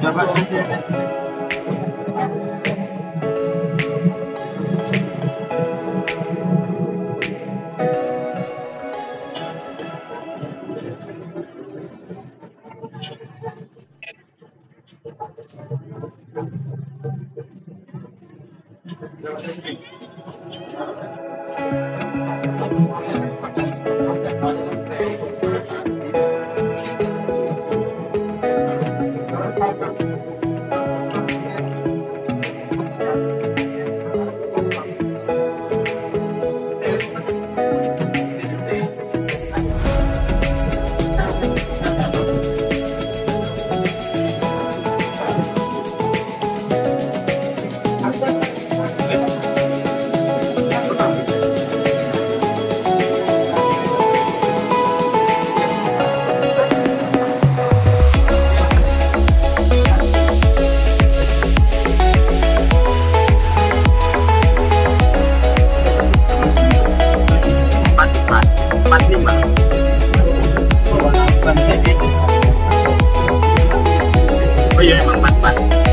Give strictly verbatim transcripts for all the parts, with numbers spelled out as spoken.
Oh iya emang pas-pas.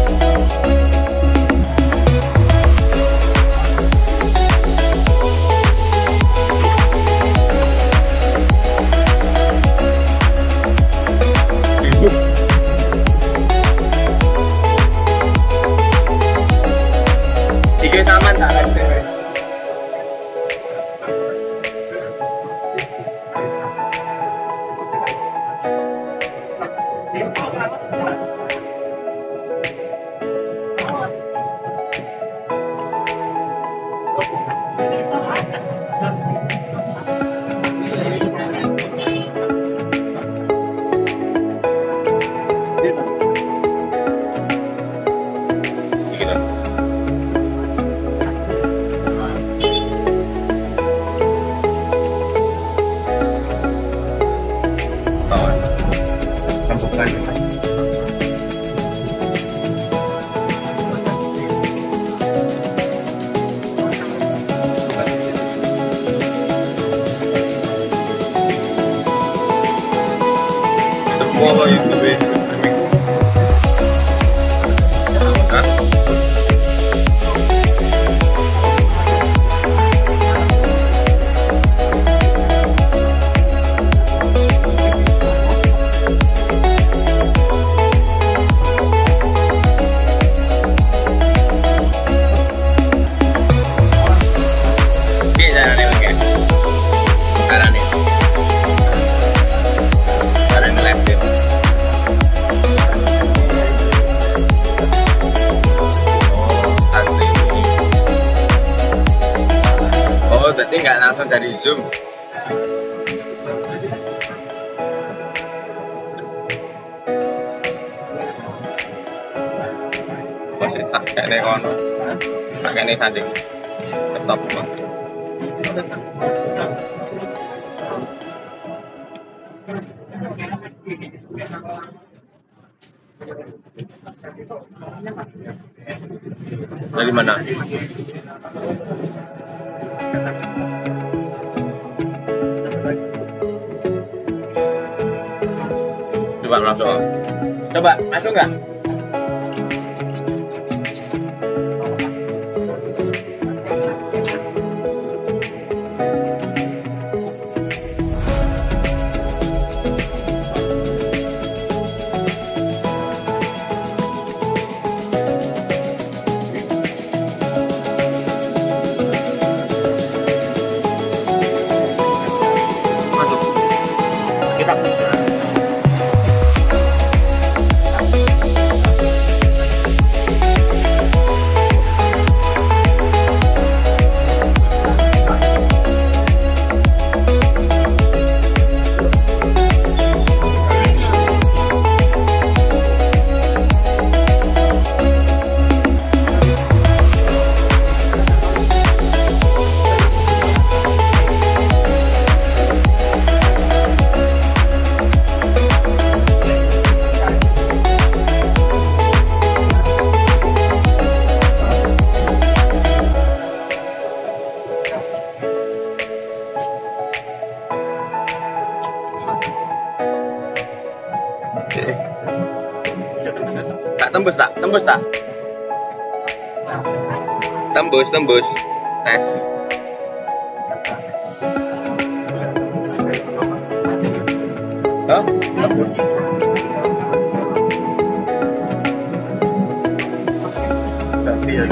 Tiga sama tak ada. Follow you to it. Berarti nggak langsung dari zoom. Masih tak kayak nih kono, kayak nih sanding, tetap bang. Dari mana? Coba masuk. Coba masuk nggak? Masuk. Kita Tak tembus tak? Tembus tak? Tembus, tembus. Tes. Hah? Tapi ya.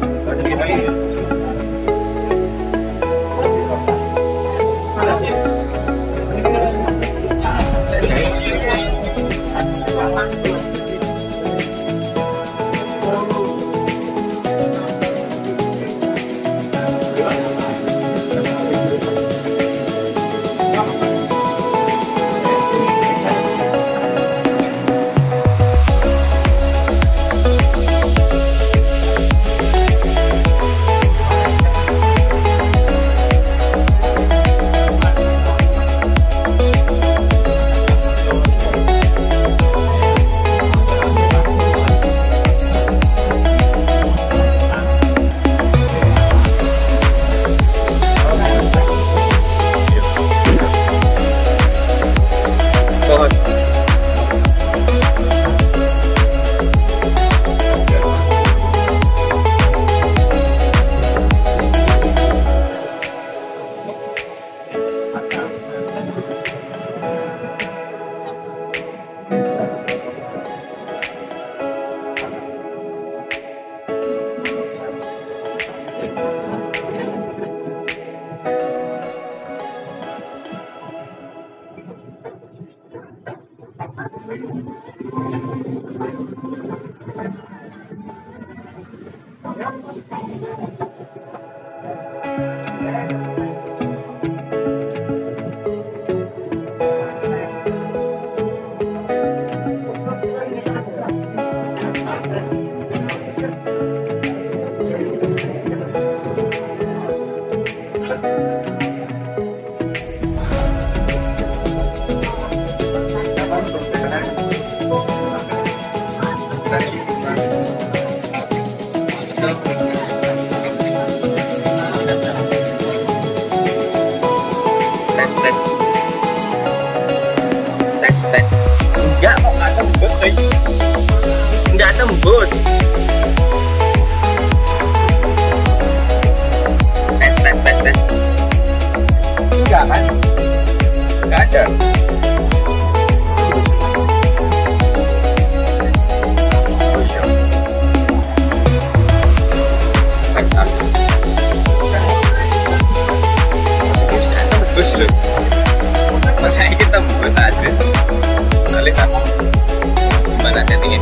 Enggak, kok nggak tembus, coy. Nggak tembus. Tes, tes, tes, tes. Enggak kan? Nggak ada. Tembus loh. Masa ini tembus aja. Alih kan? Gimana settingnya?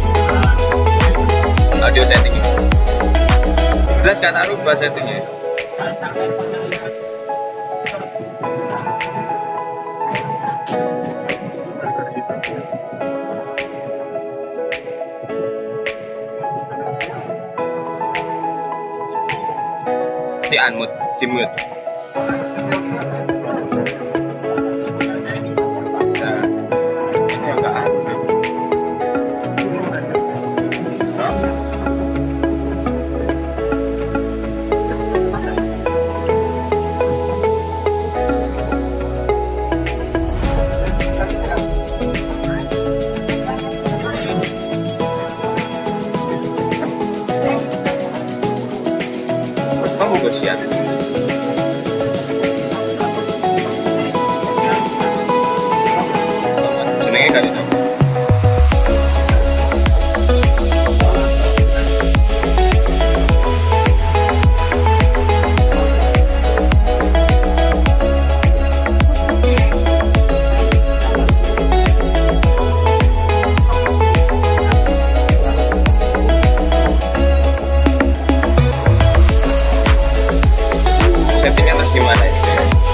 Audio settingnya. Jelas kan taruh rubah settingnya. Di unmute, di mute. Kamu gak siap? Senengnya kali itu. Settingnya terus gimana ini?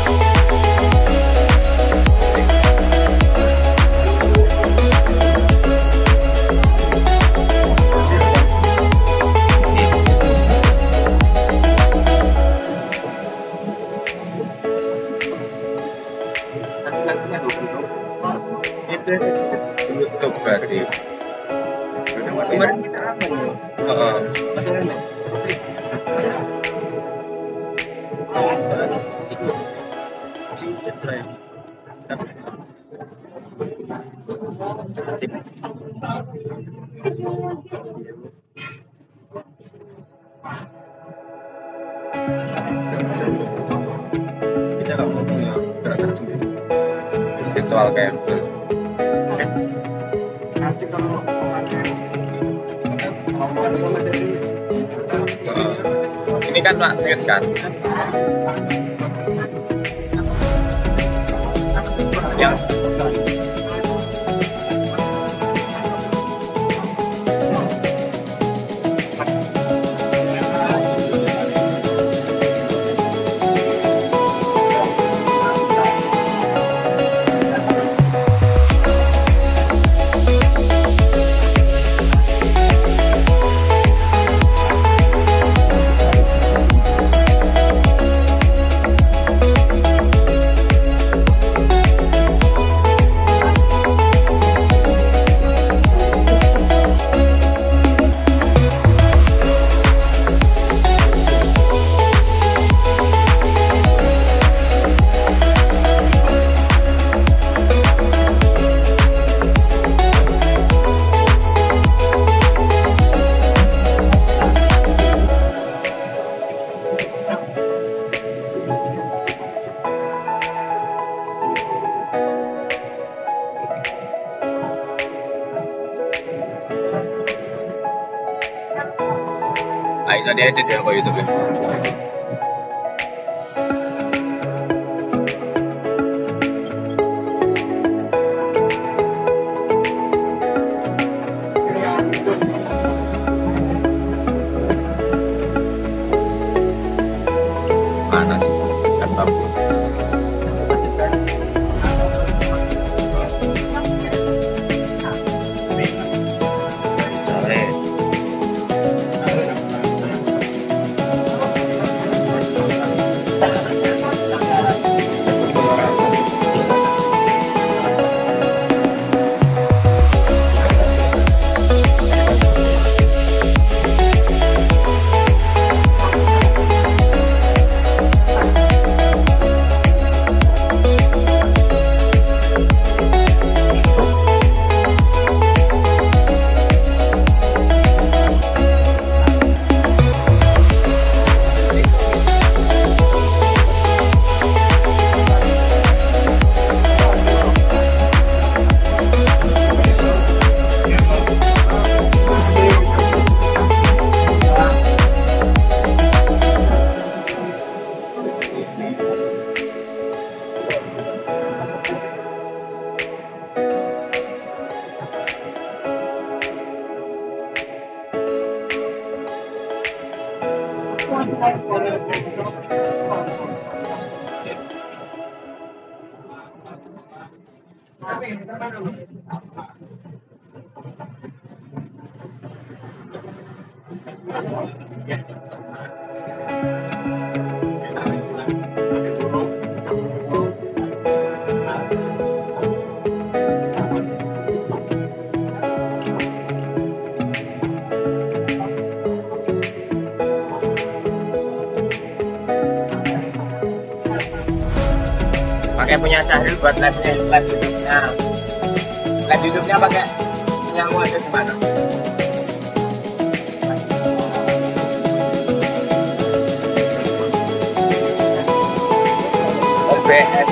Itu YouTube berarti. Kemarin kita apa nih? Oh, masalahnya. Itu Kita nggak mau punya gerakan sendiri. Virtual kayak gitu. Nanti kalau mau dari Ini kan makbir kan. Yang ah, itu dia edit ya kalau YouTube ya. Panas laptop. Pakai punya Syahril buat live-nya, live YouTube-nya. Live YouTube-nya pakai punyamu aja gimana? O B S.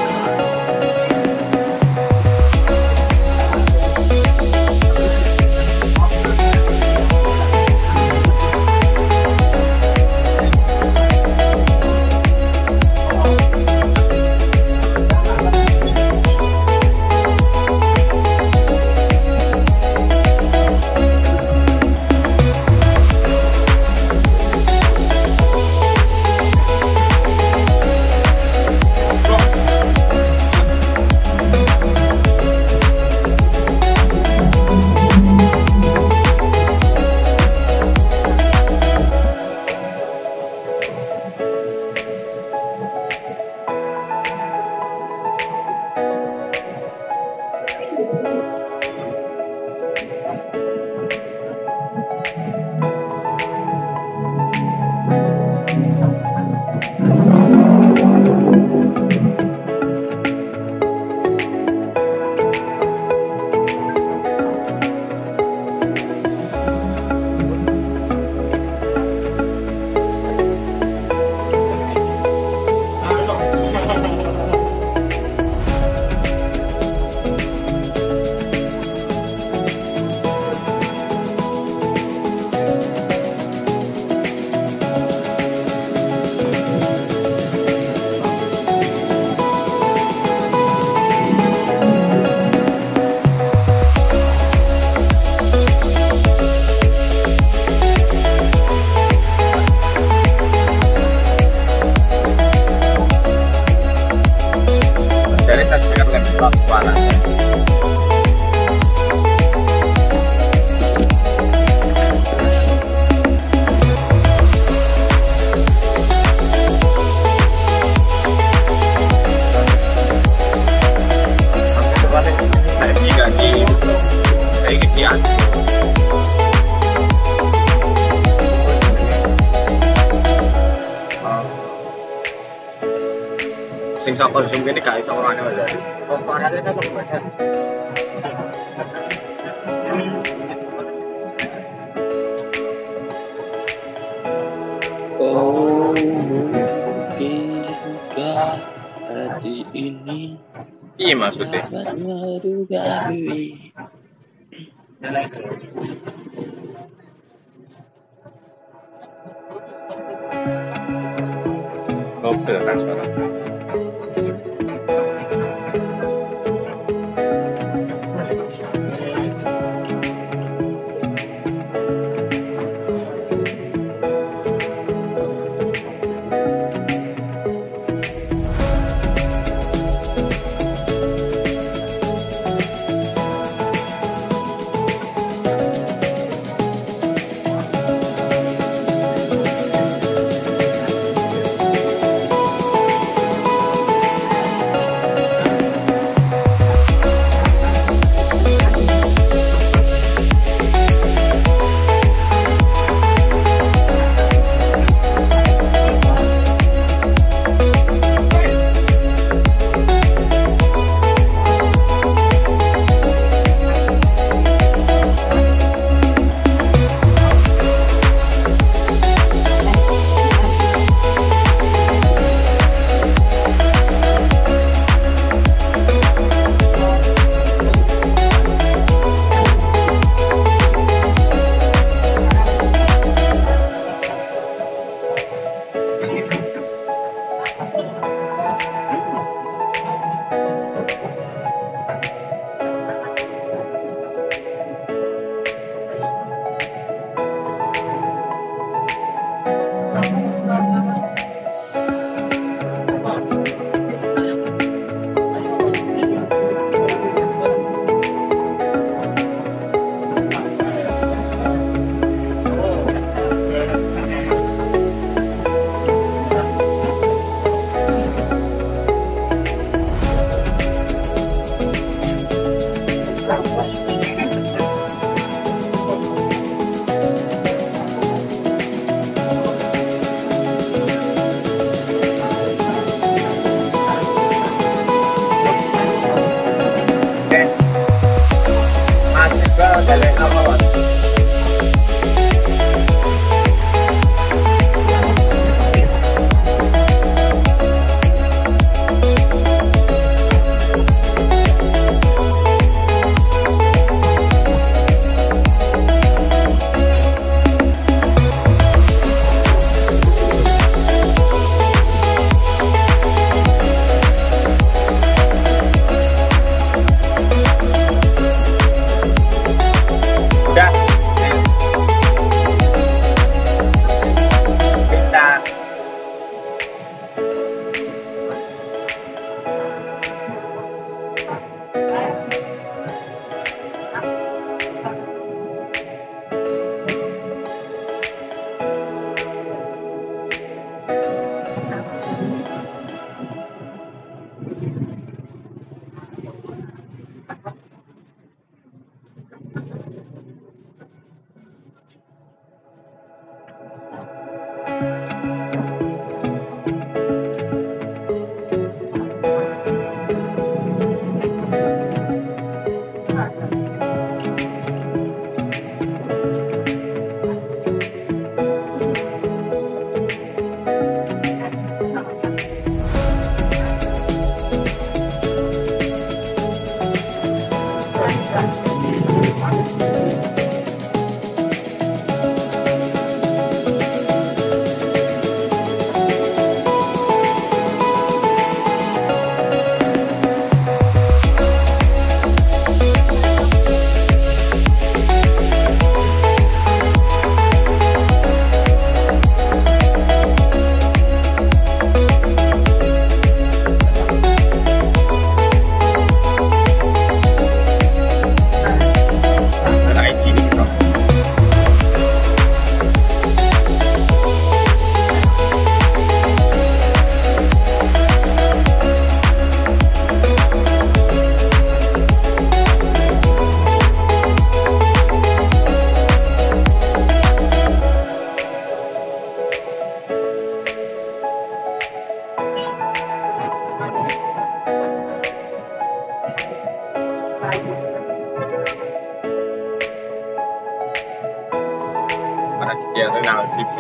iso konsum kene gak iso ora ana. Komparane ta kok baca. Oh, mungkinkah hati ini Iya maksudnya. dapat merugami? Gobel kan suara. Dia kenal T V.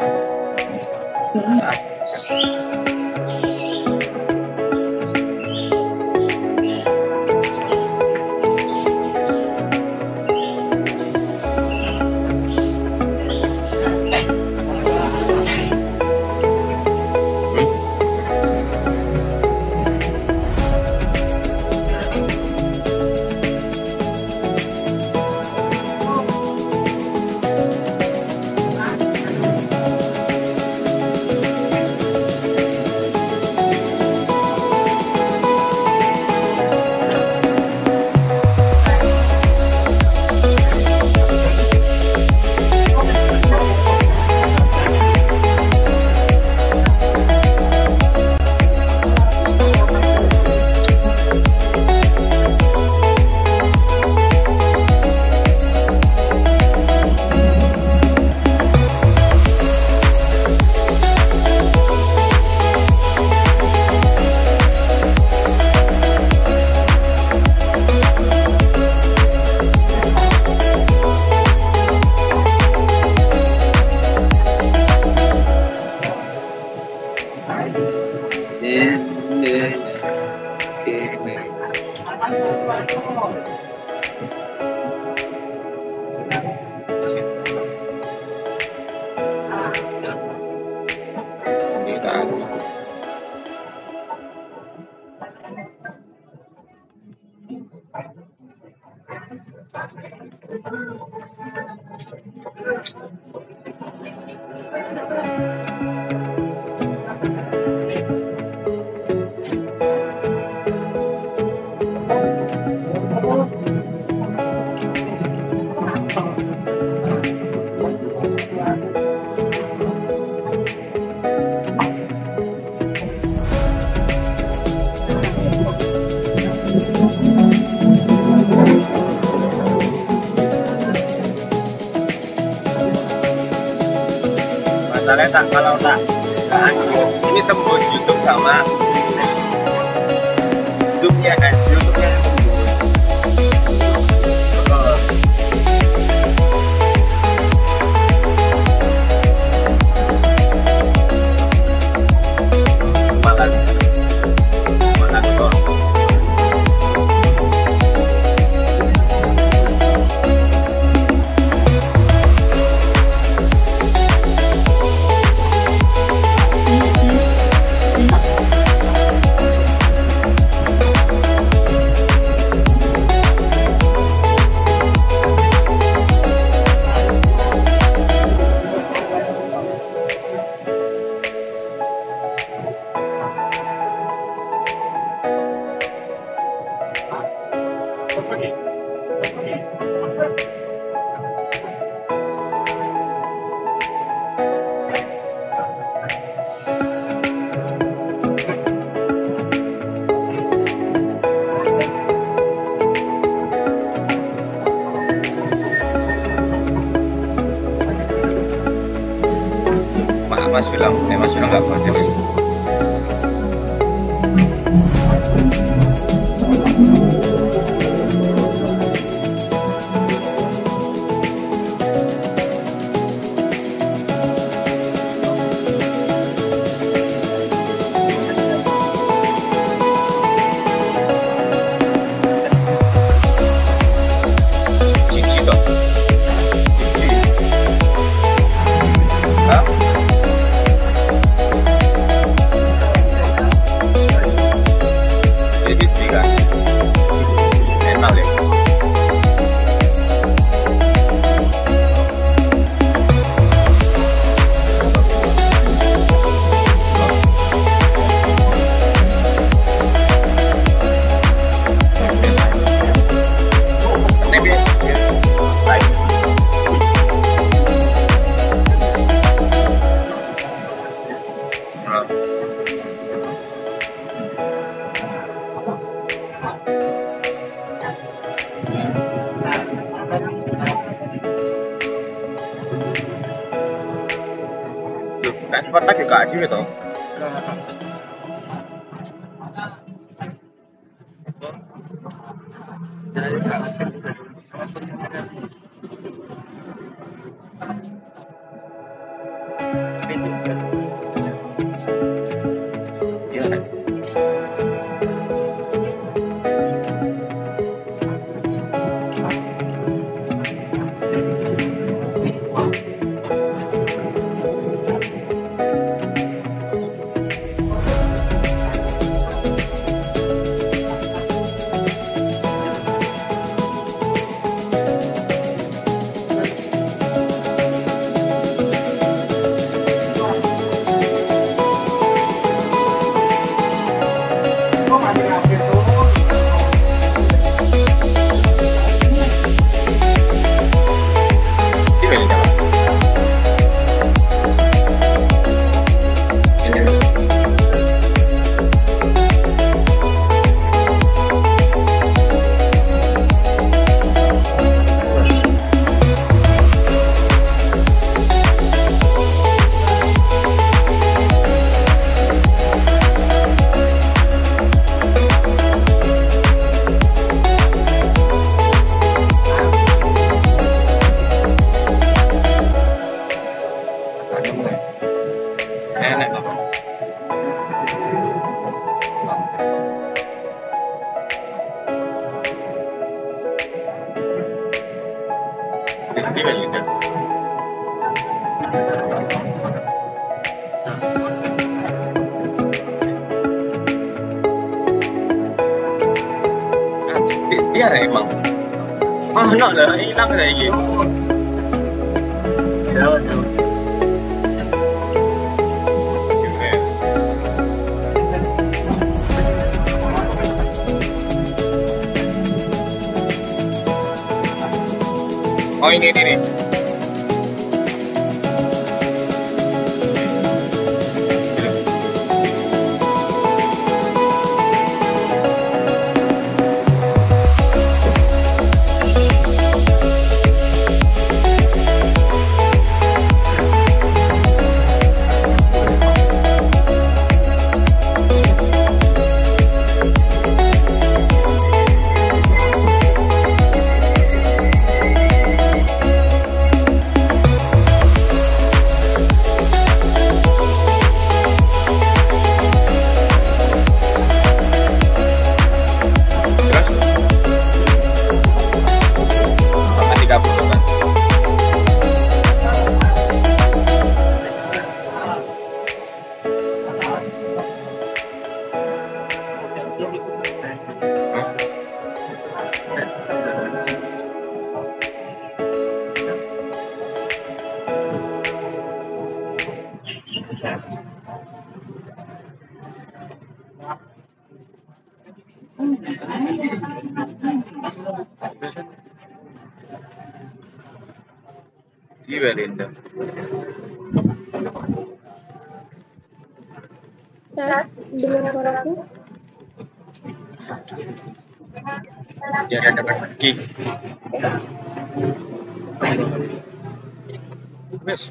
Masalahnya tak kalau tak nah, ini tembus YouTube sama YouTube-nya kan YouTube-nya uh. makan makan kok. Mas Wilam, eh Mas Wilam nggak boleh jadi. Cici toh. Hah? Nek sempat lagi gak aji gitu. Biar emang mana lah hilang kayak gitu. Jauh jauh. Oh ini ini nih. Belinda. Tes, dengar suaraku? Ya, ada dapat lagi. Wes.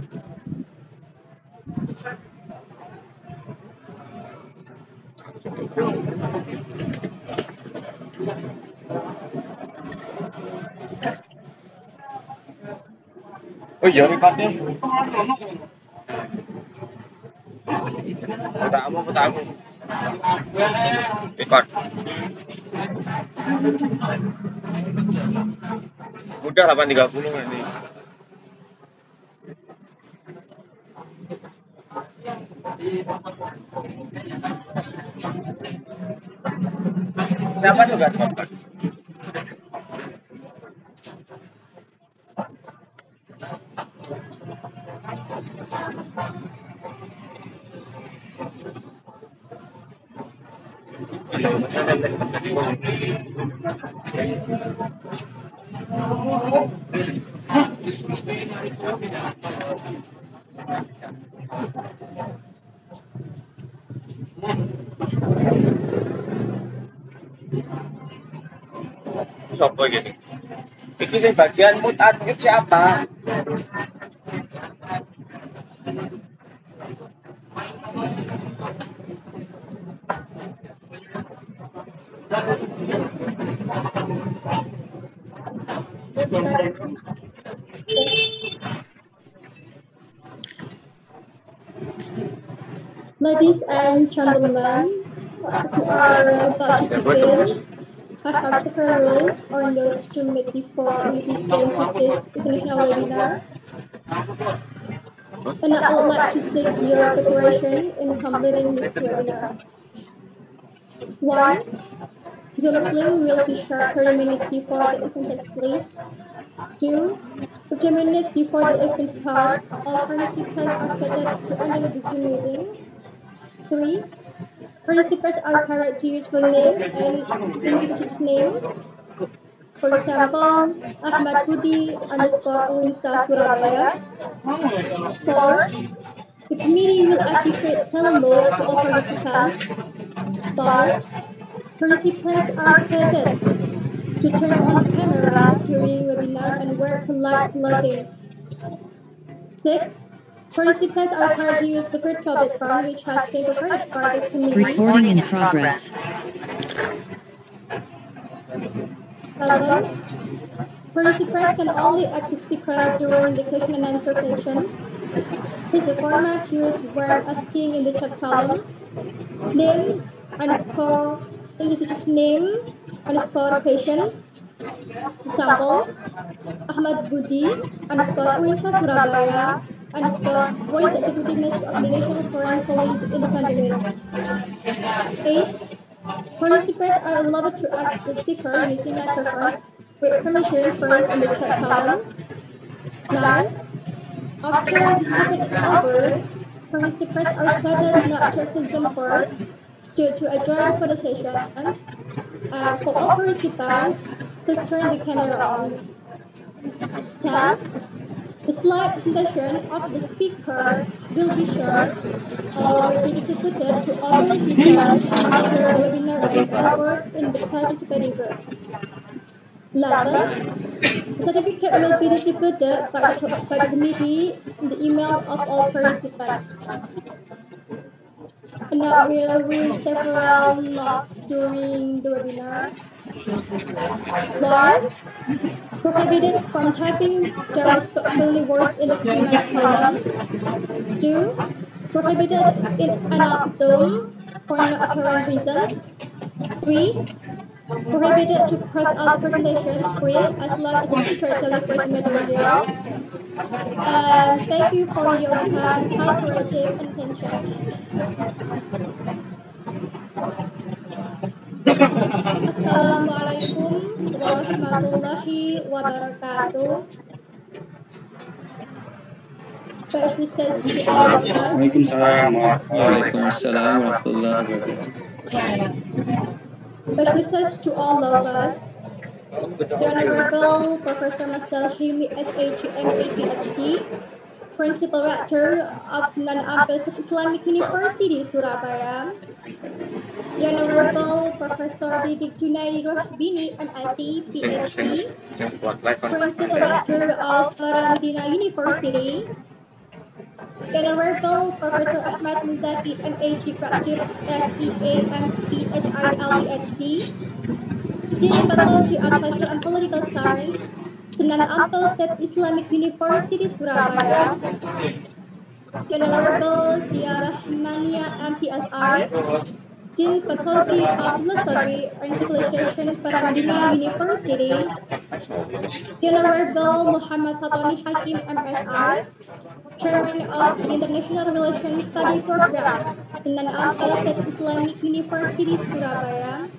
Oh iya, ripatnya. Petamu, petamu. Record. Udah delapan tiga puluh ini. Siapa juga teman? Sopo gitu. Iki sing bagian mutat iki siapa? Ladies and gentlemen, as we are about to begin, I have several rules or notes to make before we begin to this international webinar. And I would like to seek your cooperation in completing this webinar. One, Zoom's link will be shared thirty minutes before the event takes place. Two, fifteen minutes before the event starts, all participants are expected to enter the Zoom meeting. Three, participants are encouraged to use full name and institution's name. For example, Ahmad Budi underscore Unsa Surabaya. Four, the committee will activate silent mode to all participants. Five, participants are expected to turn on the camera during webinar and wear polite clothing. Six, participants are required to use the virtual background which has been provided by the committee. Recording in progress. Seven, participants can only act as speaker during the question and answer session. Here's the format used when asking in the chat column. Name underscore institution's name underscore patient. Example, Ahmad Budi underscore Unsa Surabaya underscore what is the effectiveness of the nation's foreign policy in the pandemic. Eight, participants are allowed to ask the speaker using microphones with permission first in the chat column. Nine, after the event is over, participants are expected not to exit Zoom first to, to adjourn for the session. Uh, for all participants, please turn the camera on. ten. The slide presentation of the speaker will be shared or will be distributed to all participants after the webinar is over in the participating group. eleven. The certificate will be distributed by the, by the committee in the email of all participants. And now we'll read several notes during the webinar. One, prohibited from typing disrespectful words in the comments column. Two, prohibited in another zone for no apparent reason. Three, prohibited to cross out the presentation screen as long as the speaker delivers the material. And thank you for your kind, cooperative attention. Assalamualaikum warahmatullahi wabarakatuh. Best wishes to all of us. Waalaikumsalam warahmatullahi wabarakatuh. Best wishes to all of us. The Honorable Professor Masdal Hilmi S H M A P H D, Principal Rector of Sunan Ampel Islamic University, Surabaya. The Honorable Professor Didik Junaidi Rohbini, M S P H D, Principal Rector of Paramedina University. The Honorable Professor Ahmad Muzaki, M H D, Graduate S E A M P H I L P H D, Dean Faculty of Social and Political Science, Sunan Ampel State Islamic University, Surabaya. The Honorable Dia Rahmania M P S I, Dean Faculty of Philosophy and Civilization, Paramedina University. The Honorable Muhammad Fatoni Hakim M S I, Chairman of the International Relations Study Program, Sunan Ampel State Islamic University, Surabaya.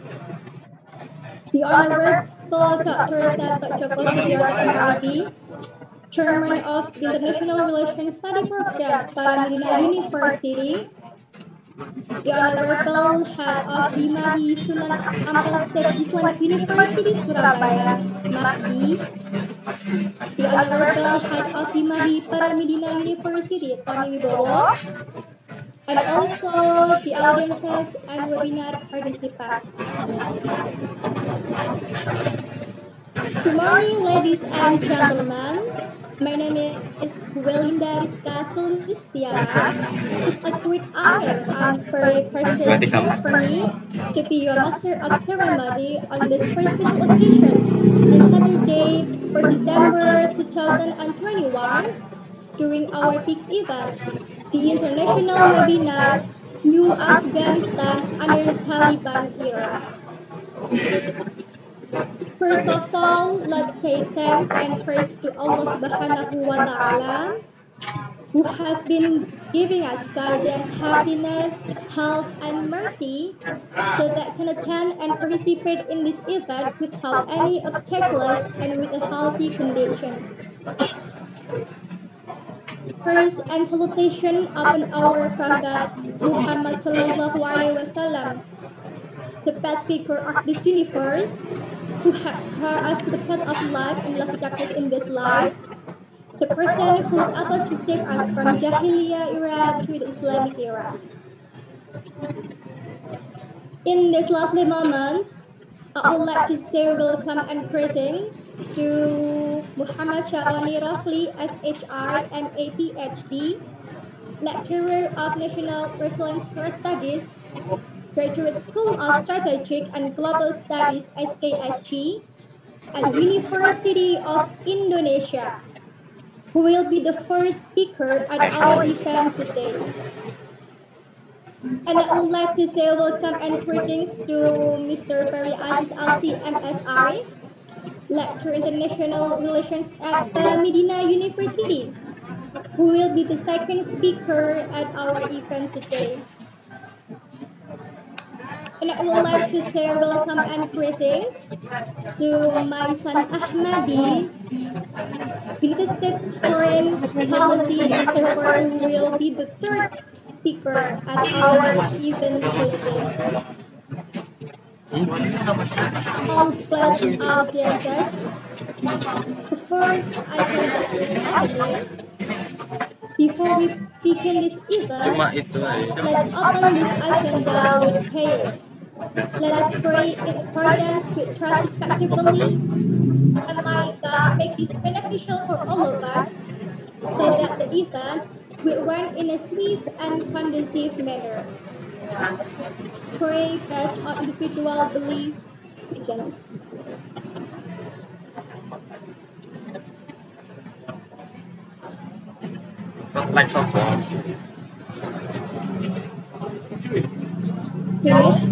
The Honorable Doctor Dato Joko Sudiarto M I B, Chairman of the International Relations Study Program, Paramedina University. The Honorable Head of Himahi Sunan Ampel State Islamic University, Surabaya, Mahdi. The Honorable Head of Himahi Paramedina University, Tony Wibowo. And also the audiences and webinar participants. Good morning, ladies and gentlemen. My name is Welinda Rizka Sulistiara. It's a great honor and very precious chance for me to be your master of ceremony on this first special occasion on Saturday for December two thousand twenty-one during our big event, the international webinar New Afghanistan under the Taliban era. First of all, let's say thanks and praise to Allah Subhanahu wa Ta'ala, who has been giving us guidance, happiness, health, and mercy so that can attend and participate in this event without any obstacles and with a healthy condition. Praise and salutation upon our Prophet Muhammad Sallallahu Alaihi Wasallam, the best figure of this universe, who have brought us to the path of light and lovely darkness in this life, the person who is able to save us from Jahiliyyah era to the Islamic era. In this lovely moment, I would like to say welcome and greeting to Muhammad Syarwani Rafli, S H I M A P H D, Lecturer of National Resilience Studies, Graduate School of Strategic and Global Studies, S K S G, at University of Indonesia, who will be the first speaker at our event today. And I would like to say welcome and greetings to Mister Ferry Aziz Alsi, M S I, Lecturer International Relations at Paramedina University, who will be the second speaker at our event today. And I would like to say welcome and greetings to my son Ahmadi, United States Foreign Policy Observer, who will be the third speaker at our event today. All blessed audiences, the first agenda is opening. Before we begin this event, let's open this agenda with prayer. Let us pray in accordance with trust respectively, and may God make this beneficial for all of us, so that the event will run in a swift and conducive manner. Pray based on individual belief begins. Like softball. Finished?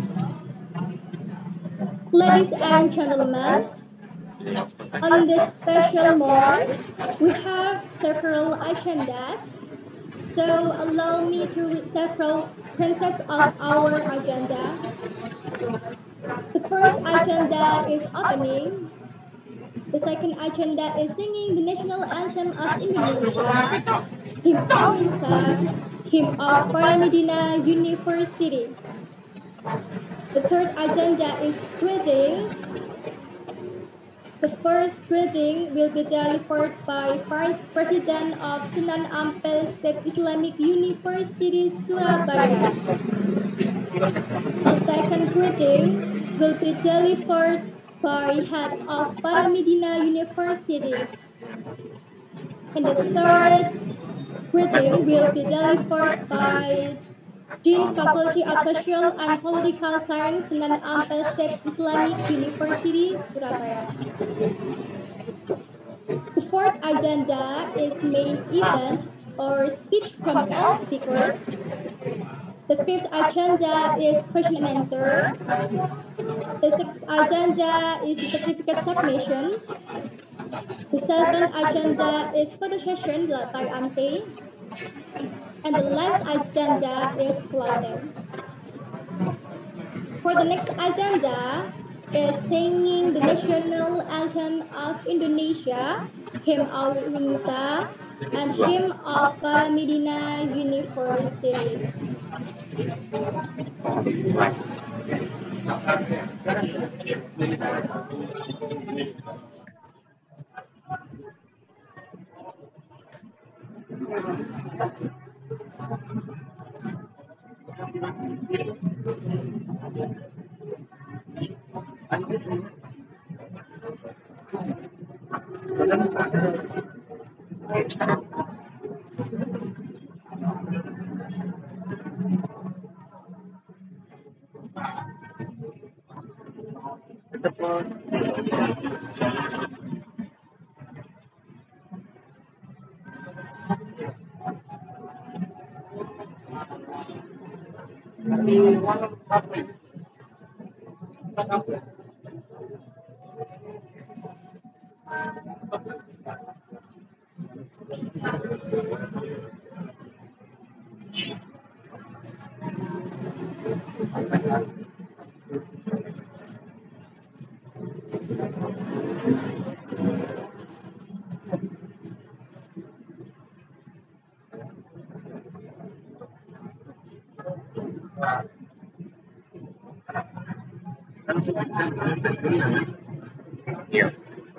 Ladies and gentlemen, on this special morn, we have several agendas, so allow me to read several sequences of our agenda. The first agenda is opening. The second agenda is singing the national anthem of Indonesia, Hymn Awinsa, Hymn of Paramedina University. The third agenda is greetings. The first greeting will be delivered by Vice President of Sunan Ampel State Islamic University, Surabaya. The second greeting will be delivered by Head of Paramedina University. And the third greeting will be delivered by Dean Faculty of Social and Political Science, Sunan Ampel State Islamic University, Surabaya. The fourth agenda is main event or speech from all speakers. The fifth agenda is question and answer. The sixth agenda is the certificate submission. The seventh agenda is photo session led by M C. And the last agenda is closing. For the next agenda is singing the national anthem of Indonesia, Hymn Awinsa, and Hymn of Paramedina University. Iya.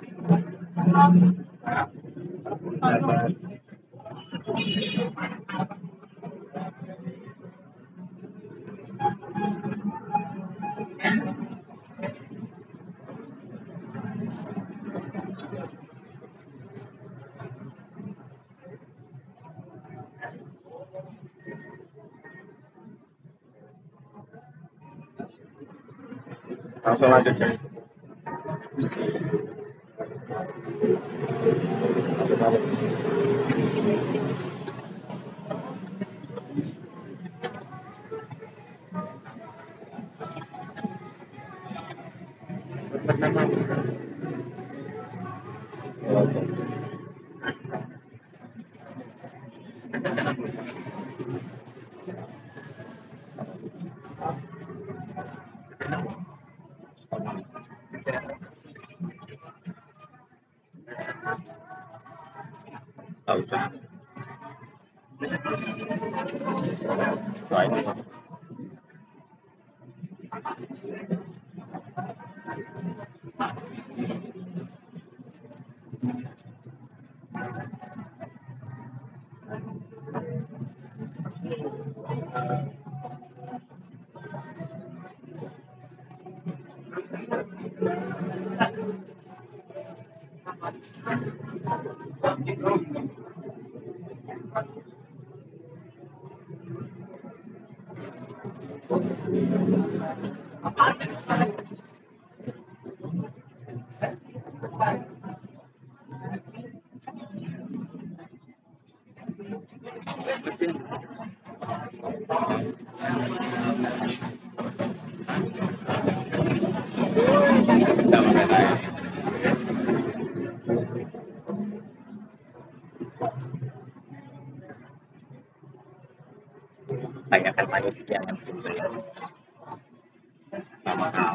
Langsung lanjut ya. Tak usah. Wah, ini. Tanyakan banyak jangan sama kamu.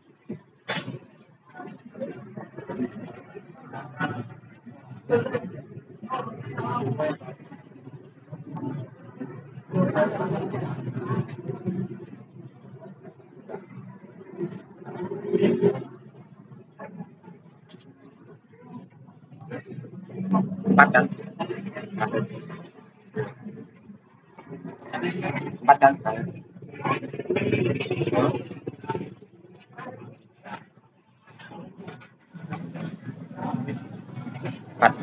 Empat kan? Empat kan? Empat.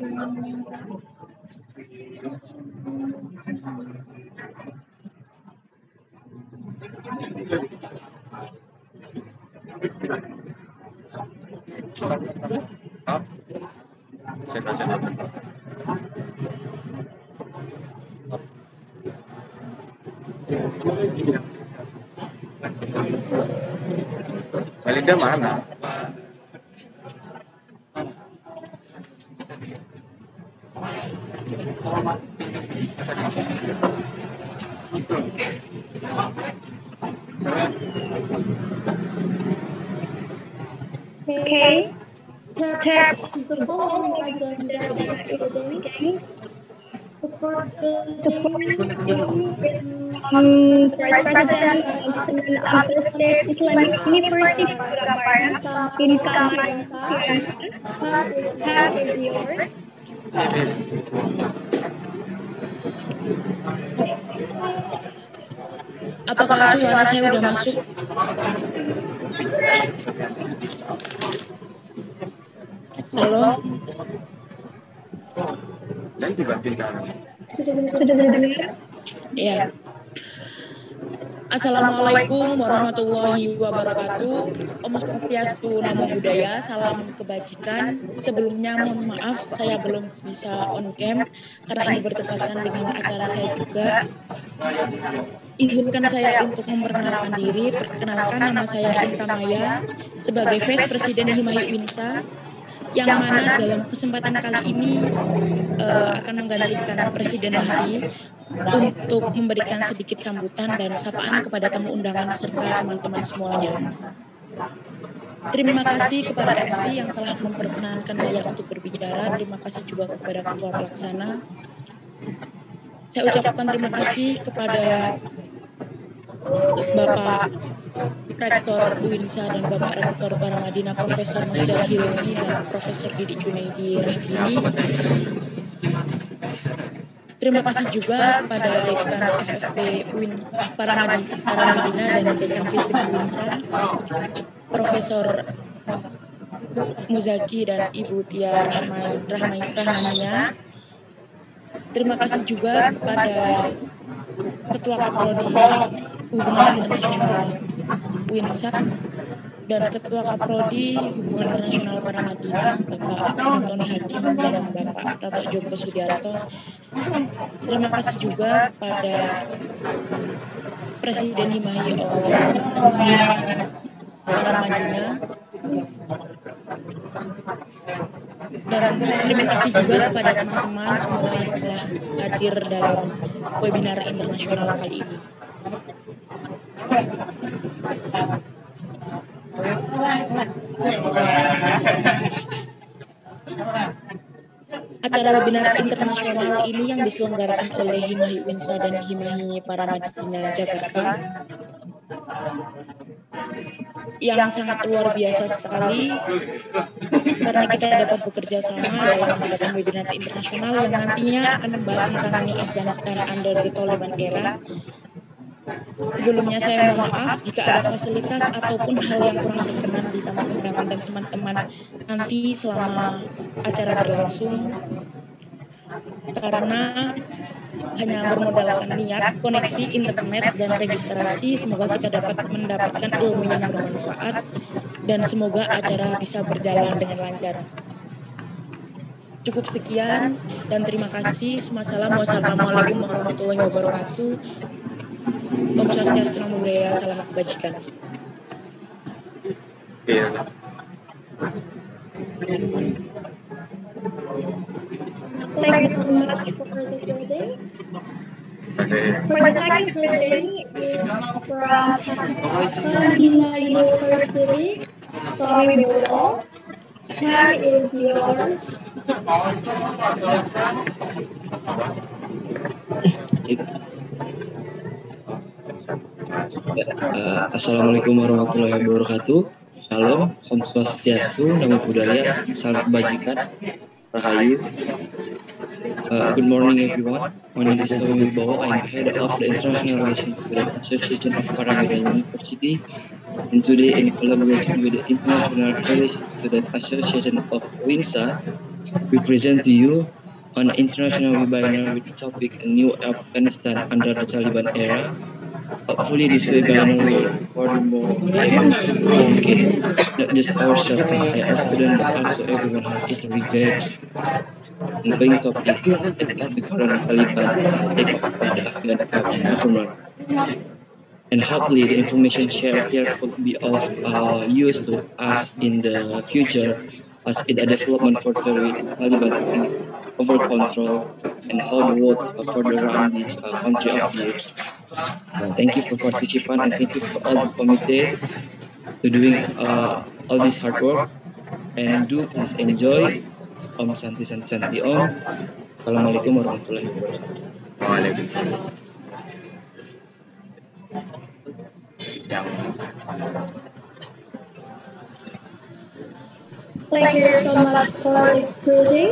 Oh, cek cek. Melinda mana? Okay. Step, the following agenda is the first building is um, Vice President of Ampel State Islamic University Purwakarta in Kamar. Tab is yours. Apakah suara saya udah masuk? Halo? Dan dibagikan. Sudah dengar? Ya. Assalamualaikum warahmatullahi wabarakatuh. Om Swastiastu, Namo Buddhaya, salam kebajikan. Sebelumnya mohon maaf saya belum bisa on cam karena ini bertepatan dengan acara saya juga. Izinkan saya untuk memperkenalkan diri. Perkenalkan, nama saya Inka Maya sebagai Vice President Himahi Winsa, yang mana dalam kesempatan kali ini uh, akan menggantikan Presiden Mahdi untuk memberikan sedikit sambutan dan sapaan kepada tamu undangan serta teman-teman semuanya. Terima kasih kepada M C yang telah memperkenankan saya untuk berbicara. Terima kasih juga kepada Ketua Pelaksana. Saya ucapkan terima kasih kepada Bapak Rektor Winsa dan Bapak Rektor Paramadina Profesor Masdar Hilmi dan Profesor Didik Junaidi Rahgini. Terima kasih juga kepada Dekan F F B Win Paramadi, Paramadina dan Dekan Fisip Winsa, Profesor Muzaki dan Ibu Tia Rahmai, Rahmai, Rahmania. Terima kasih juga kepada Ketua Kaprodi Hubungan Internasional Winsa dan Ketua Kaprodi Hubungan Internasional Paramadina, Bapak Antoni Hakim dan Bapak Tato Joko Sudiarto. Terima kasih juga kepada Presiden Himahi of Paramadina. Dan terima kasih juga kepada teman-teman semua yang telah hadir dalam webinar internasional kali ini. Acara webinar internasional ini yang diselenggarakan oleh Himahi Winsa dan Himahi Paramadina Jakarta yang sangat luar biasa sekali karena kita dapat bekerja sama dalam mengadakan webinar internasional yang nantinya akan membahas tentang Afghanistan under the Taliban era. Sebelumnya saya mohon maaf jika ada fasilitas ataupun hal yang kurang berkenan di tamu undangan dan teman-teman nanti selama acara berlangsung, karena hanya bermodalkan niat, koneksi internet dan registrasi. Semoga kita dapat mendapatkan ilmu yang bermanfaat dan semoga acara bisa berjalan dengan lancar. Cukup sekian dan terima kasih. Wassalamualaikum warahmatullahi wabarakatuh. Om Swastiastu, Namo Buddhaya, salam kebajikan. Iya. Thank you so much for the greeting. For the second greeting is from Paramadina University, Tommy Bolo. Time is yours. Uh, Assalamualaikum warahmatullahi wabarakatuh. Shalom, Om Swastiastu, Namo Buddhaya, salam kebajikan, Rahayu. Uh, good morning everyone. My name is Tommy Wibowo. I'm head of the International Relations Student Association of Paramadina University. And today, in collaboration with the International Relations Student Association of WINSA, we present to you on an international webinar with the topic New Afghanistan under the Taliban era. Hopefully, this webinar will furthermore be able to educate not just ourselves as I R students, but also everyone who is regards ongoing topic that is the current Taliban uh, takeoff of the Afghan government. And hopefully the information shared here could be of uh, use to us in the future as in a development further with the Taliban taking over control and how the world uh, further run this uh, country of years. Uh, thank you for participation and thank you for all the committee to doing uh, all this hard work, and do please enjoy. Om Santi Santi Santi Om. Assalamualaikum warahmatullahi wabarakatuh. Waalaikumsalam. Thank you so much for the greeting.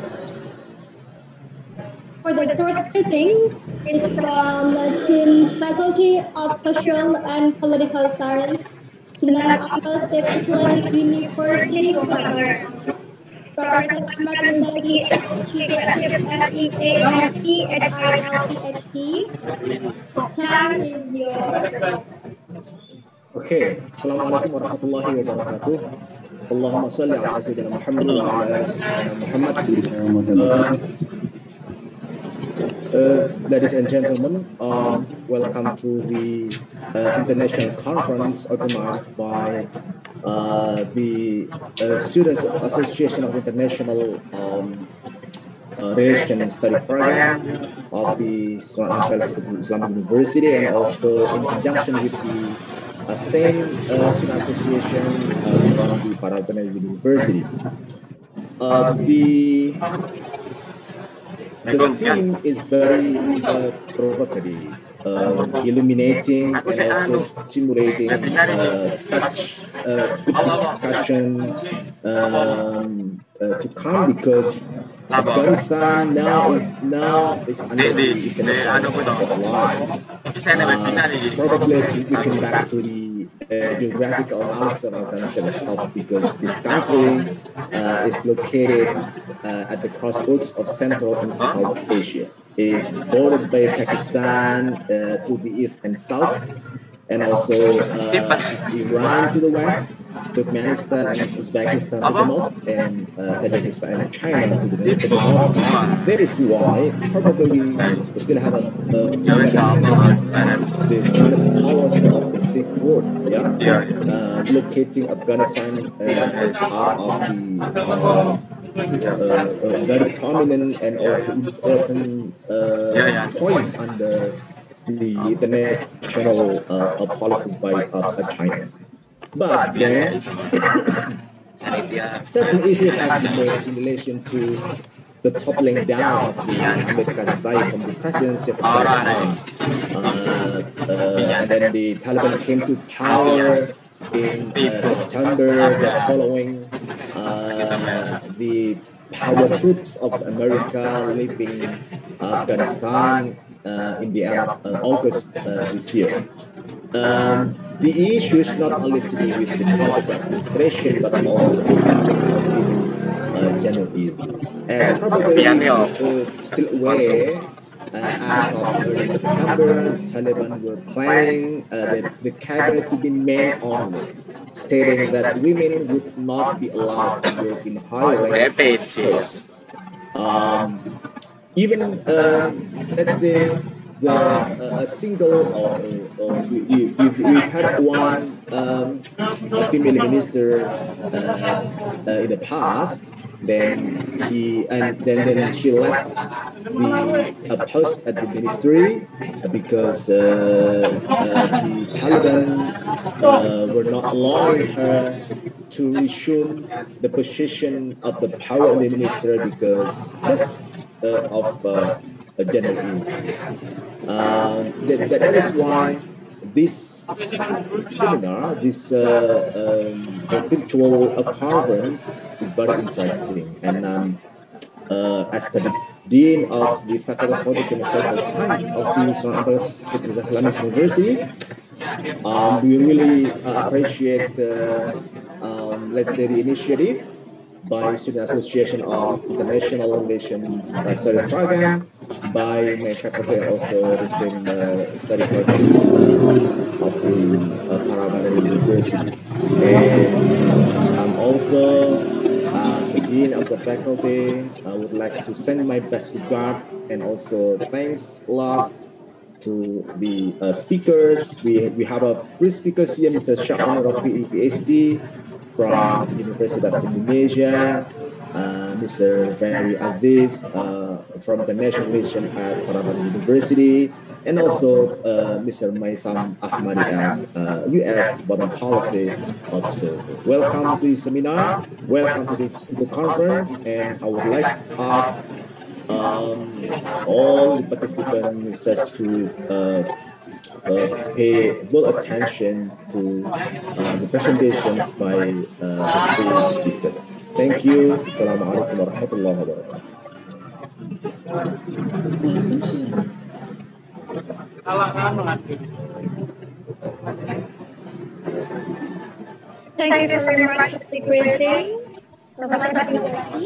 For the third greeting is from Dean Faculty of Social and Political Science, Sunan Ampel State Islamic University, Surabaya. Professor Ahmad Rizaki, Chief Executive S E A M P H I L P H D. Time is yours. Okay, Assalamualaikum warahmatullahi wabarakatuh. Allahumma salli ala Sayyidina Muhammad wa ala ali Sayyidina Muhammad. Uh, ladies and gentlemen, um, welcome to the uh, international conference organized by uh, the uh, Students Association of International um, uh, Relation Study Program of the Sunan Ampel Islamic University, and also in conjunction with the uh, same uh, student association uh, from the Parabana University. Uh, the The theme is very uh, provocative, uh, illuminating and also stimulating uh, such uh, good discussion um, uh, to come, because Afghanistan now is now is under the international spotlight. Uh, probably we can back to the uh, geographical analysis of Afghanistan itself, because this country uh, is located uh, at the crossroads of Central and South Asia. It is bordered by Pakistan uh, to the east and south, and also uh, Iran to the west, Turkmenistan and Uzbekistan to the north, and uh, Tajikistan and China to the, to the north. That is why probably we still have a, a better sense of the China's policy of the Silk Road, yeah, uh, locating Afghanistan uh, part of the uh, Uh, uh, very prominent and also important uh, yeah, yeah. points under the international uh, uh, policies by uh, China. But then, certain issues have emerged in relation to the toppling down of the Hamid Karzai from the presidency of Afghanistan. Uh, uh, and then the Taliban came to power in uh, September that's following. Uh, the power troops of America leaving Afghanistan uh, in the end of uh, August uh, this year. Um, the issue is not only to do with the political administration, but also economic and uh, general issues. As probably uh, still aware, Uh, as of early September, Taliban were planning uh, the, the cabinet to be men only, stating that women would not be allowed to work in high-ranking posts. Um, even, um, let's say, the uh, a single, or, or we, we, we, we've had one um, a female minister uh, uh, in the past. Then he and then then she left the uh, post at the ministry because uh, uh, the Taliban uh, were not allowing her to resume the position of the power in the ministry because just uh, of uh, gender issues. Um, that, that is why this seminar, this uh, um, virtual uh, conference is very interesting. And um, uh, as the Dean of the Faculty of Politics and Social Science of the Sunan Ampel State Islamic University, Um, we really uh, appreciate, uh, um, let's say, the initiative by Student Association of International Relations uh, Study Program, by my faculty, and also the same uh, study program uh, of the uh, Paramadana University. And I'm also, uh, as the Dean of the faculty, I would like to send my best regards and also thanks a lot to the uh, speakers. We, we have a three speakers here, Mister Sya'un Rafi'i, PhD from Universitas Indonesia, uh, Mister Ferry Aziz uh, from the National Relations at Paramadana University, and also uh, Mister Maisam Ahmadi as uh, U S Bottom Policy Observer. Welcome to the seminar, welcome to the, to the conference, and I would like us Um, all the participants just to uh, uh, pay full attention to uh, the presentations by uh, the three speakers. Thank you. Assalamualaikum warahmatullahi wabarakatuh. Thank you very much for the greeting, Professor Rizaki.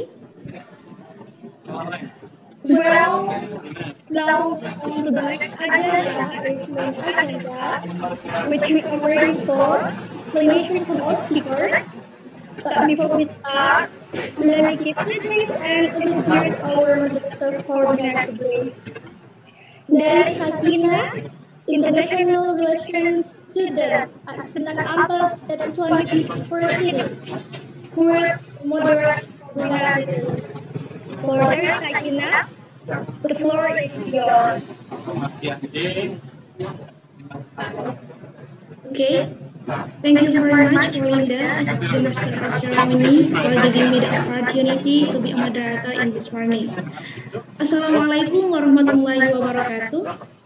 Well, now on to the next agenda is main agenda, which we are waiting for explanation from all speakers. But before we start, let me give greetings and introduce our moderator for the night today. There is Sakina, International Relations student at Sunan Ampel State Islamic University, who will moderate the night today. For there, Sakina, the floor is yours. Okay, thank you very much, Rolinda, as the Master of Ceremony, for giving me the opportunity to be a moderator in this morning. Assalamualaikum warahmatullahi wabarakatuh.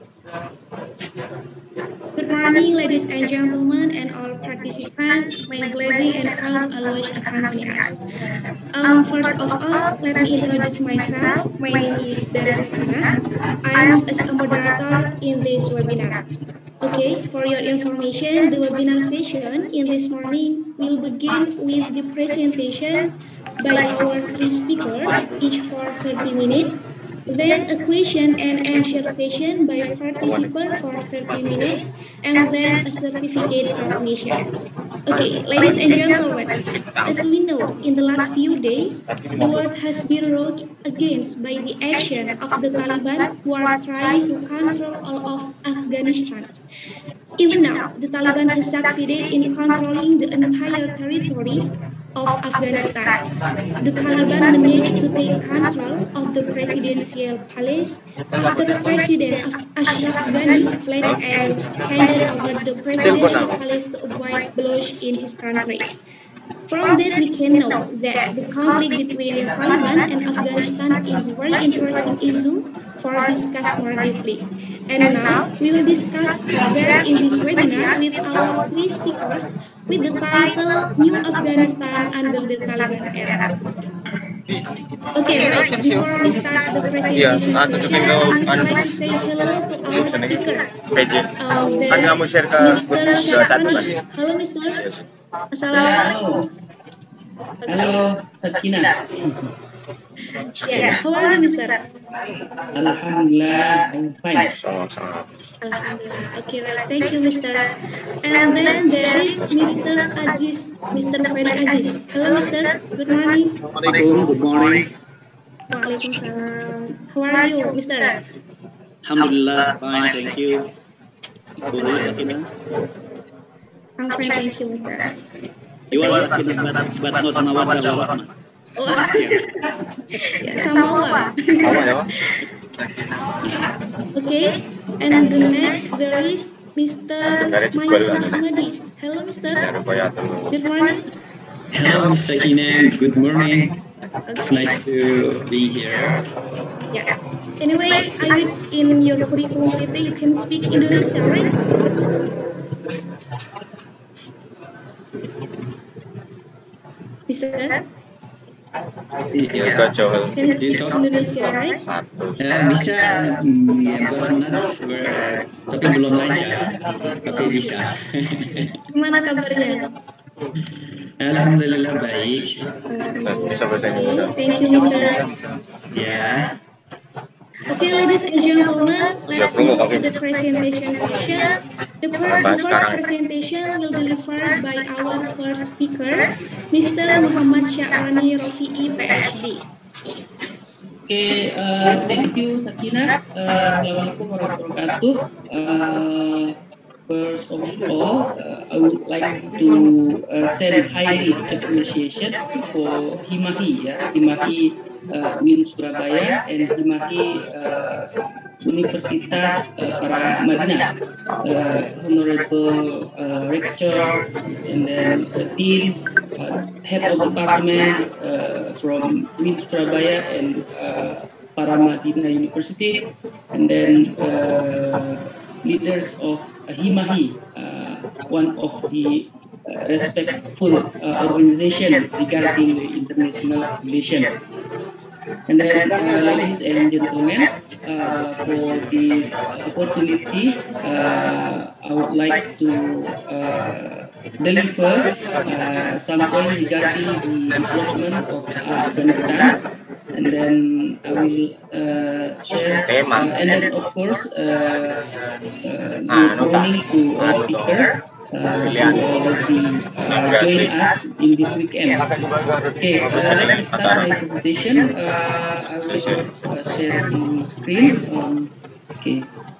Good morning, ladies and gentlemen, and all participants. May blessing and help always accompany us. Um, first of all, let me introduce myself. My name is Dara Sakina. I'm a moderator in this webinar. Okay, for your information, the webinar session in this morning will begin with the presentation by our three speakers, each for thirty minutes. Then a question and answer session by a participant for thirty minutes, and then a certificate submission. Okay, ladies and gentlemen, as we know, in the last few days, the world has been rocked against by the action of the Taliban, who are trying to control all of Afghanistan. Even now, the Taliban has succeeded in controlling the entire territory of Afghanistan. The Taliban managed to take control of the presidential palace after President Ashraf Ghani fled and handed over the presidential palace to avoid bloodshed in his country. From that, we can know that the conflict between Taliban and Afghanistan is very interesting issue for discuss more deeply. And now, we will discuss that in this webinar with our three speakers with the title New Afghanistan under the Taliban Era. Okay, right, before we start the presentation session, I would like to say hello to our speaker. Um, Mister Sya'un. Hello, Mister Assalamualaikum. Halo, Sakina. Yeah, how are you, Mister Alhamdulillah, I'm fine. Alhamdulillah. Okay, right. Thank you, Mister And then there is Mister Aziz, Mister Ferry Aziz. Hello, Mister Good morning. Good morning. Waalaikumsalam. How are you, Mister Alhamdulillah, fine, thank you. How are you, Sakina? I'm fine, thank you, Mister You are Sakina, but, but not Mawaddah Warahmah. Oh, ya, sama. Okay, and the next there is Mister Maisam Ahmadi. Hello, Mister Good morning. Hello, Miss Sakina. Good morning. It's nice to be here. Yeah. Anyway, I read in your curriculum vitae you can speak Indonesia, right? Mister Iya. Can you speak Indonesia, right? Eh, bisa, mm, ya, but not for- tapi belum lancar, tapi bisa. Gimana kabarnya? Alhamdulillah baik. Bisa bahasa Indonesia. Thank you, mister Ya. Okay, ladies and gentlemen, let's move to the presentation session. The, per- the first presentation will delivered by our first speaker, mister Muhammad Sya'rani Rofi'i, P H D. Okay, uh, thank you Sakina. Uh, Assalamualaikum warahmatullahi wabarakatuh. Uh, first of all, uh, I would like to uh, send highly appreciation for Himahi, ya, Himahi uh, Win Surabaya and Himahi uh, Universitas uh, Para Madinah, uh, Honorable uh, Rector, and then the Dean, uh, Head of Department uh, from Win Surabaya and uh, Para Madinah University, and then uh, leaders of uh, Himahi, uh, one of the uh, respectful uh, organization regarding the international relation. And then, uh, ladies and gentlemen, uh, for this opportunity, uh, I would like to uh, deliver uh, some point regarding the development of Afghanistan, and then I will uh, share, uh, and then of course, uh, uh, good morning to our speaker. Uh, who already uh, join us in this weekend. Okay, uh, let me start my presentation. Uh, I will uh, share the screen. Um, okay.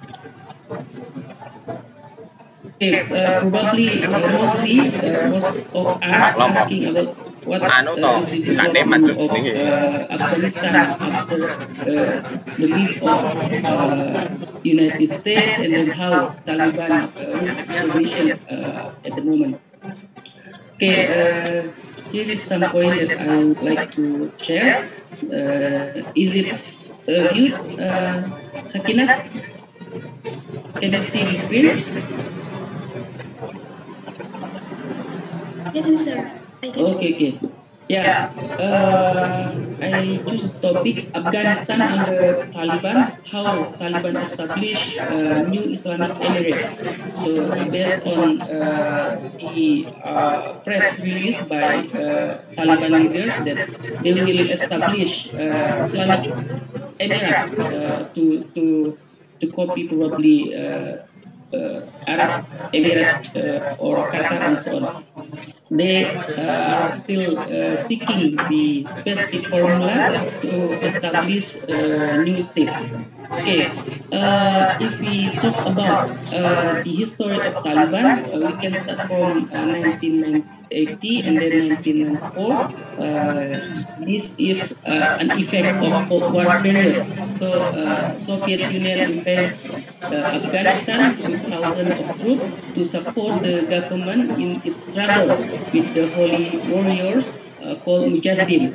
Okay, uh, probably uh, mostly uh, most of us asking about what uh, is the development of uh, Afghanistan after uh, the lead of uh, United States, and then how Taliban uh, position uh, at the moment. Okay, uh, here is some point that I would like to share. Uh, is it uh, you, uh, Sakina? Can you see the screen? Yes, mister. I can Okay, okay. Yeah, uh, I choose topic Afghanistan under Taliban, how Taliban established uh, new Islamic Emirate. So based on uh, the uh, press release by uh, Taliban leaders that they will establish uh, Islamic Emirate uh, to to to copy probably uh, uh, Arab Emirate uh, or Qatar and so on. They uh, are still uh, seeking the specific formula to establish a new state. Okay, uh, if we talk about uh, the history of Taliban, uh, we can start from uh, nineteen eighty and then nineteen ninety-four. Uh, this is uh, an effect of Cold War period. So, uh, Soviet Union invades uh, Afghanistan with thousands of troops to support the government in its struggle with the holy warriors uh, called Mujahideen.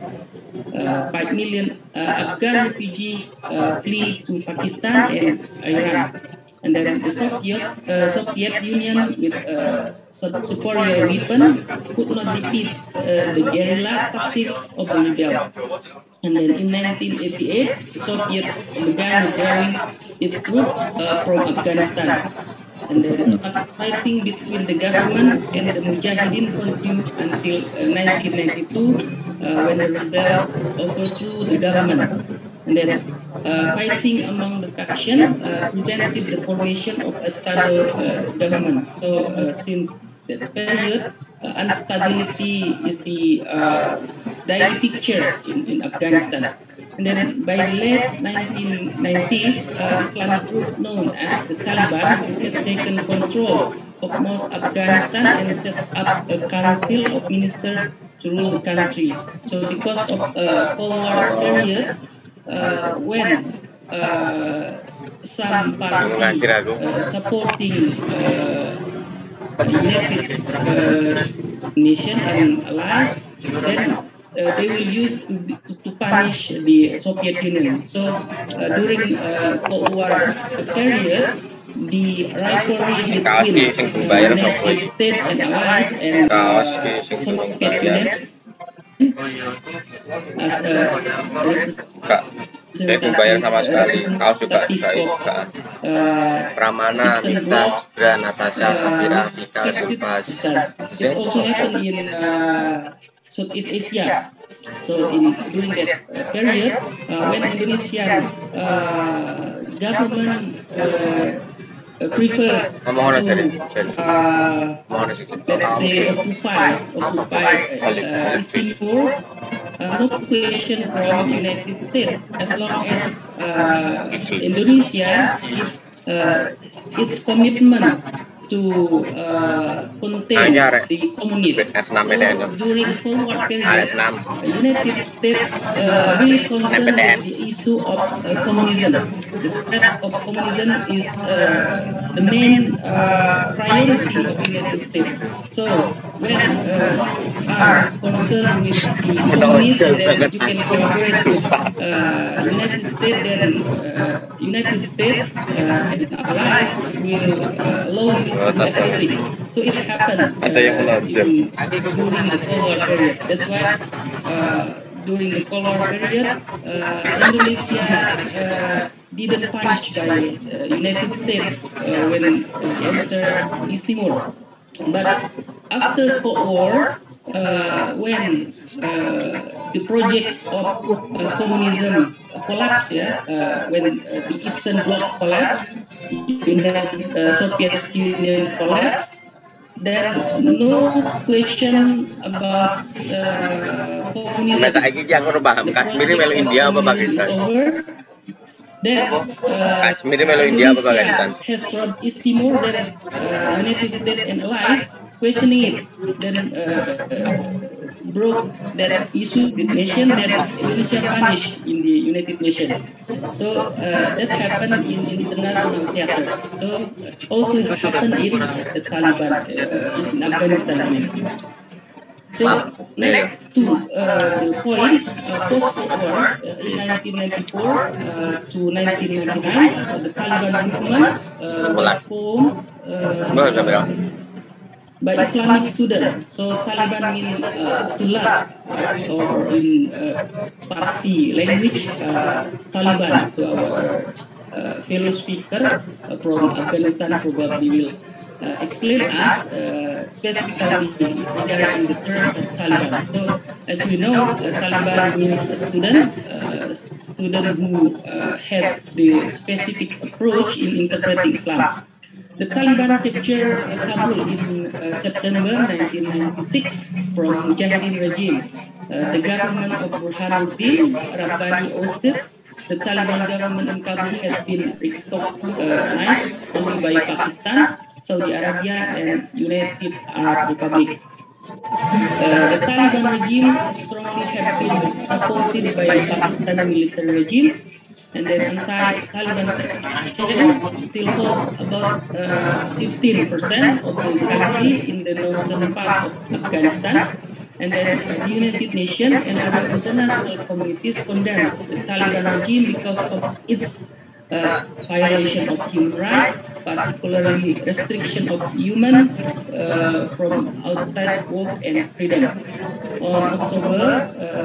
Uh, five million uh, Afghan refugees uh, flee to Pakistan and Iran. And then the Soviet, uh, Soviet Union with uh, superior weapon could not defeat uh, the guerrilla tactics of the rebel. And then in nineteen eighty-eight, the Soviet began withdrawing its troops uh, from Afghanistan. And then fighting between the government and the Mujahideen continued until uh, nineteen ninety-two, uh, when the rebels overthrew the government. And then uh, fighting among the faction uh, prevented the formation of a stable uh, government. So uh, since that period, uh, instability is the uh, daily picture in, in Afghanistan. And then by the late nineteen nineties, uh, Islamic group known as the Taliban had taken control of most Afghanistan and set up a council of ministers to rule the country. So because of uh, Cold War period, uh, when uh, some party uh, supporting uh, United uh, Nation and Ally, then Uh, they will use to, to, to punish the Soviet Union. So uh, during uh, Cold War period, the rivalry between uh, United States and allies and uh, Soviet Union as a Kak, saya belum bayar sama sekali. Kau juga Said, Kak. Pramana, Nista, Jibra, Natasha, Safira, Vika, Sulfas. It's also happened in uh, Southeast Asia. So in during that uh, period, uh, when Indonesian uh, government uh, uh, prefer to, uh, let's say, occupy, occupy uh, East Timor, uh, no question from United States, as long as uh, Indonesia keep uh, its commitment to uh, contain the communists. So during Cold War period, the United States uh, really concerned with the issue of uh, communism. The spread of communism is uh, the main uh, priority of the United States. So when uh, you are concerned with the communists, then you can collaborate with uh, United States. Then uh, United States uh, and allies will uh, allow you to do everything. So it happened uh, in, during the Cold War period. That's why uh, during the Cold War period, uh, Indonesia uh, didn't punish by uh, United States uh, when they entered East Timor. But after Cold War, uh, when uh, the project of uh, communism collapsed, yeah, uh, when uh, the Eastern Bloc collapsed, United uh, Soviet Union collapsed, then no question about uh, communism. Kashmir melu India apa Pakistan? Then uh, Kashmir melu India apa Pakistan? Has from East Timor, then uh, United States and allies questioning it, then uh, uh, broke that issue with nation that Indonesia punished in the United Nations. So uh, that happened in, in international theater. So uh, also it happened in uh, the Taliban uh, in Afghanistan. I mean. So next to uh, the point, uh, post-Cold War uh, in nineteen ninety-four uh, to nineteen ninety-nine, uh, the Taliban movement uh, was formed uh, by Islamic students. So Taliban means uh, to learn, uh, or in uh, Parsi language, uh, Taliban. So our uh, fellow speaker uh, from Afghanistan probably will Uh, explain us uh, specifically regarding the term uh, Taliban. So, as we know, uh, Taliban means a student, uh, student who uh, has the specific approach in interpreting Islam. The Taliban captured uh, Kabul in uh, September nineteen ninety-six from Mujahideen regime. Uh, the government of Burhanuddin Rabbani ousted. The Taliban government in Kabul has been recognized only by Pakistan, Saudi Arabia, and United Arab Republic. Uh, the Taliban regime strongly have been supported by Pakistani military regime, and then anti-Taliban faction still hold about uh, fifteen percent of the country in the northern part of Afghanistan. And then uh, the United Nations and other international communities condemn the Taliban regime because of its uh, violation of human rights, particularly restriction of human uh, from outside work and freedom. On October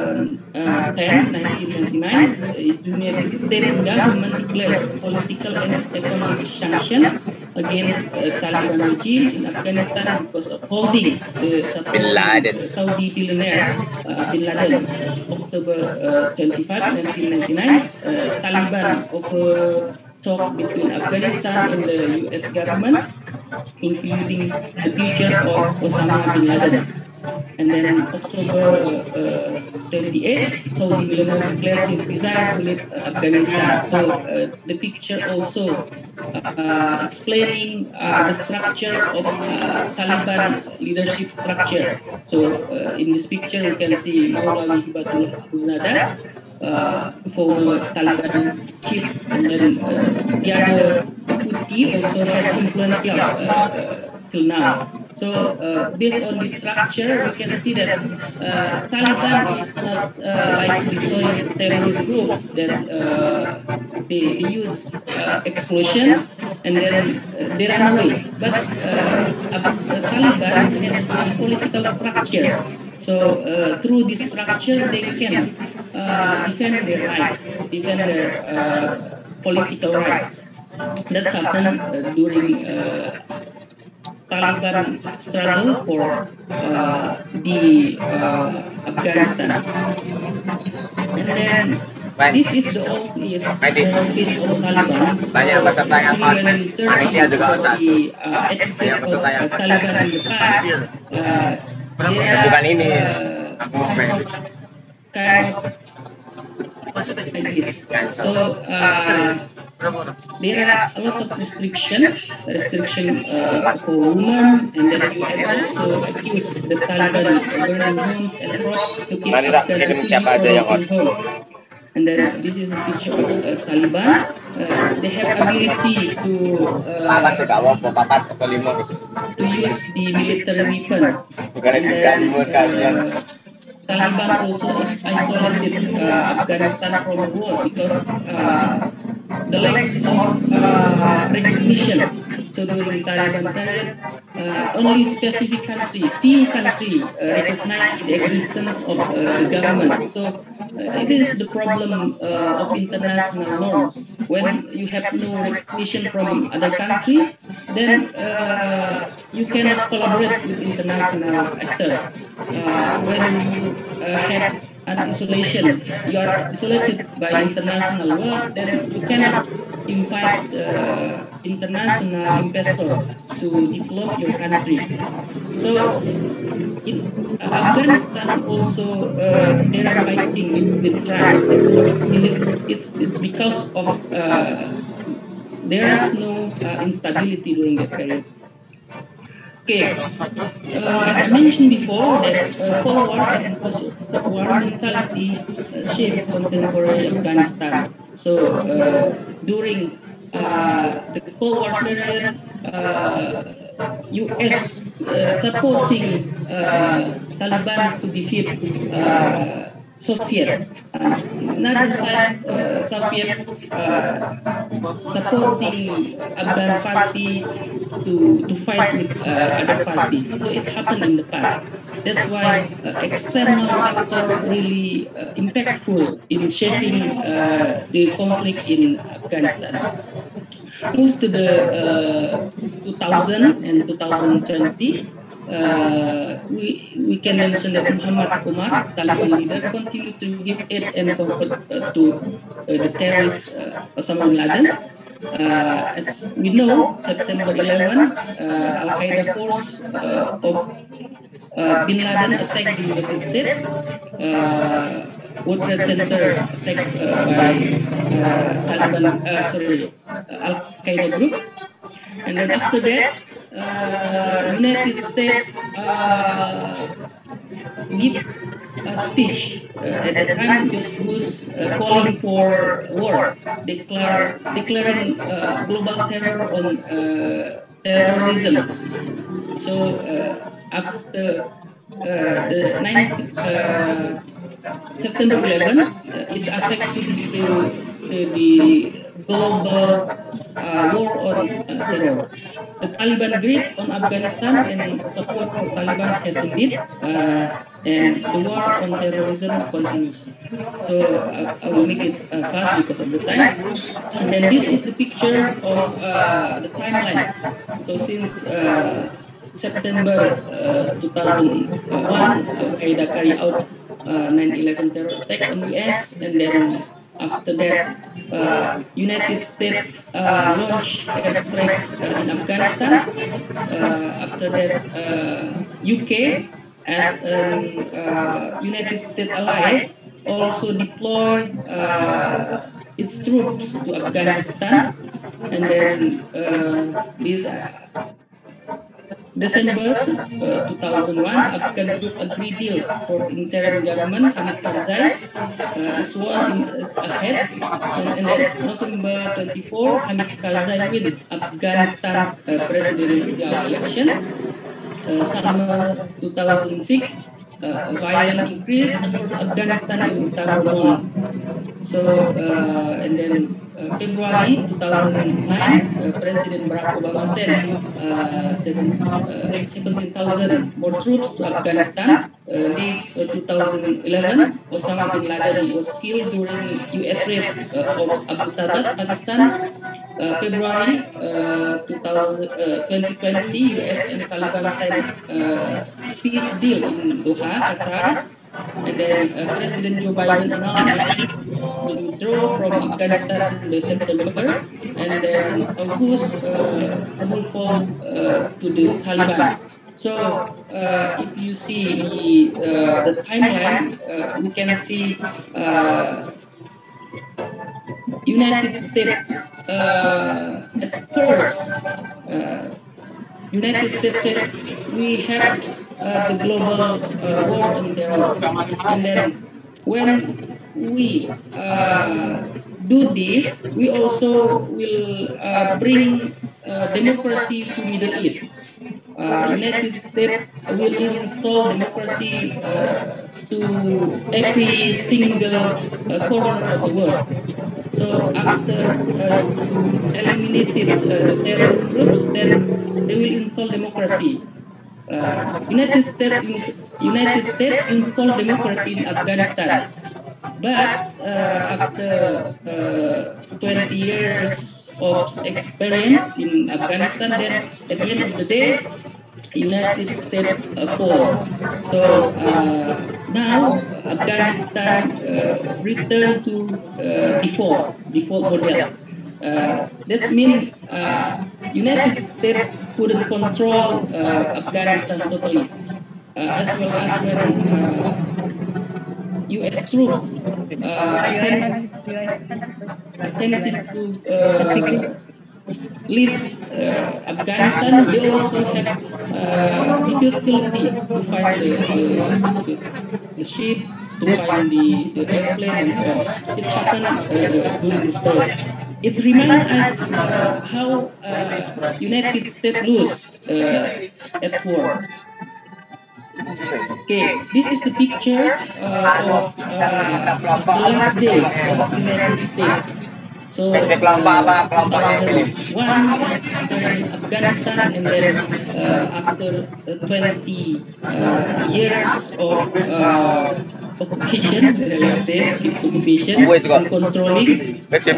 tenth, nineteen ninety-nine, the United States government declared political and economic sanction against uh, Taliban regime in Afghanistan because of holding the uh, Saudi billionaire uh, Bin Laden. October twenty-fifth, nineteen ninety-nine, uh, Taliban offered talk between Afghanistan and the U S government, including the future of Osama Bin Laden. And then October uh, twenty-eighth, Saudi billionaire declared his desire to leave uh, Afghanistan. So uh, the picture also uh, explaining uh, the structure of uh, Taliban leadership structure. So uh, in this picture you can see Maulawi Hibatullah Abuzada, uh, former Taliban chief, and then uh, the other Putih also has influential uh, uh, till now. So uh, based on this structure, we can see that uh, Taliban is not uh, like the terrorist group that uh, they, they use uh, explosion and then uh, they run away. But uh, uh, Taliban has a political structure So uh, through this structure, they can uh, defend their right, defend their uh, political right. That's happened uh, during uh, Taliban struggle for uh, the uh, Afghanistan. And then this is the office, the office of Taliban. So actually when researching about the uh, attitude of uh, Taliban in the past, uh, there are uh, kind of like this. So uh, there are a lot of restriction, restriction uh, for women, and then you had also accused the Taliban of burning homes and crops to keep up the people home. And then this is a picture of uh, Taliban. Uh, they have ability to uh, to use the military weapon. And then, uh, Taliban also is isolated uh, Afghanistan from the world because uh, the lack of uh, recognition. So during Taliban period, uh, only specific country, few country uh, recognize the existence of uh, the government. So uh, it is the problem uh, of international norms. When you have no recognition from other country, then uh, you cannot collaborate with international actors. Uh, when you uh, have an isolation, you are isolated by international law, then you cannot invite uh, international investor to develop your country. So in Afghanistan also uh, they are fighting with, with tribes. It, it, it's because of uh, there is no uh, instability during that period. Okay, uh, as I mentioned before, that uh, Cold War and post-war mentality uh, shaped contemporary Afghanistan. So uh, during uh, the Cold War period, uh, U S uh, supporting uh, Taliban to defeat uh, Soviet. Uh, another side, uh, Soviet uh, supporting Afghan party to, to fight with uh, other party. So it happened in the past. That's why uh, external factor really uh, impactful in shaping uh, the conflict in Afghanistan. Move to the uh, two thousand and two thousand twenty. Uh, we, we can mention that Muhammad Umar, Taliban leader, continued to give aid and comfort uh, to uh, the terrorist uh, Osama bin Laden. Uh, as we know, September eleventh, uh, Al-Qaeda force uh, of uh, bin Laden attacked the United States. Uh, World Trade Center attacked uh, by uh, Taliban, uh, sorry, Al-Qaeda group. And then after that, uh, United States uh, give a speech uh, at that time. Just was uh, calling for war, declare declaring uh, global terror on uh, terrorism. So uh, after uh, the ninth, uh, September eleventh, uh, it affected the, the, the global uh, war on uh, terror. The Taliban grip on Afghanistan and support for Taliban has ended, uh, and the war on terrorism continues. So uh, I will make it uh, fast because of the time. And then this is the picture of uh, the timeline. So since uh, September uh, two thousand one, Al-Qaeda carried out uh, nine eleven terror attack on U S, and then after that, uh, United States uh, launched airstrike uh, in Afghanistan. Uh, after that, uh, U K, as a uh, United States ally, also deployed uh, its troops to Afghanistan. And then uh, this uh, December uh, two thousand one, Afghan group agreed deal for interim government. Hamid Karzai uh, sworn in as ahead, and, and then November twenty-fourth, Hamid Karzai win Afghanistan's uh, presidential election. Uh, summer two thousand six, uh, a violent increase across Afghanistan in several months. So, uh, and then uh, February two thousand nine, uh, President Barack Obama sent uh, seven, uh, seventeen thousand more troops to Afghanistan. Uh, late uh, two thousand eleven, Osama bin Laden was killed during U S raid uh, of Abbottabad, Pakistan. Uh, February uh, twenty twenty, U S and Taliban signed uh, peace deal in Doha, Qatar. And then uh, President Joe Biden announced to withdraw from Afghanistan in September, and then August uh, Kabul fall uh, to the Taliban. So uh, if you see the uh, the timeline, uh, we can see uh, United States uh, at first. Uh, United States said we have uh, the global uh, war on terror, and then when we uh, do this, we also will uh, bring uh, democracy to Middle East. Uh, United States will install democracy uh, to every single uh, corner of the world. So after uh, eliminated uh, the terrorist groups, then they will install democracy. Uh, United States United States installed democracy in Afghanistan, but uh, after uh, twenty years of experience in Afghanistan, then at the end of the day, United States uh, fall. So uh, now Afghanistan uh, returned to uh, default, default model. Uh, that means uh, United States couldn't control uh, Afghanistan totally, uh, as well as when uh, U S troops uh, attempted, attempted to uh, lead uh, Afghanistan. They also have uh, difficulty to find the, the, the ship, to find the, the airplane and so on. It's happened uh, during this period. It reminds us uh, how uh, United States lose uh, at war. Okay, this is the picture uh, of uh, the last day of United States. So, uh, two thousand one, in Afghanistan, and then uh, after uh, twenty uh, years of uh, occupation, let's say, occupation, and controlling, uh,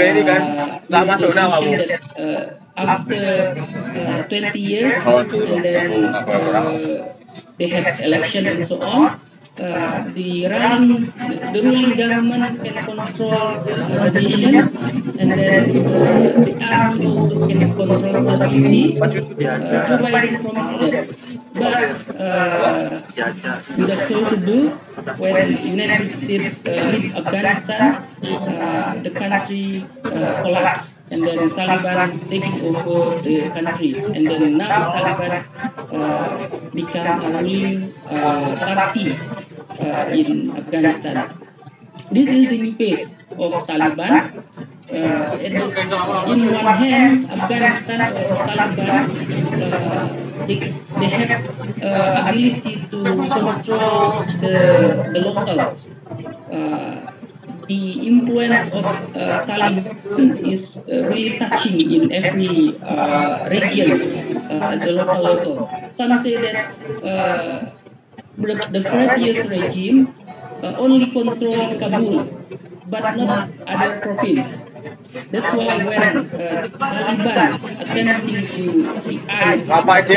that, uh, after uh, twenty years, and then uh, they have election and so on. Uh, the ruling, the ruling government can control uh, the nation, and then uh, the army also can control stability. Uh, Joe Biden promised that, but uh, without further ado, when the United States uh, lead Afghanistan, uh, the country uh, collapsed, and then Taliban taking over the country, and then now Taliban uh, become a ruling uh, party uh, in Afghanistan. This is the new phase of Taliban. Uh, it is, in one hand, Afghanistan or Taliban, uh, they, they have uh, ability to control the, the local. Uh, the influence of uh, Taliban is uh, really touching in every uh, region uh, at the local level. Some say that uh, the, the previous regime uh, only controlled Kabul, but not other province. That's why when uh, Taliban attempting to seize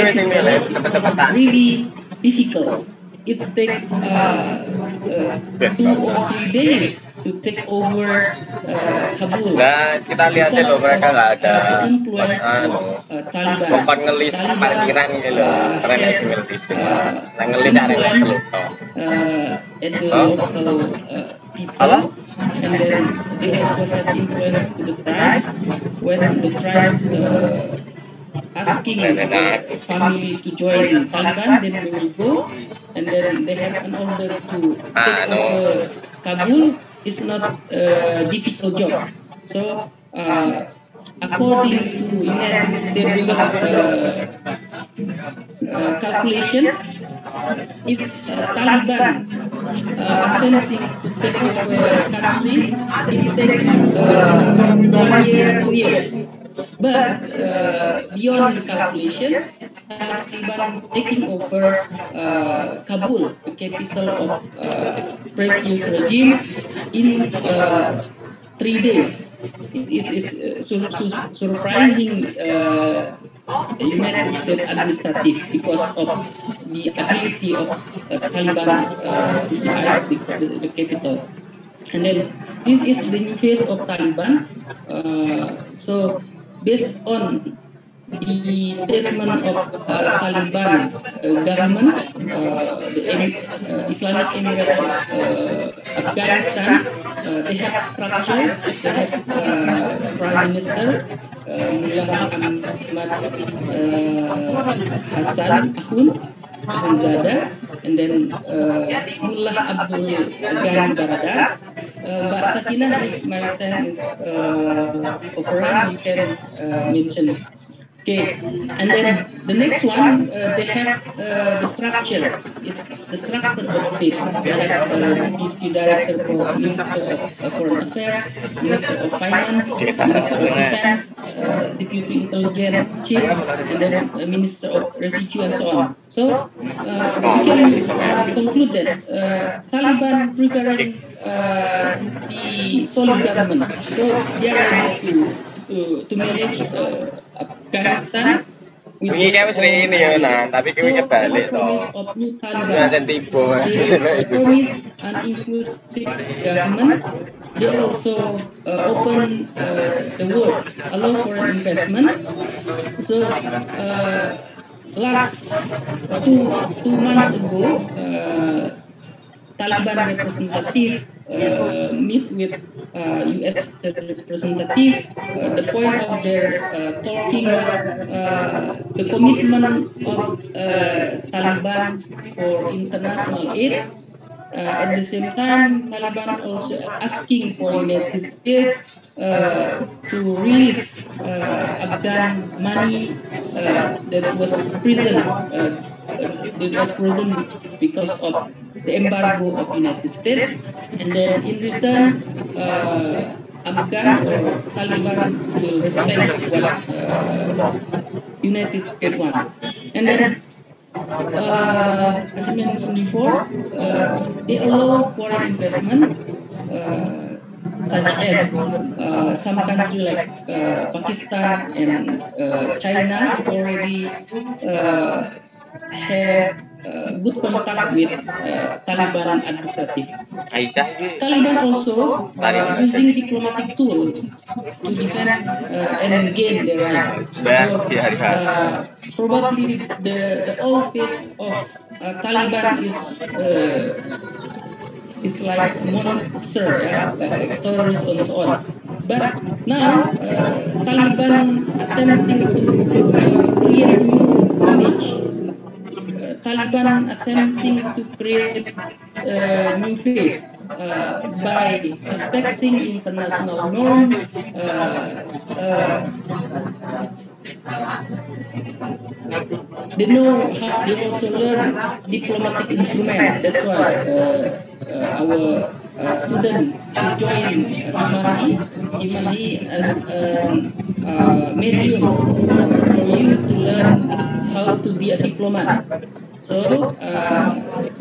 is really difficult. It's take uh, uh, two or three days to take over uh, Kabul. Nah, kita lihat deh loh, mereka nggak ada uh, influence of uh, Taliban. Tempat ngelis parkiran gitu loh, keren ya ngelis. Nah ngelis ada ngelis. Uh, at the local uh, people, and then they also has influence to the tribes. When the tribes uh, asking the family to join Taliban, then they will go, and then they have an order to take over Kabul. It's not a difficult job. So, uh, according to United States uh, uh, calculation, if uh, Taliban uh, attempting to take over the country, it takes uh, one year, two years. But uh, beyond the calculation, Taliban taking over uh, Kabul, the capital of uh, previous regime, in uh, three days. It, it is uh, sur sur surprising uh, United States administrative because of the ability of uh, Taliban uh, to seize the, the, the capital. And then this is the new phase of Taliban. Uh, so based on the statement of uh, Taliban uh, government, uh, the uh, Islamic Emirate of uh, Afghanistan, uh, they have structure, they have uh, Prime Minister, uh, Mullah Ahmad uh, Hassan Ahun, Ahunzada, and then uh, Mullah Abdul Ghani Baradar. Uh, but Sakinah, if my time is uh, overrun, you can uh, mention. Okay, and then the next one, uh, they have uh, the structure, it's the structure of state. They have uh, deputy director for Minister of uh, Foreign Affairs, Minister of Finance, Minister of Defense, uh, Deputy Intelligence Chief, and then uh, Minister of Refugee and so on. So uh, we can uh, conclude that uh, Taliban preferring uh, the solid government, so they are able to to, to manage uh, Afghanistan. Ini kan sering ini ya, nah, tapi kami kebalik toh. Jangan tipu. They promise an inclusive government. They also uh, open uh, the world, allow for investment. So uh, last two two months ago, uh, Taliban representative uh, meet with uh, U S representative. Uh, the point of their uh, talking was uh, the commitment of uh, Taliban for international aid. Uh, at the same time, Taliban also asking for United States uh, to release uh, Afghan money uh, that was prison, uh, that was prison because of the embargo of United States, and then in return, uh, Afghan or Taliban will respect what uh, United States want. And then, uh, as I mentioned before, uh, they allow foreign investment, uh, such as uh, some countries like uh, Pakistan and uh, China already uh, have Uh, good contact with uh, Taliban administrative. Taliban also uh, using diplomatic tools to defend uh, and gain their rights. So uh, probably the, the old phase of uh, Taliban is uh, is like a monster, yeah, like terrorists and so on. But now uh, Taliban attempting to uh, create new image. Taliban attempting to create a uh, new face uh, by respecting international norms, uh, uh, they know how, they also learn diplomatic instrument. That's why uh, uh, our uh, student who join Himahi, Himahi as a uh, medium for you to learn how to be a diplomat. So, uh,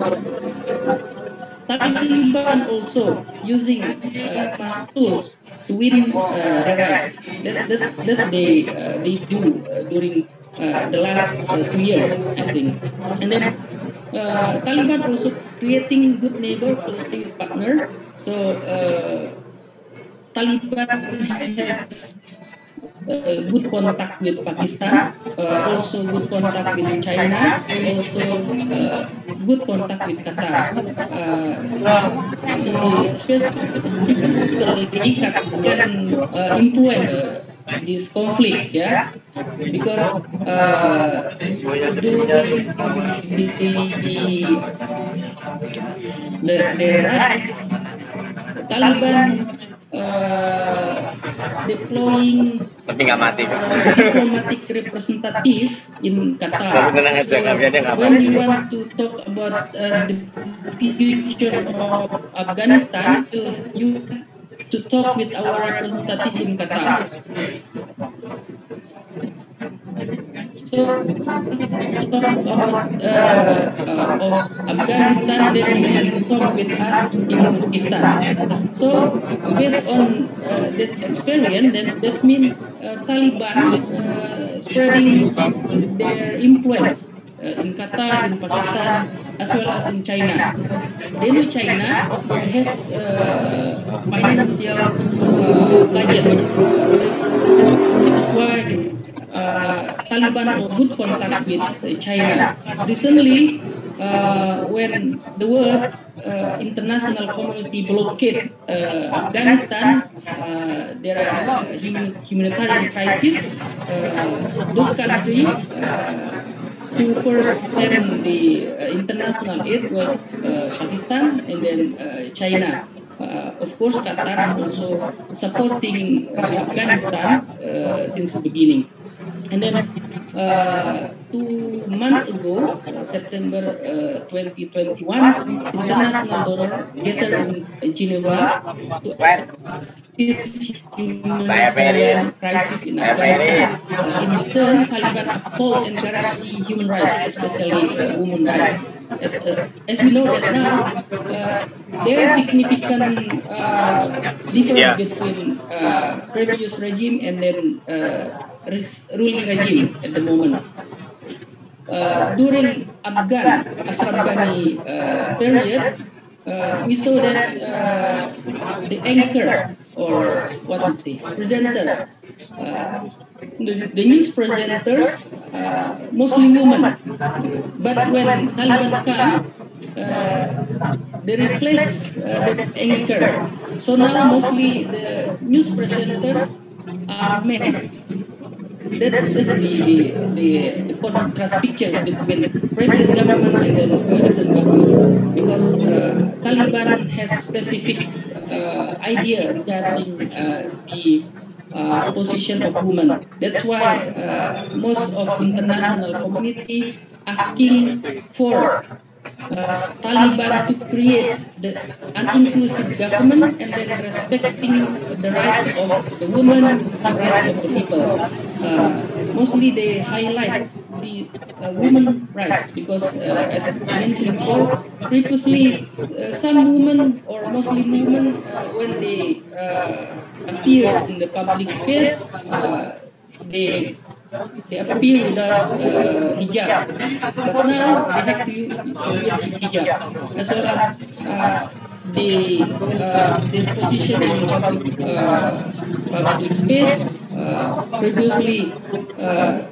Taliban also using uh, tools to win uh, their rights. That, that, that they, uh, they do uh, during uh, the last uh, two years, I think. And then uh, Taliban also creating good neighbor, policy partner. So, uh, Taliban has Uh, good contact with Pakistan, uh, also good contact with China, also uh, good contact with Qatar. Uh, especially can uh, influence uh, this conflict, yeah, because uh, during the the, the Taliban uh, deploying Tapi nggak mati. Diplomatic representative in Qatar. So when we want to talk about uh, the future of Afghanistan, you to talk with our representative in Qatar. So talk about uh, uh, of Afghanistan, then you can talk with us in Pakistan. So based on uh, that experience, then that means uh, Taliban uh, spreading their influence uh, in Qatar, in Pakistan, as well as in China. They know China has uh, financial uh, budget. That's why Uh, Taliban have good contact with uh, China. Recently, uh, when the world uh, international community blockade uh, Afghanistan, uh, there are uh, human, humanitarian crisis. Uh, those countries uh, who first sent the uh, international aid was uh, Pakistan and then uh, China. Uh, of course, Qatar is also supporting uh, Afghanistan uh, since the beginning. And then uh, two months ago, uh, September uh, twenty twenty-one, international donor gathered in Geneva to assist humanitarian crisis in Afghanistan. Uh, in return, Taliban uphold and guarantee human rights, especially uh, women's rights. As, uh, as we know that now, uh, there is significant uh, difference yeah. between uh, previous regime and then uh, ruling regime at the moment. Uh, during Afghan, Ashraf Ghani uh, period, uh, we saw that uh, the anchor, or what we say, presenter, uh, the, the news presenters, uh, mostly women. But when Taliban come, uh, they replace uh, the anchor. So now mostly the news presenters are men. That is the, the, the contrast picture between previous government and the recent government, because uh, Taliban has specific uh, idea regarding uh, the uh, position of women. That's why uh, most of international community asking for Uh, Taliban to create the, an inclusive government and then respecting the right of the women, the right of the people. Uh, mostly they highlight the uh, women rights because, uh, as mentioned before, previously uh, some women or mostly women, uh, when they uh, appear in the public space, uh, they They appear without uh, hijab, but now they have to wear hijab, as well as uh, the uh, their position in public uh, public space. Uh, previously, uh,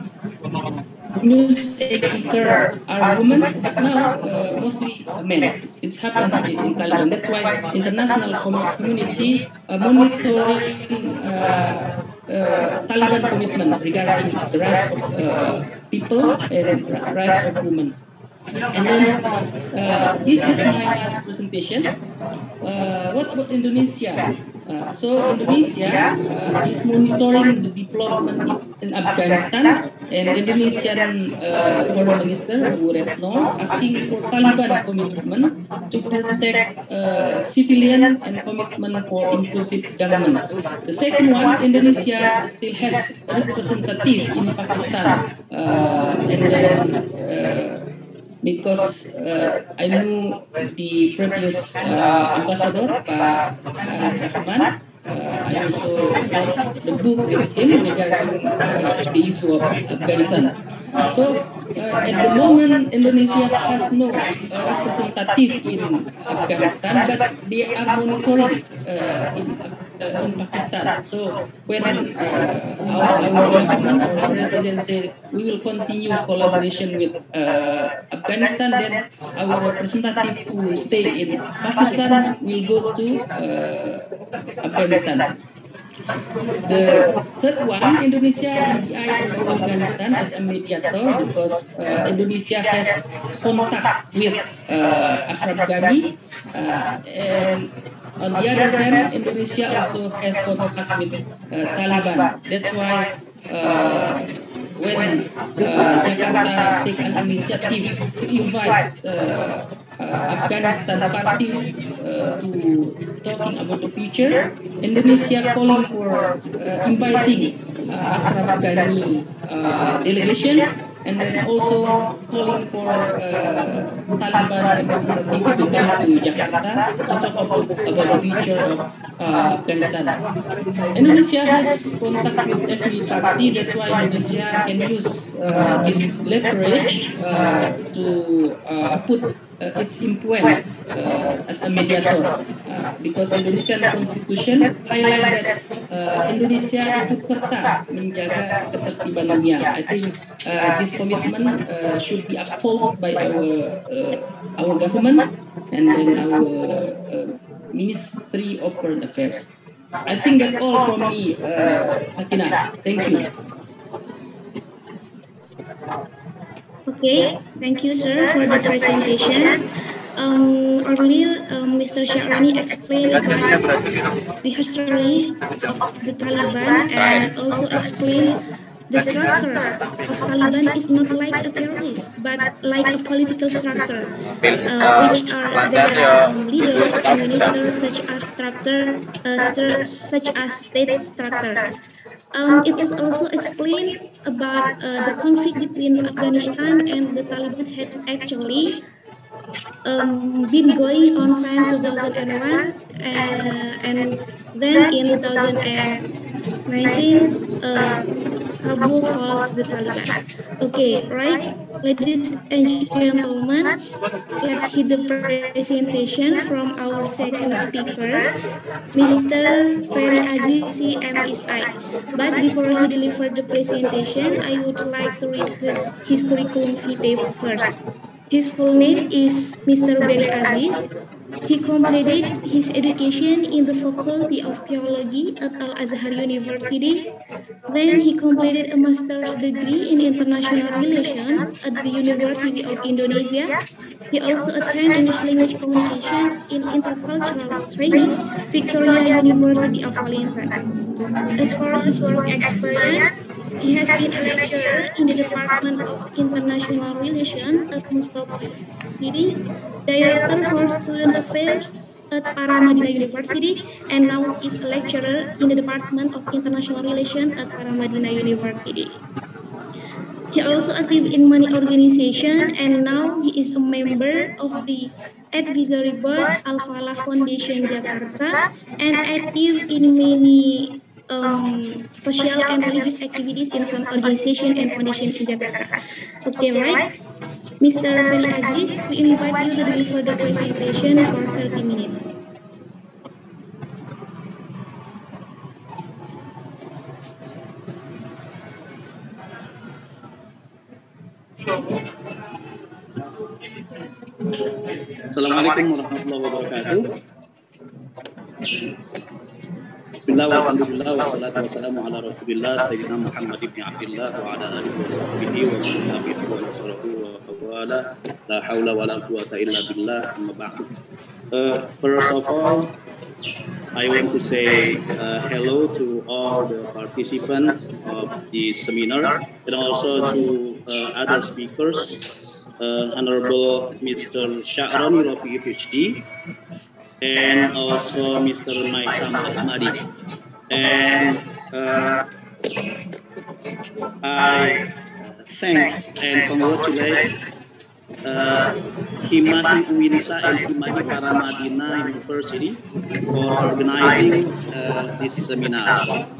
news anchor are women, but now uh, mostly men. It's, it's happened in, in Taliban. That's why international community uh, monitoring. Uh, Uh, Taliban commitment regarding the rights of uh, people and rights of women. And then uh, this is my last presentation. Uh, what about Indonesia? Uh, so Indonesia uh, is monitoring the development in, in Afghanistan, and Indonesian uh, Foreign Minister Bu Retno asking for Taliban commitment to protect uh, civilian and commitment for inclusive government. The second one, Indonesia still has a representative in Pakistan, uh, and then. Uh, Because uh, I knew the previous uh, ambassador, Pak Rahman. Uh, I also wrote the book with him regarding uh, the issue of Afghanistan. So uh, at the moment, Indonesia has no uh, representative in Afghanistan, but they are monitoring uh, in, uh, in Pakistan. So when uh, our, our government or president said we will continue collaboration with uh, Afghanistan, then our representative who stay in Pakistan will go to uh, Afghanistan. The third one, Indonesia in the eyes of Afghanistan as a mediator, because uh, Indonesia has contact with uh, Ashraf Ghani, uh, and on the other hand, Indonesia also has contact with uh, Taliban. That's why uh, when uh, Jakarta take an initiative to invite uh, uh, Afghanistan parties uh, to talking about the future, Indonesia calling for uh, inviting uh, Ashraf Ghani uh, delegation, and then also calling for uh, Taliban representative to come to Jakarta to talk about, about the future of uh, Afghanistan. Indonesia has contact with every party, that's why Indonesia can use uh, this leverage uh, to uh, put Uh, its influence uh, as a mediator, uh, because Indonesian Constitution highlight that uh, Indonesia ikut serta menjaga ketertiban dunia. I think uh, this commitment uh, should be upheld by our uh, our government and then our uh, Ministry of Foreign Affairs. I think that's all from me, uh, Sakina. Thank you. Okay, thank you, sir, for the presentation. Um, earlier, um, Mister Syahrani explained about the history of the Taliban and also explained the structure of Taliban is not like a terrorist, but like a political structure, uh, which are their um, leaders and ministers, such as structure, uh, stru such as state structure. Um, it was also explained about uh, the conflict between Afghanistan and the Taliban had actually um, been going on since two thousand one, uh, and then in two thousand nineteen, uh, Kabul falls the Taliban. Okay, right, ladies and gentlemen, let's hear the presentation from our second speaker, Mister Ferry Aziz, C M S I. But before he delivered the presentation, I would like to read his, his curriculum vitae first. His full name is Mister Ferry Aziz. He completed his education in the Faculty of Theology at Al-Azhar University. Then he completed a master's degree in international relations at the University of Indonesia. He also attended English language communication in intercultural training, Victoria University of Wellington. As for his work experience, he has been a lecturer in the Department of International Relations at Mustafa University, Director for Student Affairs at Paramadina University, and now is a lecturer in the Department of International Relations at Paramadina University. He also active in many organizations, and now he is a member of the advisory board Al-Falah Foundation Jakarta, and active in many um, social and religious activities in some organization and foundation in Jakarta. Okay, right? Mister Ferry Aziz, we invite you to deliver the presentation for thirty minutes. Assalamualaikum warahmatullahi wabarakatuh. Bismillah walhamdulillah wassalatu wassalamu ala rasulillah sayyidina Muhammad ibn Abdullah wa ala alihi wa sahbihi wa man tabi'ahu wa nasarahu wa wala la hawla wa la quwwata illa billah amma ba'du. Uh, first of all, I want to say uh, hello to all the participants of this seminar and also to uh, other speakers. Uh, Honorable Mister Syahrani Rafi'i P H D and also Mister Maisam Ahmadi. And uh, I thank and congratulate uh, Himahi Uinsa and Himahi Paramadina University for organizing uh, this seminar.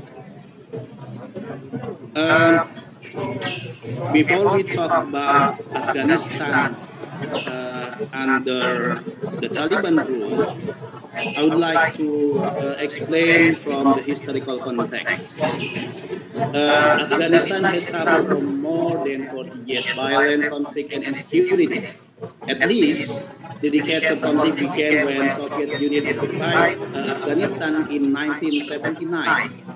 Uh, Before we talk about Afghanistan uh, under the Taliban rule, I would like to uh, explain from the historical context. Uh, Afghanistan has suffered from more than forty years violent conflict and insecurity. At least, the decades of conflict began when Soviet Union occupied uh, Afghanistan in nineteen seventy-nine.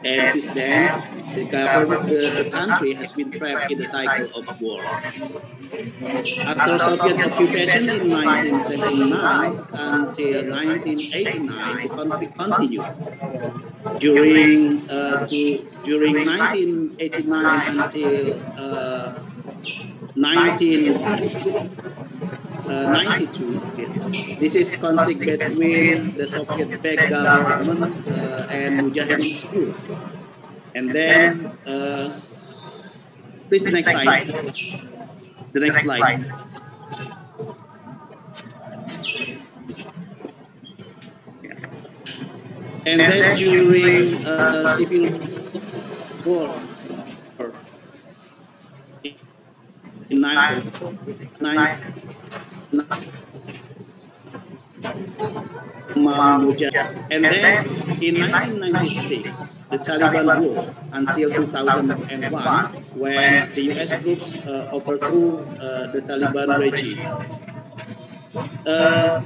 And since then, the government, the, the country has been trapped in the cycle of war. After Soviet occupation in nineteen seventy-nine until nineteen eighty-nine, the conflict continued. During uh, to, during nineteen eighty-nine until uh, nineteen ninety-two, this is conflict between the Soviet-backed government uh, and Mujahideen group. And then, uh, please the next slide. The next slide. And then during uh, civil war in nine, nine, and then in nineteen ninety-six, the Taliban ruled until two thousand one, when the U S troops uh, overthrew uh, the Taliban regime. Uh,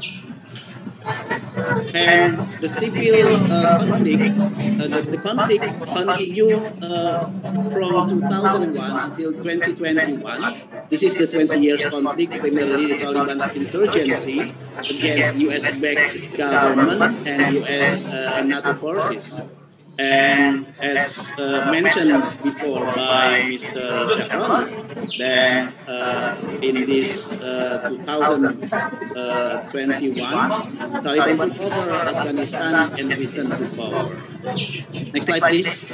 and the civil uh, conflict, uh, the, the conflict continued uh, from two thousand one until twenty twenty-one. This is the twenty years conflict, primarily the Taliban's insurgency against U S-backed government and U S uh, and NATO forces. And as uh, mentioned before by Mister Shahrani, then uh, in this uh, two thousand twenty-one, Taliban took over Afghanistan and returned to power. Next slide, please.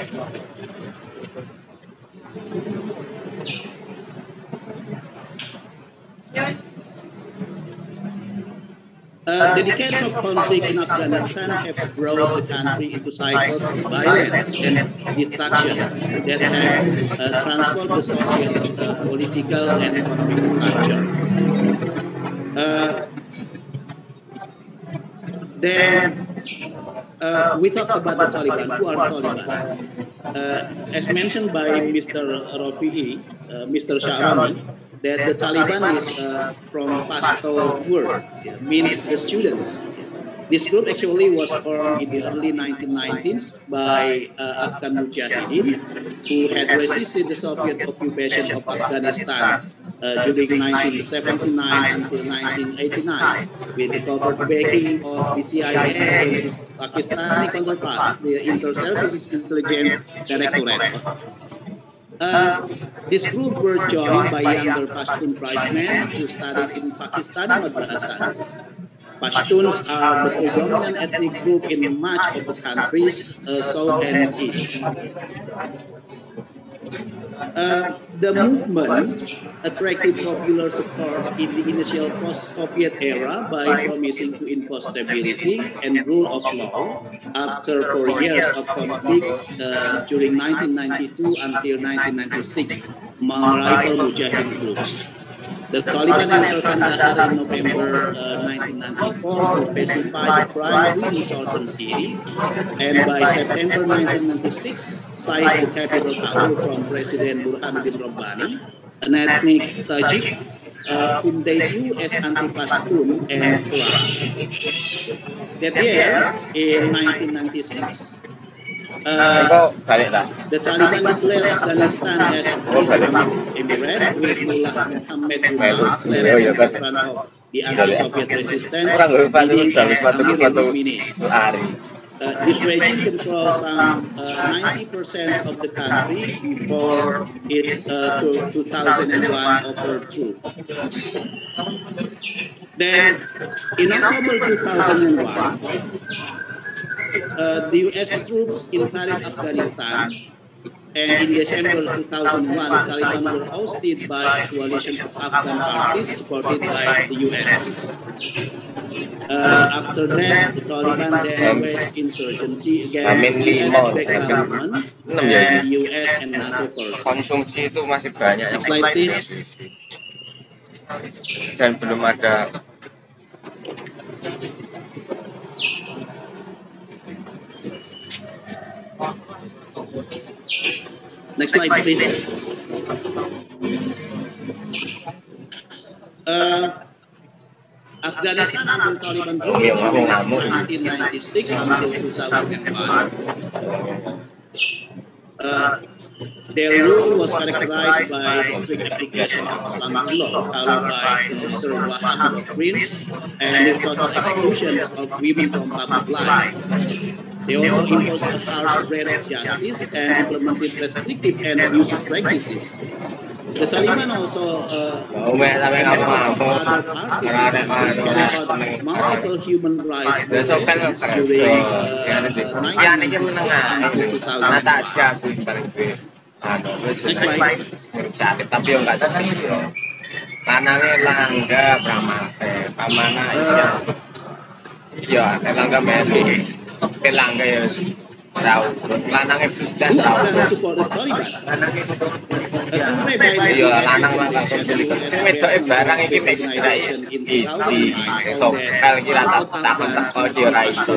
Uh, the decades of conflict in Afghanistan have brought the country into cycles of violence and destruction that have uh, transformed the social, uh, political, and economic structure. Uh, then uh, we talk about the Taliban. Who are Taliban? Uh, as mentioned by Mister Rafi'i, uh, Mister Shahrani, that the Taliban is uh, from Pashto word, it means the students. This group actually was formed in the early nineteen nineties by uh, Afghan Mujahideen, who had resisted the Soviet occupation of Afghanistan uh, during nineteen seventy-nine until nineteen eighty-nine, with the covert backing of the C I A and its Pakistani counterparts, the Inter-Services Intelligence Directorate. Uh, this group were joined by younger Pashtun tribesmen who studied in Pakistani madrasas. Pashtuns are the predominant ethnic group in much of the country's uh, south and east. Uh, the movement attracted popular support in the initial post-Soviet era by promising to impose stability and rule of law after four years of conflict uh, during nineteen ninety-two until nineteen ninety-six among rival Mujahideen groups. The Taliban entered Kandahar in November uh, nineteen ninety-four to pacify the crime-ridden southern city, and by September nineteen ninety-six, seized the capital Kabul from President Burhanuddin Rabbani, an ethnic Tajik uh, whom they view as anti-Pashtun and corrupt. That year, in nineteen ninety-six, Uh, the Taliban declared Afghanistan as Islamic Emirates with Mullah Muhammad Gullah declared the veteran of the anti-Soviet resistance, leading as Amir al-Mu'minin. Uh, this regime controls some uh, ninety percent of the country before its uh, two thousand one overthrow. Then, in October two thousand one, Uh, the U S troops invaded Afghanistan, and in December two thousand one, the Taliban were ousted by a coalition of Afghan parties supported by the U S. Uh, after that, the Taliban then waged insurgency against the U S-backed government and U S and NATO forces. Konsumsi itu masih banyak. Next slide, please. Dan belum ada. Next slide, please. Uh, Afghanistan under Taliban rule from nineteen ninety-six until two thousand one. Uh, their rule was characterized by the strict application of Islamic law, followed by sinister Wahhabi doctrines and the total exclusions of women from public life. They also imposed a harsh brand of justice and implemented restrictive and abusive practices. The Taliban also uh, other parties carried multiple human rights violations during uh, nineteen ninety-six and two thousand five. Next slide. Tapi yang nggak seperti itu. Lanangnya langga pramate, pamana iya. Iya, langga meli. Oke langga ya tahu. Lanangnya belas tahu. Support the Taliban. A survey by the iya, lanang lanang. Semedoke barang iki nek kira iki sopel iki ra tak takon teko iki ora iso.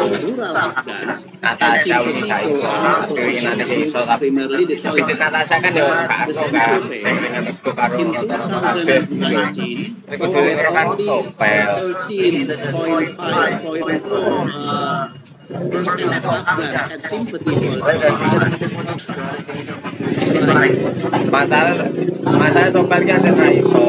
Natasha ora iso. Keinginane iso tapi Natasha kan yo gak iso karo in twenty nineteen, with only thirteen point five percent of Afghans had sympathy for the Taliban. Masalah masalah sopel ki ada ra iso.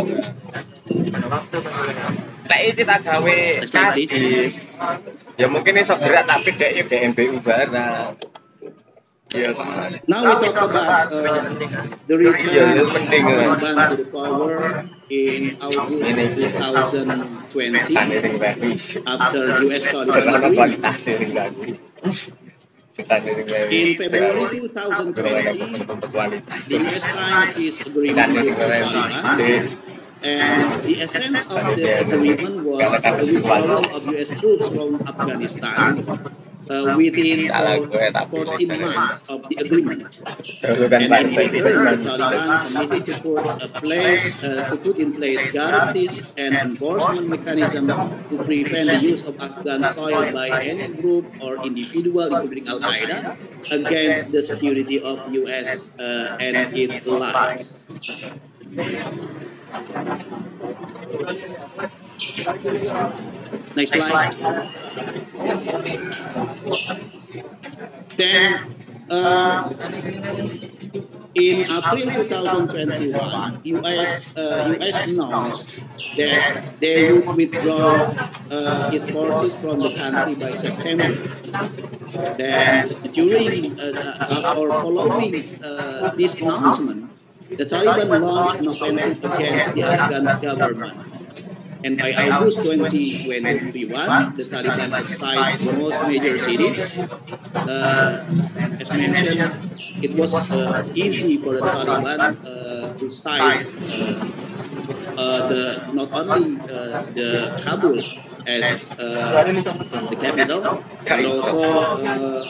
Lek iki tak gawe tadi. Ya mungkin iso gerak tapi dhek B M B U barang. Now we talk about uh, the return of Taliban to the power in August twenty twenty after U S Taliban agreement. In February twenty twenty, the U S signed peace agreement with the Taliban, and the essence of the agreement was the withdrawal of U S troops from Afghanistan uh, within fourteen months of the agreement. And in return, the Taliban committed to put, a place, uh, to put in place guarantees and enforcement mechanism to prevent the use of Afghan soil by any group or individual, including Al-Qaeda, against the security of U S uh, and its allies. Next slide. Then, uh, in April twenty twenty-one, U S uh, U S announced that they would withdraw uh, its forces from the country by September. Then, during uh, or following uh, this announcement, the Taliban launched an offensive against the Afghan government. And by August twenty twenty-one, the Taliban had seized most major cities. Uh, as mentioned, it was uh, easy for the Taliban uh, to seize uh, uh, the not only uh, the Kabul as uh, the capital, but also uh,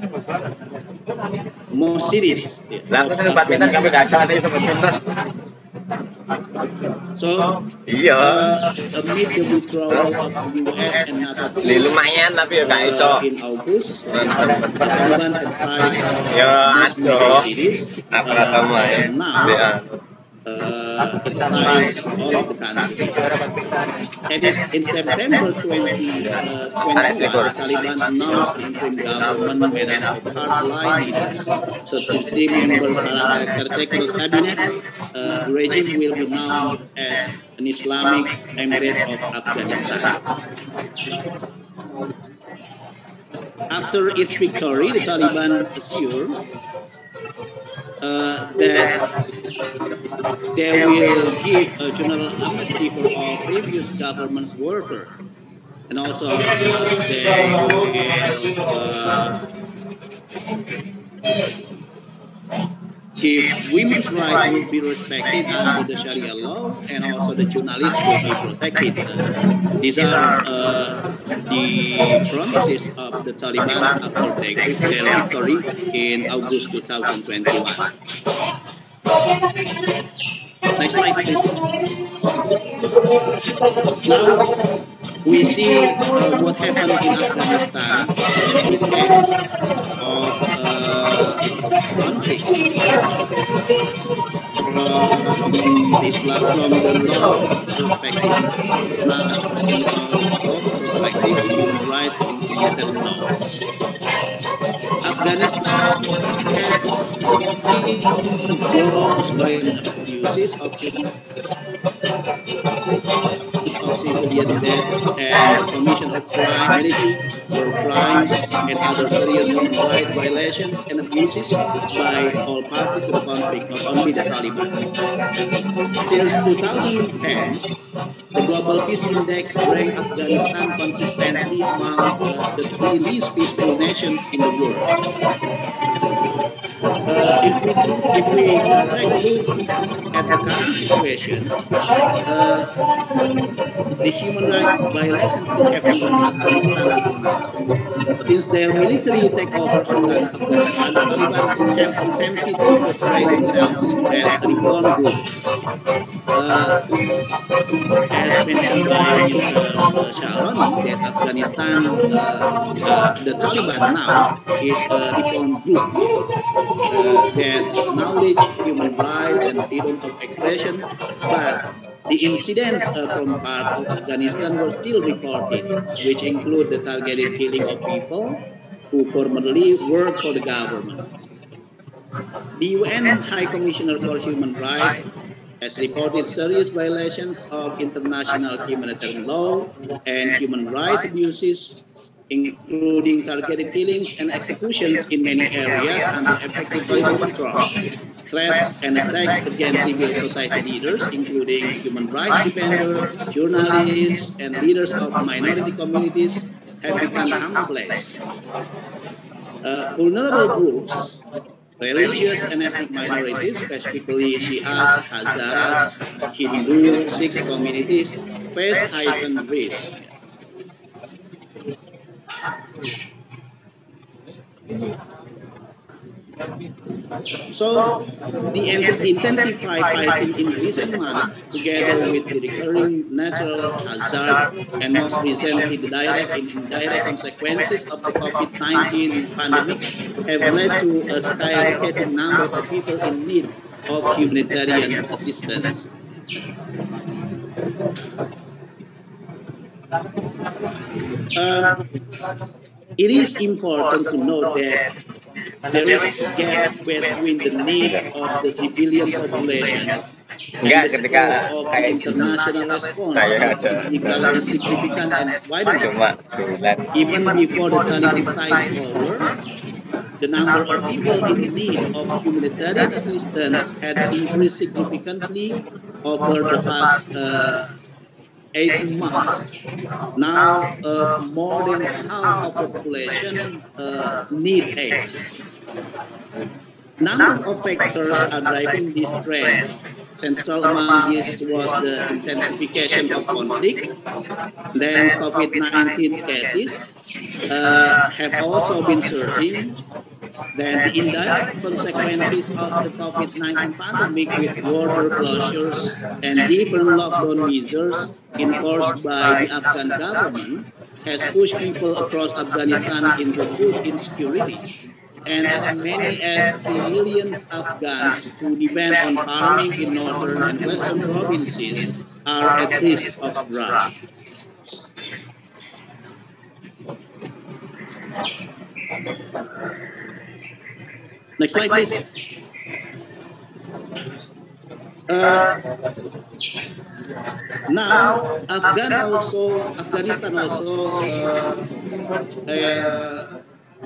most cities. So, uh, amid the withdrawal of the U S and NATO uh, in August, uh, the Taliban had seized most major cities, uh, and now uh, it seized all of the country. And in September twenty twenty-one, the Taliban announced the interim government made up of hardline leaders. So to see member caretaker cabinet, uh, the regime will be known as an Islamic Emirate of Afghanistan. After its victory, the Taliban assured Uh, that they will give a general amnesty for all previous government's workers, and also uh, they will uh, give women's rights will be respected under the Sharia law, and also the journalists will be protected. These are uh, the promises of the Taliban after their victory in August twenty twenty-one. Next slide, please. Now we see uh, what happened in Afghanistan in the case of uh, country. From Islam, from the law perspective, national law perspective, human rights, and created law. Afghanistan has seen gross violent abuses of human of civilian deaths and the commission of crime, military, war crimes, and other serious human rights violations and abuses by all parties to the conflict, not only the Taliban. Since two thousand ten, the Global Peace Index ranked Afghanistan consistently among uh, the three least peaceful nations in the world. Uh, if we, if we uh, take a look at the current situation, uh, the human rights violations still happen in Afghanistan until now. Since their military takeover of Afghanistan, the Taliban have attempted to portray themselves as a reform group. Uh, as mentioned by Mister Shahrani, that Afghanistan, uh, uh, the Taliban now is a reform group uh, that acknowledge human rights and freedom of expression, but the incidents uh, from parts of Afghanistan were still reported, which include the targeted killing of people who formerly worked for the government. The U N High Commissioner for Human Rights has reported serious violations of international humanitarian law and human rights abuses, including targeted killings and executions in many areas under effective Taliban control, threats and attacks against civil society leaders, including human rights defenders, journalists, and leaders of minority communities, have become commonplace. Uh, vulnerable groups, religious and ethnic minorities, specifically Shias, Hazaras, Hindu, Sikh communities, face heightened risk. So, the, the intensified fighting in recent months, together with the recurring natural hazards and most recently the direct and indirect consequences of the COVID nineteen pandemic, have led to a skyrocketing number of people in need of humanitarian assistance. Uh, it is important to note that there is a gap between the needs of the civilian population and the scope of the international response is significant and widening. Even before the Taliban seized power, the number of people in need of humanitarian assistance had increased significantly over the past uh, eighteen months. Now, uh, more than half of the population uh, need aid. Number of factors are driving these trends. Central among these was the intensification of conflict. Then COVID nineteen cases uh, have also been surging. Then the indirect consequences of the COVID nineteen pandemic with border closures and different lockdown measures enforced by the Afghan government has pushed people across Afghanistan into food insecurity. And as many as three million Afghans who depend on farming in northern and western provinces are at risk of drought. Next slide, please. Uh, now, Afghan also, Afghanistan also uh, uh,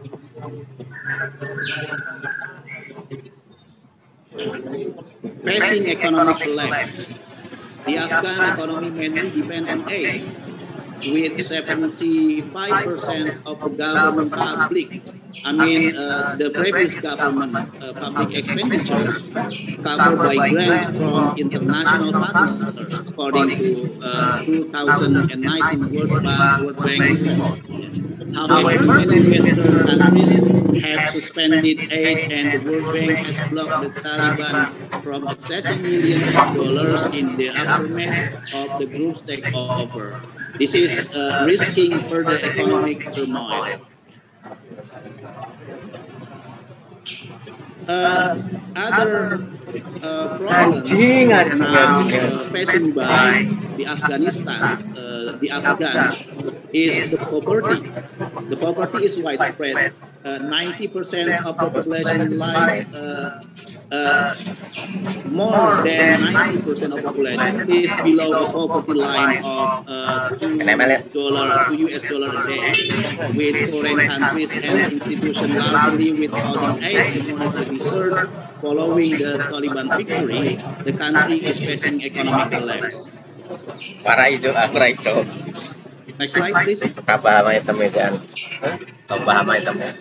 facing economic collapse. The Afghan economy mainly depends on aid, with seventy-five percent of the government public, I mean uh, the previous government uh, public expenditures covered by grants from international partners, according to uh, two thousand nineteen World Bank, World Bank report. However, many Western countries have suspended aid, and the World Bank has blocked the Taliban from accessing millions of dollars in the aftermath of the group's takeover. This is uh, risking further economic turmoil. Uh, other uh, problems now uh, facing by the Afghanistans, uh, the Afghans, is the poverty. The poverty is widespread ninety percent of the population lives, uh, uh, more than ninety percent of population is below the poverty line of uh, two dollar, two U S dollar a day, with foreign countries and institutions largely withholding aid and monetary research. Following the Taliban victory, the country is facing economic collapse. Parah itu, aku raiso. Next slide, please. Apa hama hitam ya? Apa hama hitam ya?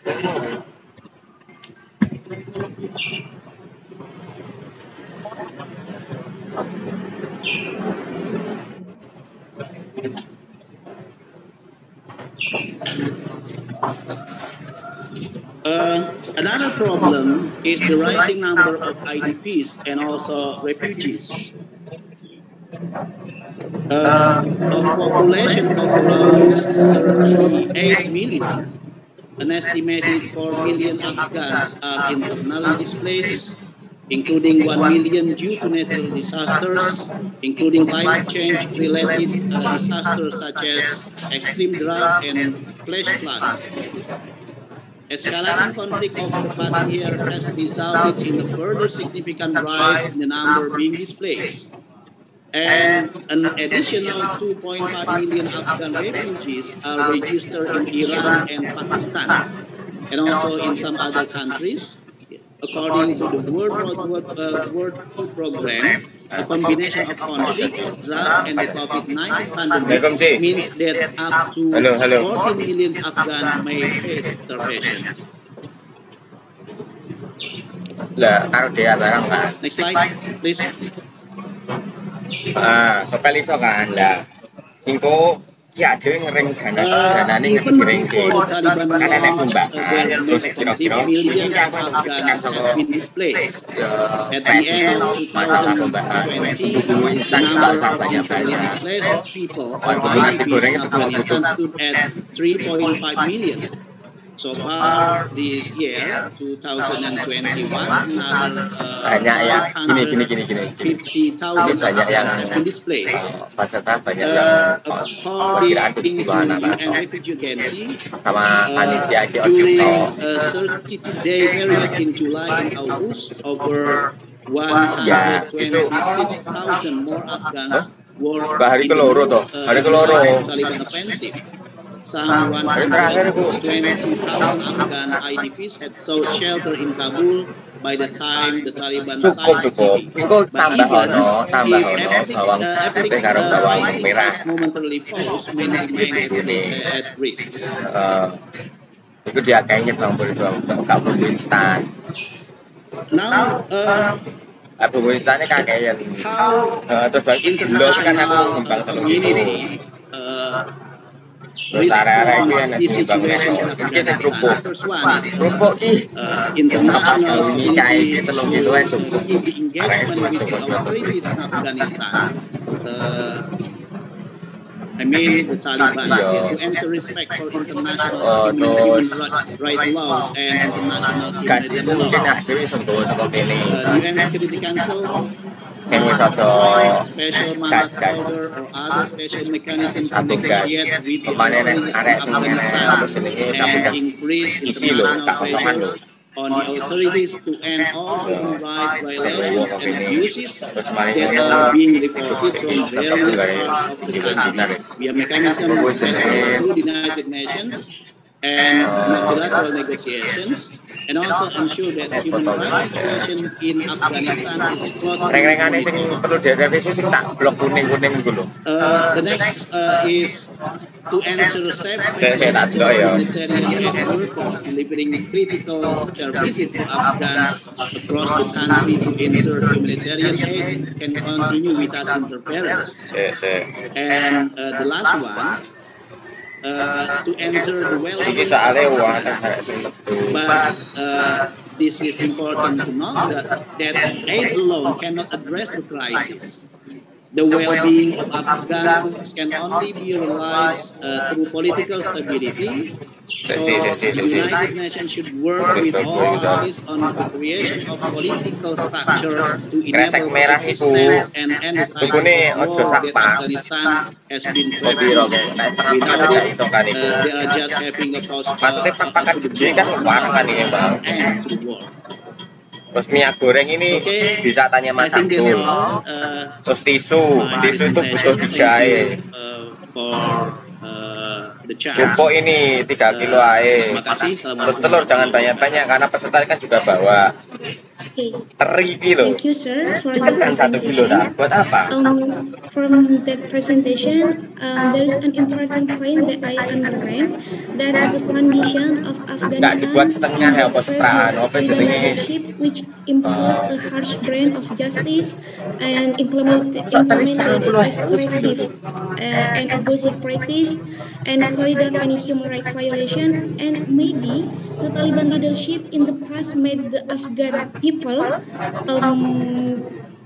Uh, another problem is the rising number of I D Ps and also refugees. Uh, of population of around thirty-eight million, an estimated four million Afghans are internally displaced, including one million due to natural disasters, including climate change-related uh, disasters such as extreme drought and flash floods. Escalating conflict over the past year has resulted in a further significant rise in the number being displaced. And an additional two point five million Afghan refugees are registered in Iran and Pakistan, and also in some other countries. According to the World, World, uh, World Food Program, a combination of conflict, drought, and the COVID nineteen pandemic means that up to hello, hello. fourteen million Afghans may face starvation. Lah, taruh dia barang kan. Next slide, please. Ah, so kali so kan lah. Ingko ya ada yang rencana Uh, ini even ngereng before the Taliban kan ada launched tumbak uh, their terus mass kira-kira offensive, millions of Afghans have been displaced. At the end of two thousand twenty, the number of internally displaced people, or I D Ps, in Afghanistan stood at three point five million. So far this year, two thousand twenty-one, another banyak ya gini gini gini gini fifty thousand banyak yang Afghans have been displaced. peserta banyak Uh, yang according to the U N Refugee Agency, sama uh, panitia di during Ojibwa a thirty-two day period in July and August, over one hundred twenty-six thousand more Afghans were hari in the keloro toh uh, hari keloro Taliban offensive. Some one hundred twenty thousand Afghan I D Ps had sought shelter in Kabul by the time the Taliban cukup signed the cukup city. itu tambah But even ono tambah if ono ethnic, bawang uh, ethnic putih karo uh, bawang fighting merah has momentarily paused, many remain at, at risk. Eh, itu dia kayaknya bang boleh bang nggak perlu instan Now, uh, aku instannya kan kayak yang how eh, terus bagi lo kan aku international kembang uh, telur itu community uh, terus area-area itu responds yang this kembang situation in mungkin yang Afghanistan. kerupuk The first one is kerupuk ki uh, international ini kayak community gitu telur gitu aja should cukup keep the engagement with the Area-area authorities in Afghanistan. Uh, I mean the Taliban, yeah, to ensure respect for international Oh, human, terus human right, right laws and international gas itu humanitarian mungkin law. nak dewi sentuh seperti ini Uh, the U N Security Council yang wis ada appoint special gas mandat gas holder or other special mechanism to satu gas negotiate with the kemarin authorities in arek sing Afghanistan apa jenenge tapi and gas increase isi lho international tak kosongan lho pressures on the authorities to end all human rights violations and abuses terus kemarin that ngono are being reported from various parts of the country via mechanism developed through the United Nations and multilateral negotiations, and also ensure that human rights situation in Afghanistan is closely reng-rengane sing monitored. perlu direvisi sing tak blok kuning-kuning iku lho Uh, the next uh, is to ensure safe Kayak passage tak to tahu ya. humanitarian aid workers delivering critical services to Afghans across the country to ensure humanitarian aid can continue without interference. se se And uh, the last one, uh, to ensure the iki well-being of soalnya uang Afghans. arek sing metu But uh, this is important to note that, that aid alone cannot address the crisis. The well-being of Afghans can only be realized uh, through political stability, So the United Nations should work with all parties on the creation of political structure to enable coexistence and end the cycle of war that Afghanistan has been trapped in. Without it, uh, they are just having a pause uh, uh, to the war, and to the war. Terus minyak goreng ini okay. Bisa tanya Mas Abdul. Uh, Terus tisu, tisu itu butuh tiga air. Cukup ini tiga kilo air. Terus telur jangan banyak-banyak karena peserta kan juga bawa. Teri kilo. Thank you, sir, for the presentation. Buat apa? Um, from that presentation, um, there is an important point that I understand that the condition of Afghanistan setengah, ya, Taliban leadership, which impose a harsh brand of justice and implement, implemented restrictive uh, and abusive practice and corridor many human rights violation, and maybe the Taliban leadership in the past made the Afghan people um,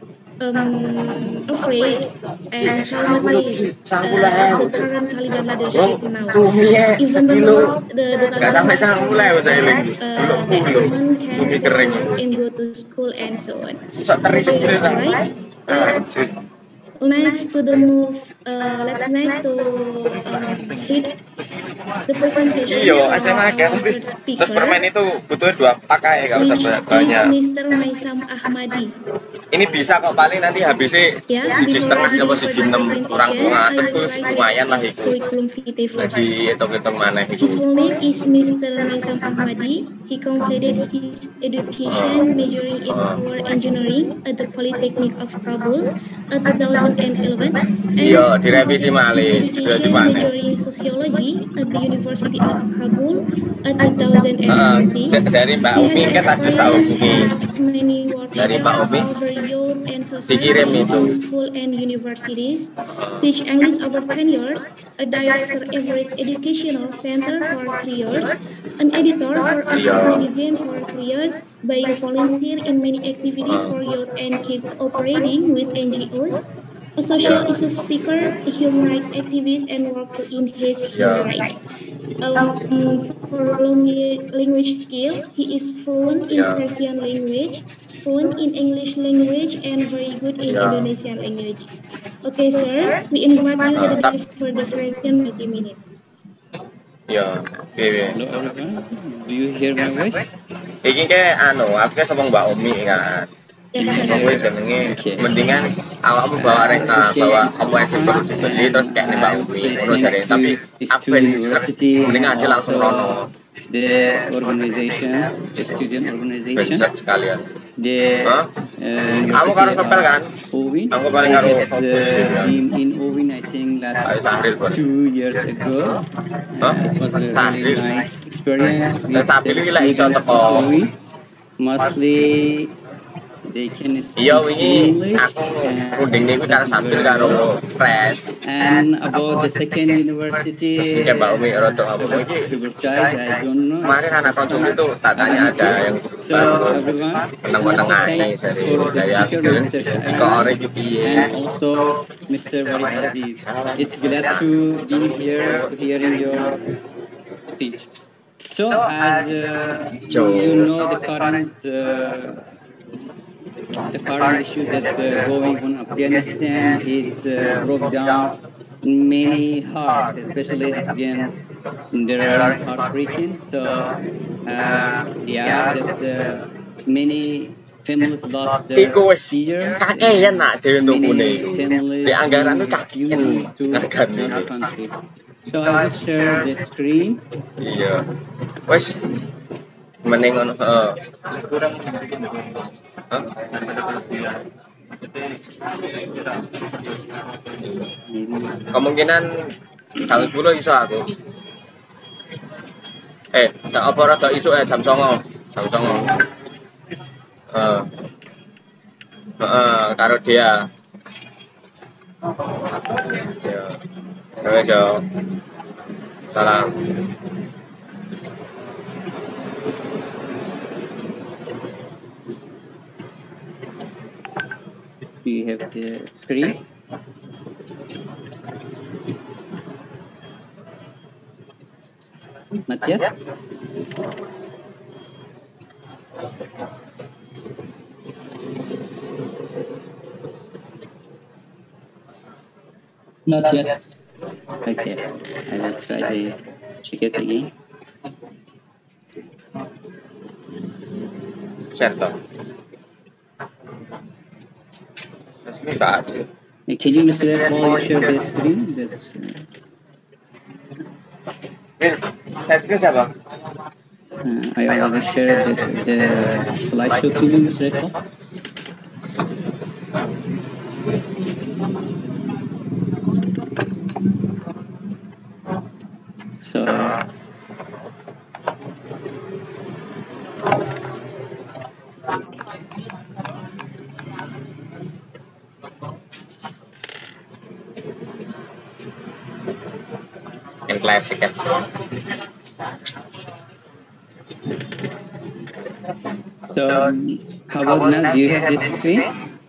um, afraid and traumatized uh, of the current Taliban leadership now. Even though the, the Taliban promised that uh, that women can stay and go to school and so on. Okay, right? Uh, next to the move, uh, let's next to um, hit the presentation of our third speaker, Terus permen itu butuh dua pakai kalau which banyak. is Mister Maisam Ahmadi. Ini bisa kok paling nanti habisnya Yeah, siji setengah siapa siji enam kurang kurang I would terus like to lumayan lah his itu. curriculum vitae first. Di hitung-hitung mana itu. His full name is Mister Maisam Ahmadi. He completed his education majoring in power engineering at the Polytechnic of Kabul at two thousand eleven, and Iya, direvisi completed his malih. education majoring sociology at the University of Kabul at two thousand twenty. Dari Mbak He has Umi kan aku tahu experience Umi. at many Dari Mbak workshops Umi over youth and society dikirim itu. in school and universities. Teach English over ten years, a director average educational center for three years, an editor for a magazine for three years, by volunteer in many activities for youth and kids operating with N G Os, a social issue speaker, a human rights activist, and work to enhance human rights. Um, for language skill, he is fluent in Persian language, fluent in English language, and very good in Indonesian language. Okay, sir, we invite you to the for the presentation thirty minutes. Ya, oke. Hello everyone, do you hear my voice? Iki ke anu, aku kan sama Mbak Umi kan. Ngomongin jenenge, mendingan awakmu bawa reka, bawa apa yang terus dibeli terus kayak Mbak Umi. Ngono jare tapi aku mendingan aja langsung rono. The organization, the student organization, sekalian. The uh, Aku karo Sopel kan? Owin. Aku paling karo in in Owin, I think last two years ago. Uh, it was a really nice experience with the students of Owin. Mostly they can speak English and, and about the second university uh, Privilege, I don't know. So everyone, also thanks for the speaker, Mister Shahran, and also Mister Farid Aziz. It's glad to be here to hearing your speech. So as uh, you know, the current uh, the current issue that uh, going on Afghanistan is uh, broke down many hearts, especially Afghans. There are heartbreaking. So uh, yeah, there's uh, many families lost their tears. Many families flew to other countries. So I will share the screen. Iya. Wes mending ono uh, kurang huh? Kemungkinan jam sepuluh iso aku. Eh, tak apa rada iso eh jam sembilan. Jam sembilan. Eh. Heeh, karo dia. Ya. Oke, yo. Salam. Do you have the screen? Not yet? Not yet. Okay, I will try to check it again. Certo. Resmi nggak ada. Uh, Can you, Mister Ed, while you share the screen? That's. Uh, Wil, saya screen siapa? uh, I already shared this, the slideshow to you, Mister Ed. So. Yang klasik kan. So, um, how about now? Do you have this screen?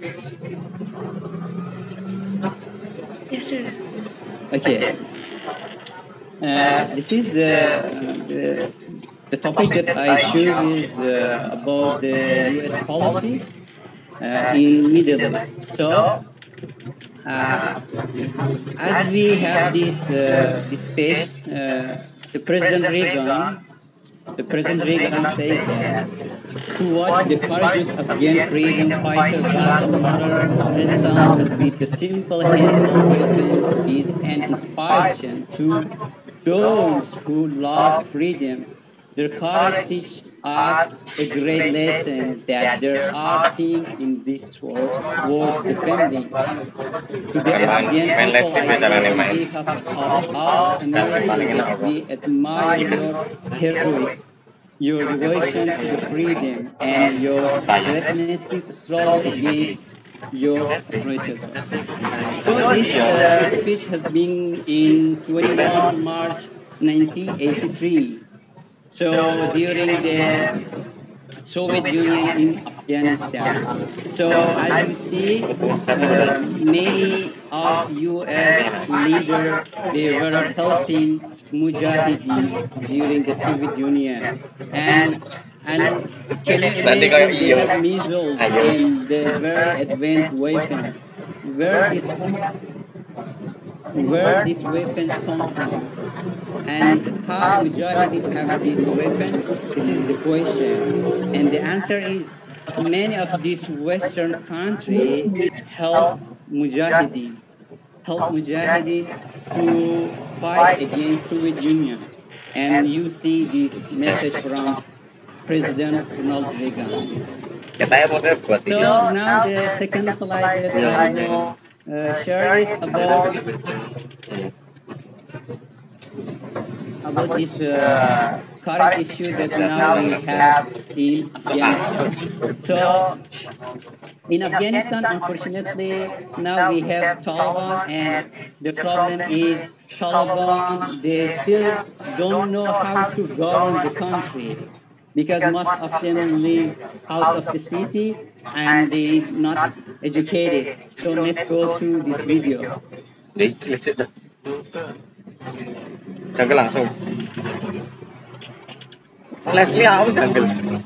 Yes, sir. Okay. Uh, this is the, the the topic that I choose is uh, about the U S policy uh, in Middle East. So, uh, as we have this uh, this page, uh, the President Reagan, the President Reagan says that to watch the courageous Afghan freedom fighter battle modern with the simple handheld weapons is an inspiration to those who love freedom. Their courage teaches us a great lesson that there are things in this world worth defending. To the Afghan people, I say on behalf of all Americans that we admire your heroism, your devotion to the freedom, and your relentless struggle against your oppressors. So this uh, speech has been in twenty-first March nineteen eighty-three. So during the Soviet Union in Afghanistan. So as you see, uh, many of U S leaders, they were helping Mujahideen during the Soviet Union. And and can you imagine they have missiles and the very advanced weapons? Where this where these weapons come from? And how Mujahideen have these weapons? This is the question. And the answer is many of these Western countries help Mujahideen, help Mujahideen to fight against Soviet Union. And you see this message from President Ronald Reagan. So now the second slide that I will uh, share is about about this uh, current issue that now we have in Afghanistan. So in Afghanistan, unfortunately, now we have Taliban, and the problem is Taliban, they still don't know how to govern the country because most of them live out of the city and they not educated. So let's go to this video. Jungle langsung. Leslie aku jungle.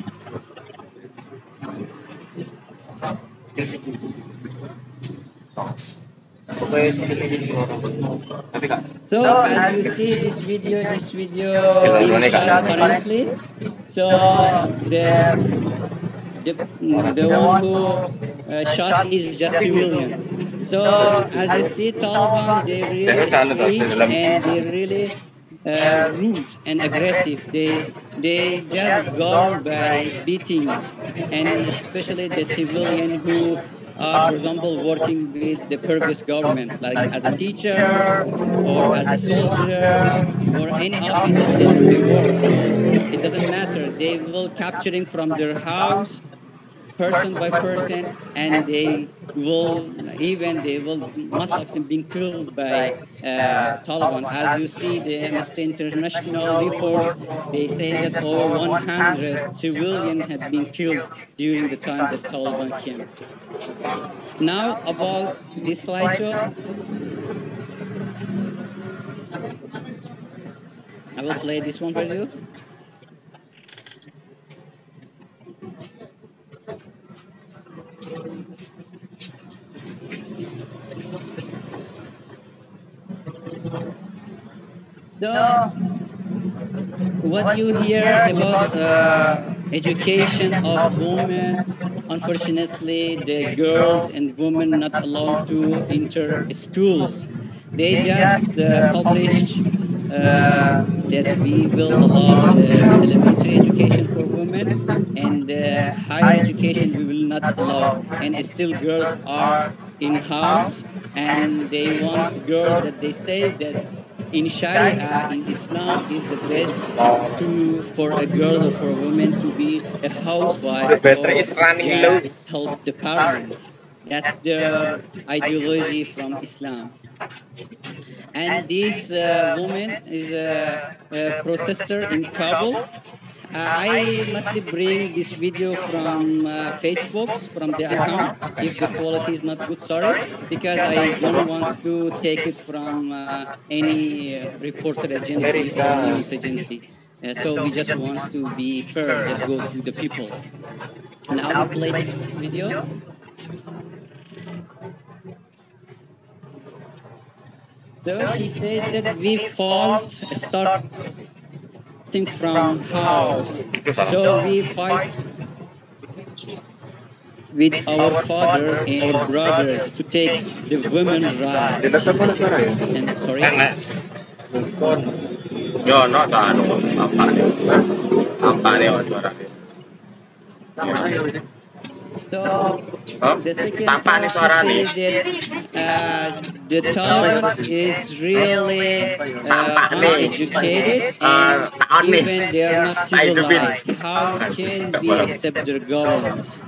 So as you see this video, this video being shot currently. So the the, the one who uh, shot is just civilian. So as you see, Taliban, they really strange and they really uh, rude and aggressive. They they just go by beating, and especially the civilian who are, for example, working with the previous government, like as a teacher or as a soldier or any offices that they work. So it doesn't matter. They will capturing from their house, person by person, and they will even they will most often be killed by uh, Taliban. As you see, the Amnesty International report, they say that over one hundred civilians had been killed during the time that Taliban came. Now about this slideshow. I will play this one for you. So, what you hear about uh, education of women, unfortunately, the girls and women not allowed to enter schools. They just uh, published uh, that we will allow the elementary education for women and the higher education we will not allow. And still girls are in house and they want girls that they say that in Sharia, in Islam, is the best to for a girl or for a woman to be a housewife or just help the parents. That's their ideology from Islam. And this uh, woman is a, a protester in Kabul. Uh, I mostly bring this video from uh, Facebook, from the account, if the quality is not good, sorry, because I don't want to take it from uh, any uh, reporter agency or news agency. Uh, so we just want to be fair, just go to the people. Now we play this video. So she said that we fought, start from house. So we fight with our fathers and our brothers to take the women right. And sorry. Yo, no, no, So the second part she said that uh, the Taliban is really uh, uneducated and even they are not civilized. How can we accept their governance?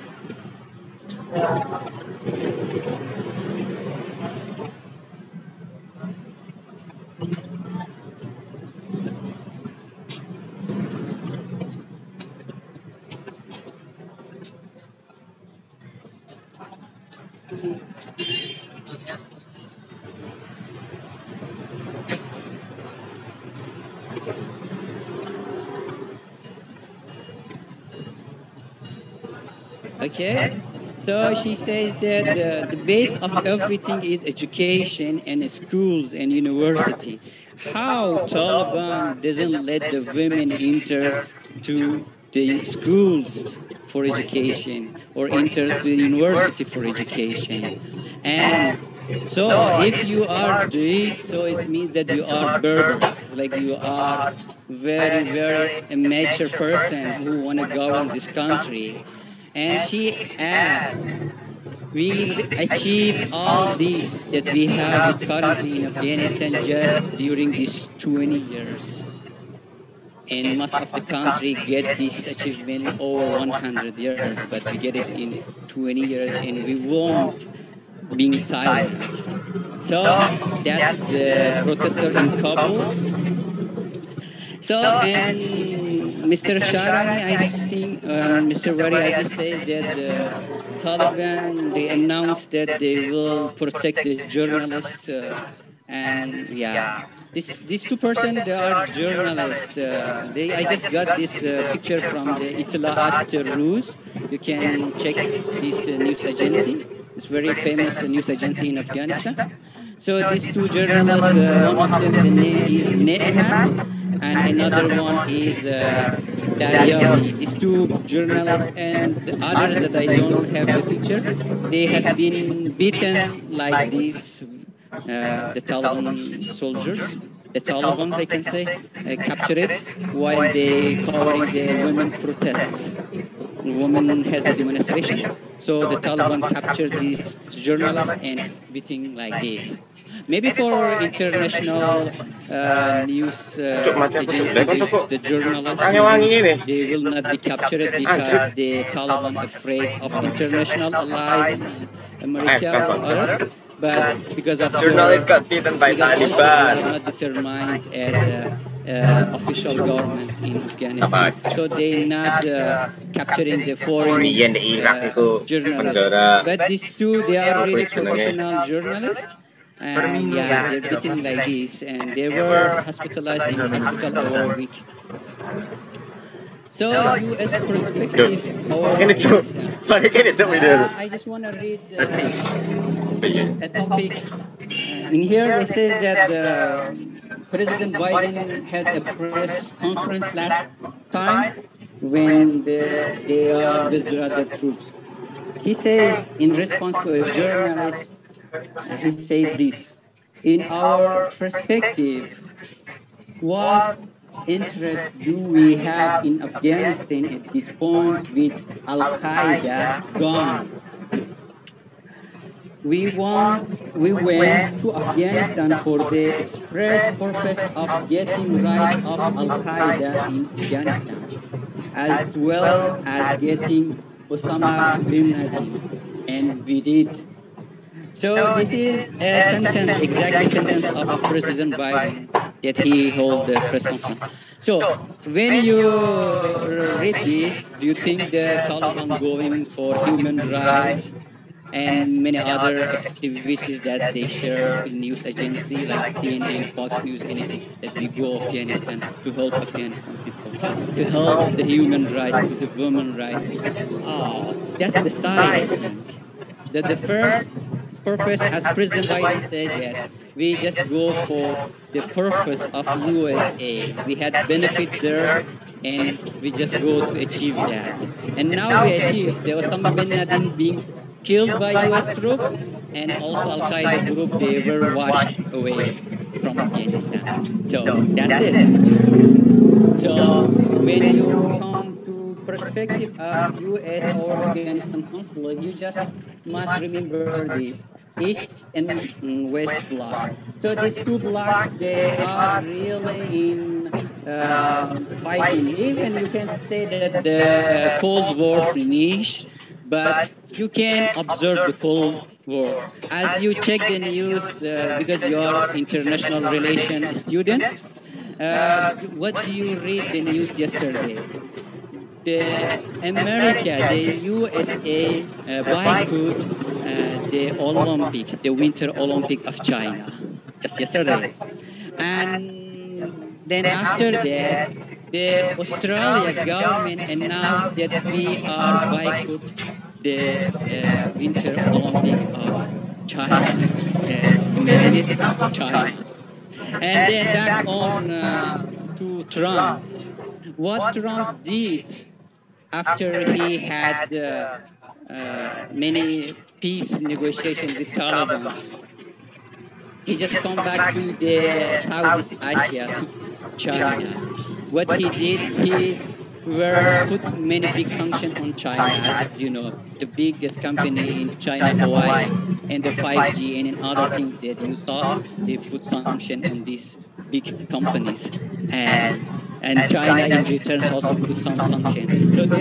Okay, so she says that uh, the base of everything is education and schools and university. How Taliban doesn't let the women enter to the schools for education or enters the university for education? And so if you are this, so it means that you are Berbers, like you are very, very a mature person who want to govern this country. And she added, we achieved all this that we have currently in Afghanistan just during these twenty years. And most of the country get this achievement over one hundred years, but we get it in twenty years and we won't being silent. So that's the protester in Kabul. So, and Mister Sharani, I think, uh, Mister Wari, as he says that the Taliban, they announced that they will protect the journalists, uh, and yeah, this these two person, they are journalists. Uh, they, I just got this uh, picture from the Itlaat Rus. You can check this uh, news agency. It's very famous uh, news agency in Afghanistan. So these two journalists, uh, one of them, the name is Ne'emat, and another one is uh, Daryabi. These two journalists and the others that I don't have the picture, they had been beaten like these, uh, the Taliban soldiers, the Taliban, I can say, uh, captured while they covering the women protests. Women has a demonstration, so the Taliban captured these journalists and beating like this. Maybe for international uh, news uh, agency, the, the journalists, maybe they will not be captured because the Taliban are afraid of international allies in America or others. But because of journalists got beaten by Taliban, they are not determined as a uh, official government in Afghanistan, so they're not uh, capturing the foreign uh, journalists. But these two, they are really professional journalists. And yeah, they're beaten like this, and they were hospitalized in hospital over a week. So, U S perspective over Afghanistan. Uh, I just want to read uh, a topic. Uh, in here, they say that uh, President Biden had a press conference last time when the, they are withdraw their troops. He says, in response to a journalist, he said this: in our perspective, what interest do we have in Afghanistan at this point with Al-Qaeda gone? We want, we went to Afghanistan for the express purpose of getting rid of Al-Qaeda in Afghanistan, as well as getting Osama bin Laden, and we did. So this is a sentence, exactly sentence of President Biden that he held the press conference. So when you read this, do you think the Taliban going for human rights and many other activities that they share in news agency like C N N, Fox News, anything, that we go Afghanistan to help Afghanistan people, to help the human rights, to the women rights? Oh, that's the side, I think. That the first purpose, as President Biden said, that we just go for the purpose of U S A. We had benefit there, and we just go to achieve that. And now we achieve the Osama bin Laden being killed by U S troops, and also Al-Qaeda group, they were washed away from Afghanistan. So that's it. So when you come to perspective of U S or Afghanistan conflict, you just must remember this: East and West bloc. So these two blocks, they are really in uh, fighting. Even you can say that the Cold War finished, but you can observe the Cold War. As you check the news, uh, because you are international relations students, uh, what do you read the news yesterday? The America, the U S A uh, boycott uh, the Olympic, the Winter Olympic of China, just yesterday. And then after that, the Australia government announced that we are boycott the uh, Winter Olympic of China. Uh, imagine it, China. And then back on uh, to Trump. What Trump did after he had uh, uh, many peace negotiations with Taliban, he just come back to the Southeast Asia, to China. What he did, he were put many big sanctions on China, as you know, the biggest company in China, Huawei, and the five G and in other things that you saw, they put sanctions on these big companies. And and China in return also put some sanctions. So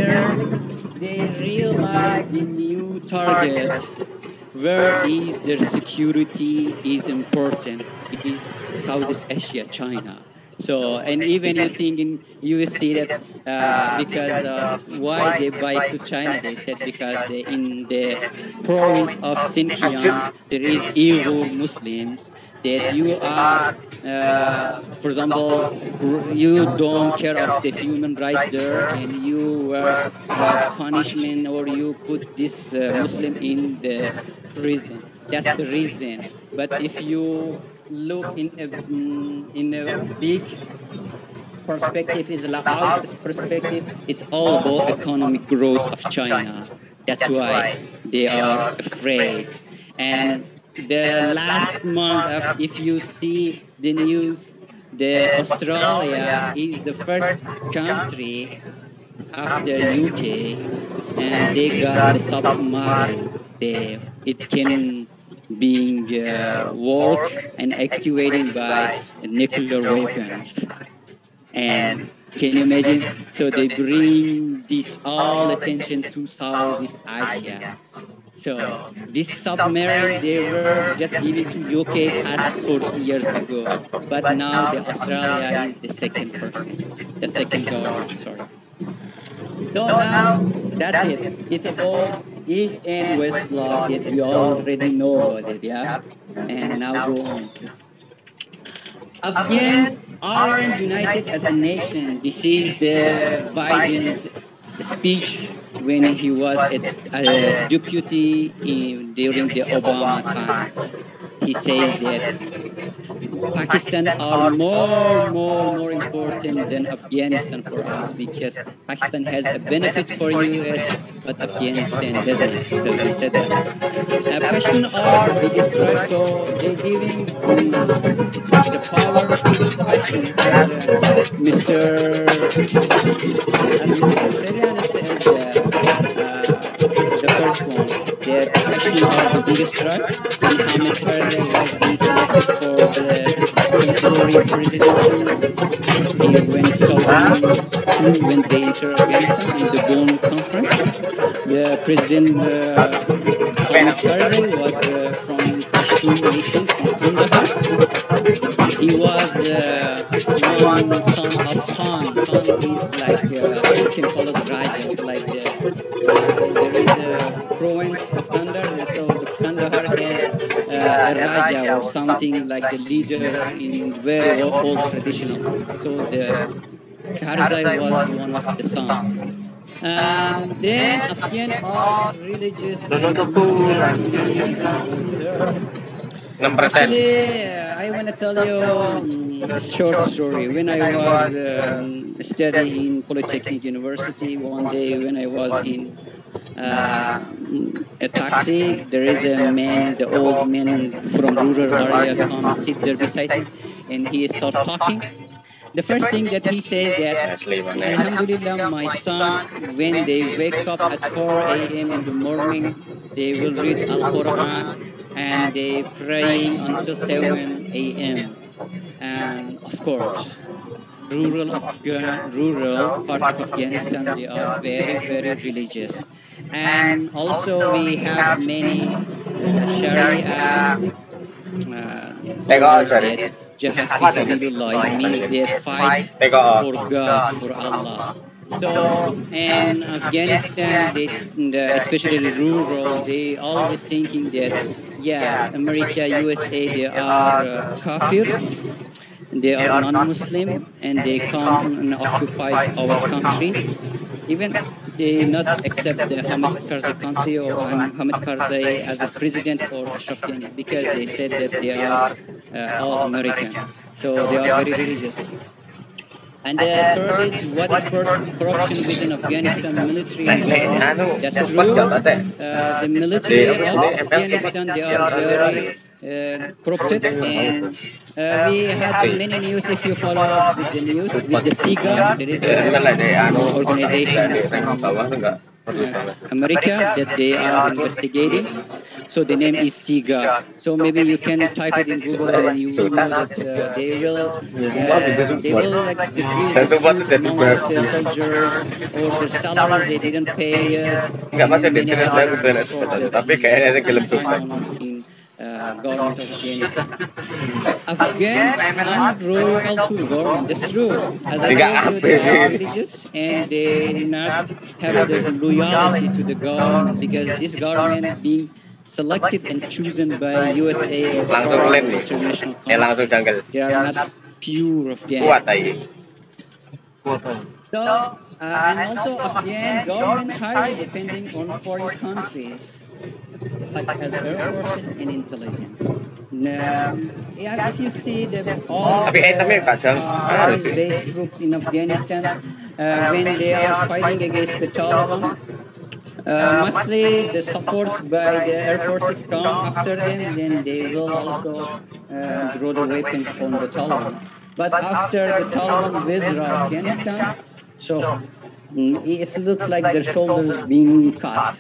they realized the new target, where is their security is important, it is Southeast Asia, China. So, and even you think in, you will see that uh, because of why they buy to China, they said because they, in the province of Xinjiang, there is Uyghur Muslims, that you are, uh, for example, you don't care of the human right there, and you were uh, punishment, or you put this uh, Muslim in the prisons. That's the reason. But if you look in a, in a big perspective, is out perspective, it's all about economic growth of China. That's why they are afraid. And the last month, of, if you see the news, the Australia is the first country after U K, and they got the submarine there. It can being uh, worked and activated by nuclear weapons. And can you imagine? So they bring this all attention to Southeast Asia. So this submarine, they were just given to U K past forty years ago, but now the Australia is the second person, the second government, sorry. So now, that's it. It's about East and West bloc that we already know about it, yeah? And now go on. Afghans aren't united as a nation. This is the Biden's speech when he was a, a deputy in, during the Obama times. He says that Pakistan are more, more, more important than Afghanistan for us because Pakistan has a benefit for U S, but Afghanistan doesn't. So he said that. Uh, Pakistan are the biggest tribe, so they're giving um, the power to Pakistan as uh, Mister As Mister Serian said, uh, uh, the first one, that Pakistan are the biggest tribe, and Hamid Karzai was being selected for the temporary presidency in when two thousand two when they entered Afghanistan in the Bonn conference. The president uh, Hamid Karzai was uh, from Pashtun nation from Kandahar. He was uh, one son of Khan. Khan is like uh, you can call it Raja. It's like the, uh, there is a province of Kandahar, so the Kandahar has uh, a Raja or something like the leader in very old traditional. So the Karzai was one of the sons. And then Afghan are religious. Actually, uh, I want to tell you um, a short story. When I was um, studying in Polytechnic University, one day when I was in uh, a taxi, there is a man, the old man from rural area, come sit there beside me, and he started talking. The first thing that he says that, Alhamdulillah, my son, when they wake up at four a m in the morning, they will read Al-Quran and they praying until seven a m And of course, rural Afghan, rural part of Afghanistan, they are very, very religious. And also we have many uh, Sharia uh, orders that Jihad fi sabilillah means they fight for God, for Allah. So in Afghanistan, they, the, especially the rural, they always thinking that yes, America, U S A, they are uh, kafir, they are non-Muslim, and they come and occupy our country. Even they not accept the Hamid Karzai country or Hamid Karzai as a president or Ashraf Ghani because they said that they are uh, all American. So they are very religious. And the third is what is corruption within Afghanistan military and government. That's true. Uh, the military of Afghanistan, they are very uh, corrupted, and uh, we had many news. If you follow up with the news, with the SIGA, there is an organization from uh, America that they are investigating. So the name is SIGA. So maybe you can type it in Google and you will know that uh, they will uh, they will like decrease the food amount of their soldiers or the salaries they didn't pay yet. Many other in uh, government of Afghanistan. Afghan and royal to government. That's true. As I told you, they are religious and they not have the loyalty to the government because this government being selected and chosen by U S A or foreign international countries. They are not pure Afghan. So, uh, and also Afghan government highly depending on foreign countries, like as air forces and intelligence. Now, yeah, if you see the all the uh, army-based troops in Afghanistan, uh, when they are fighting against the Taliban, Uh, mostly the supports by the air forces come after them, then they will also uh, draw the weapons on the Taliban. But after the Taliban withdraw Afghanistan, so mm, it looks like their shoulders being cut.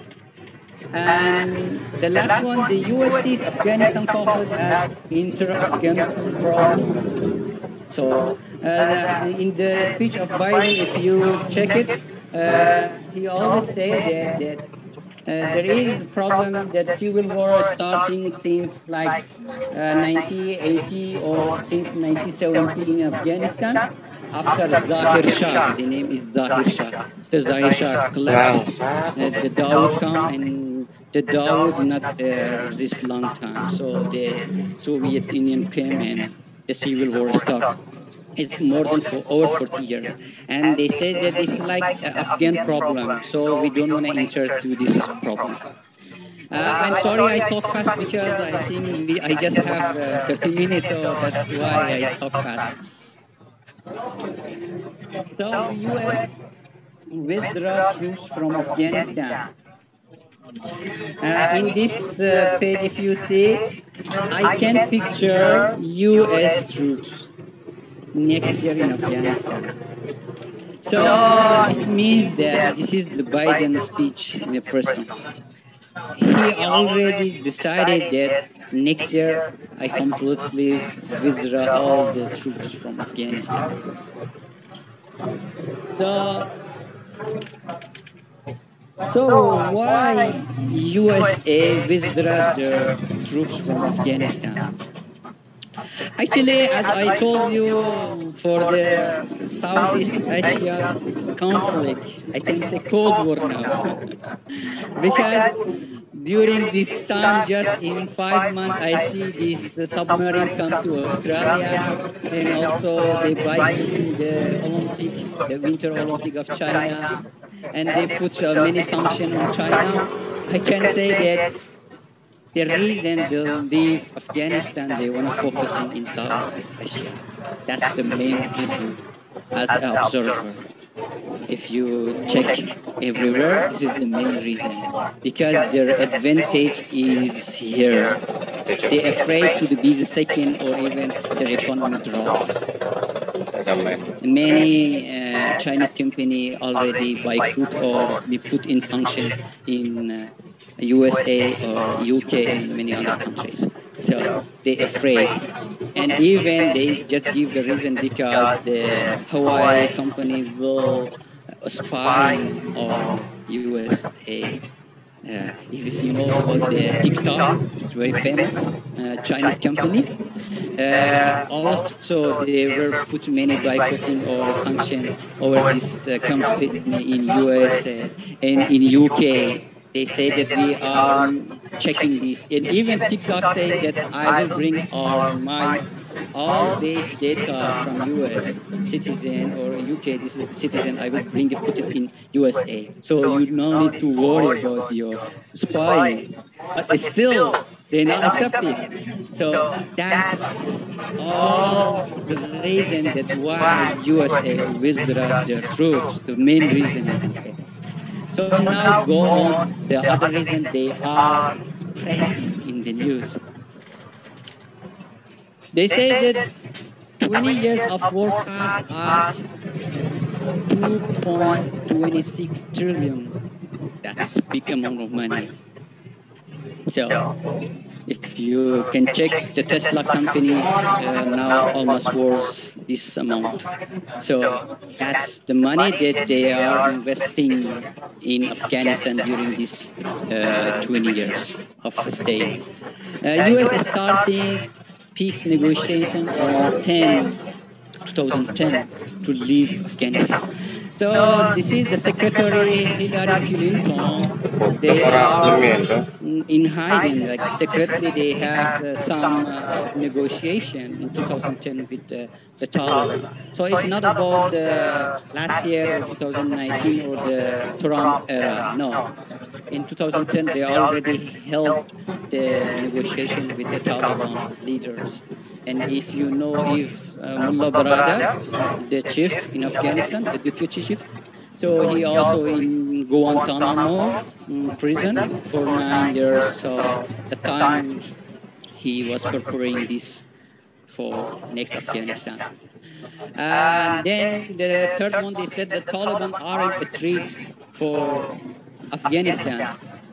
And the last one, the U S sees Afghanistan conflict as inter-Afghan problem. So uh, in the speech of Biden, if you check it, Uh, he always say that, that uh, there is a problem that civil war is starting since like uh, nineteen eighty or since nineteen seventy in Afghanistan, after Zahir Shah, the name is Zahir Shah. After Zahir Shah collapsed, uh, the Dawood come and the Dawood not uh, resist long time. So the Soviet Union came and the civil war started. It's more than for over forty years. And they say that it's like an Afghan problem. So we don't want to enter to this problem. Uh, I'm sorry I talk fast because I think we, I just have uh, thirty minutes, so that's why I talk fast. So the U S withdraw troops from Afghanistan. Uh, in this uh, page, if you see, I can picture U S troops next year in Afghanistan. So it means that this is the Biden speech in the press conference. He already decided that next year I completely withdraw all the troops from Afghanistan. So, so why U S A withdraw their troops from Afghanistan? Actually, as I told you, for the Southeast Asia conflict, I can say Cold War now. Because during this time, just in five months, I see this uh, submarine come to Australia, and also they boycotting the Olympic, the Winter Olympic of China, and they put uh, many sanctions on China. I can say that the reason they leave Afghanistan, they want to focus in, in Southeast Asia. That's the main reason as an observer. If you check everywhere, this is the main reason. Because their advantage is here. They're afraid to be the second or even their economy drop. Many uh, Chinese company already boycott or be put in function in uh, U S A or U K and many other countries. So they're afraid. And even they just give the reason because the Hawaii company will spy on U S A. Uh, if you know about the TikTok, it's very famous uh, Chinese company. Uh, also, they were put many boycotting or sanction over this uh, company in U S A and in U K. They say that we are checking this, and even TikTok says that I will bring all my all base data from U S citizen or U K. This is the citizen. I will bring it, put it in U S A. So you don't need to worry about your spying, but it's still they're not accepting. So that's all the reason that why U S A withdraw their troops. The main reason I can say. So now go on the other reason they are expressing in the news. They say that twenty years of forecast as two point two six trillion. That's a big amount of money. So if you can check the Tesla company uh, now almost worth this amount. So that's the money that they are investing in Afghanistan during these uh, twenty years of staying. Uh, U S is starting peace negotiation on ten, twenty ten to leave Afghanistan. So this is the Secretary Hillary Clinton. They are in hiding, like secretly they have uh, some uh, negotiation in two thousand ten with uh, the Taliban. So it's not about the last year or two thousand nineteen or the Trump era, no. In two thousand ten, they already held the negotiation with the Taliban leaders. And if you know if uh, Mullah Baradar, the chief in Afghanistan, the deputy chief, so he also in Guantanamo um, prison for nine years. So the time he was preparing this for next Afghanistan. And then the third one, they said the Taliban aren't a threat for Afghanistan.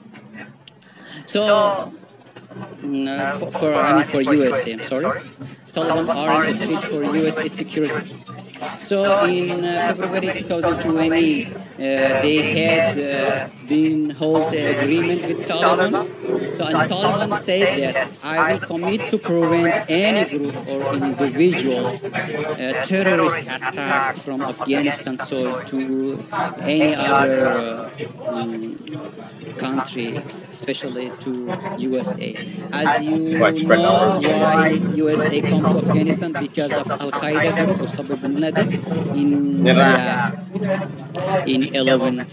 So uh, for, for I mean for U S A, I'm sorry, Taliban aren't a threat for U S A security. So in uh, February two thousand twenty, Uh, they had uh, been hold an agreement with Taliban. So and Taliban said that I will commit to prevent any group or individual uh, terrorist attacks from Afghanistan soil to any other uh, um, country, especially to U S A. As you know, why U S A come to Afghanistan? Because of Al Qaeda group Osama bin Laden in yeah, in eleven.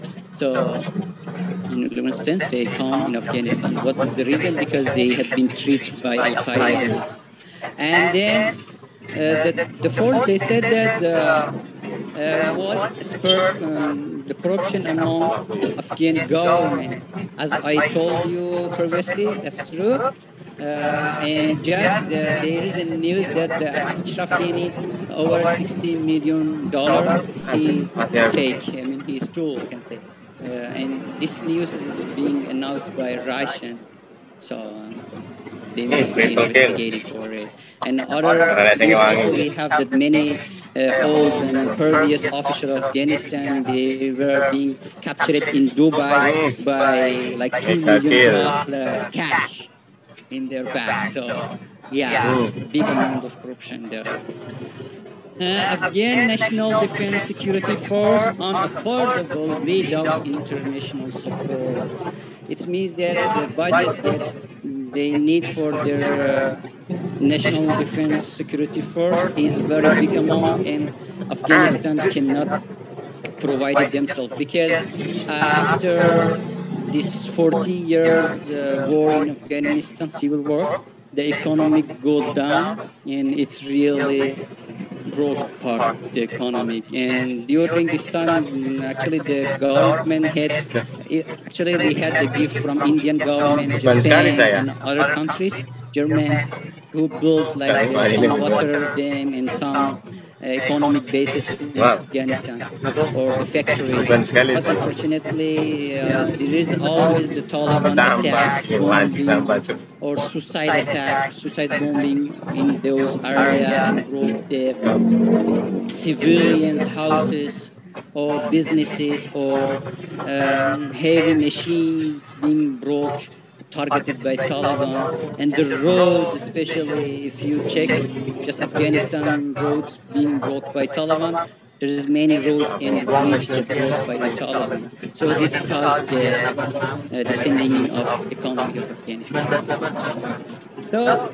So in eleven instance, they come in Afghanistan. What is the reason? Because they had been treated by Al Qaeda group. And then uh, the, the force, they said that uh, uh, what spurred um, the corruption among Afghan government. As I told you previously, that's true. Uh, and just uh, there is a news that the Ashraf Ghani over sixty million dollar he take. I mean, he stole, you can say. Uh, and this news is being announced by Russian, so uh, they must be investigating for it. And other news also, we have that many uh, old and previous officials of Afghanistan, they were being captured in Dubai by like two million dollar cash in their bag. So yeah, big amount of corruption there. Uh, Afghan National Defense Security Force unaffordable without international support. It means that the budget that they need for their uh, National Defense Security Force is very big amount, and Afghanistan cannot provide it themselves, because uh, after this forty years uh, war in Afghanistan, civil war, the economy go down, and it's really broke apart, the economic. And during this time, actually the government had, actually we had the gift from Indian government, Japan and other countries, German, who built like uh, some water dam and some uh, economic bases in Afghanistan, or the factories. But unfortunately, uh, there is always the Taliban attack, bombing, or suicide attack, suicide bombing in those areas, and broke the civilians' houses or businesses, or um, heavy machines being broke, targeted by Taliban. And the roads, especially if you check just Afghanistan roads being broke by Taliban, there is many roads and bridges that broke by the Taliban. So this caused the uh, descending of economy of Afghanistan. So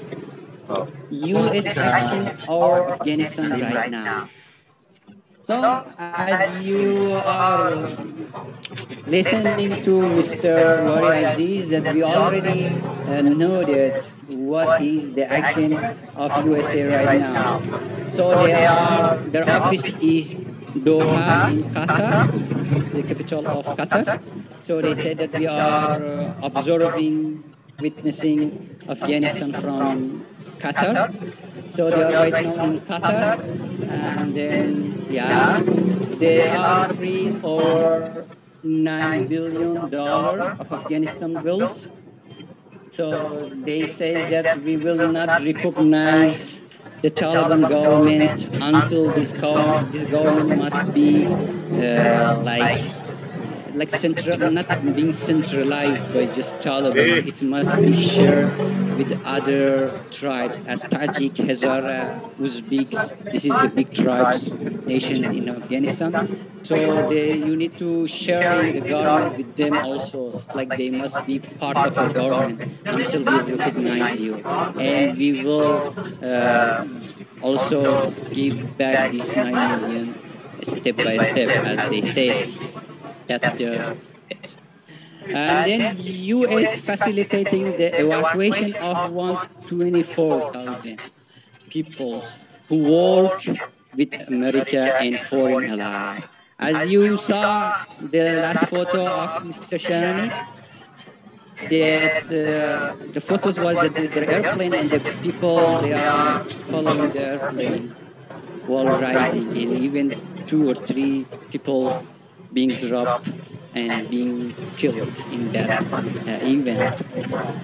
U S action or Afghanistan right now. So, as you are listening to Mister Wari Aziz, that we already uh, know that what is the action of U S A right now. So they are, their office is Doha in Qatar, the capital of Qatar. So they said that we are uh, observing, witnessing Afghanistan from Qatar. So they are right now in Qatar, and then yeah, they are freeze over nine billion dollars of Afghanistan bills. So they say that we will not recognize the Taliban government until this, co this government must be uh, like like central, not being centralized by just Taliban. It must be shared with other tribes, as Tajik, Hazara, Uzbeks. This is the big tribes, nations in Afghanistan. So they, you need to share the government with them also. It's like they must be part of your government until we recognize you. And we will uh, also give back these nine million step by step, as they said. That's the it. And then U S facilitating the evacuation of one hundred twenty-four thousand people who work with America and foreign allies. As you saw the last photo of Mister Sharani, that uh, the photos was that there's the airplane and the people, they are following the airplane while rising, and even two or three people being dropped and being killed in that uh, event.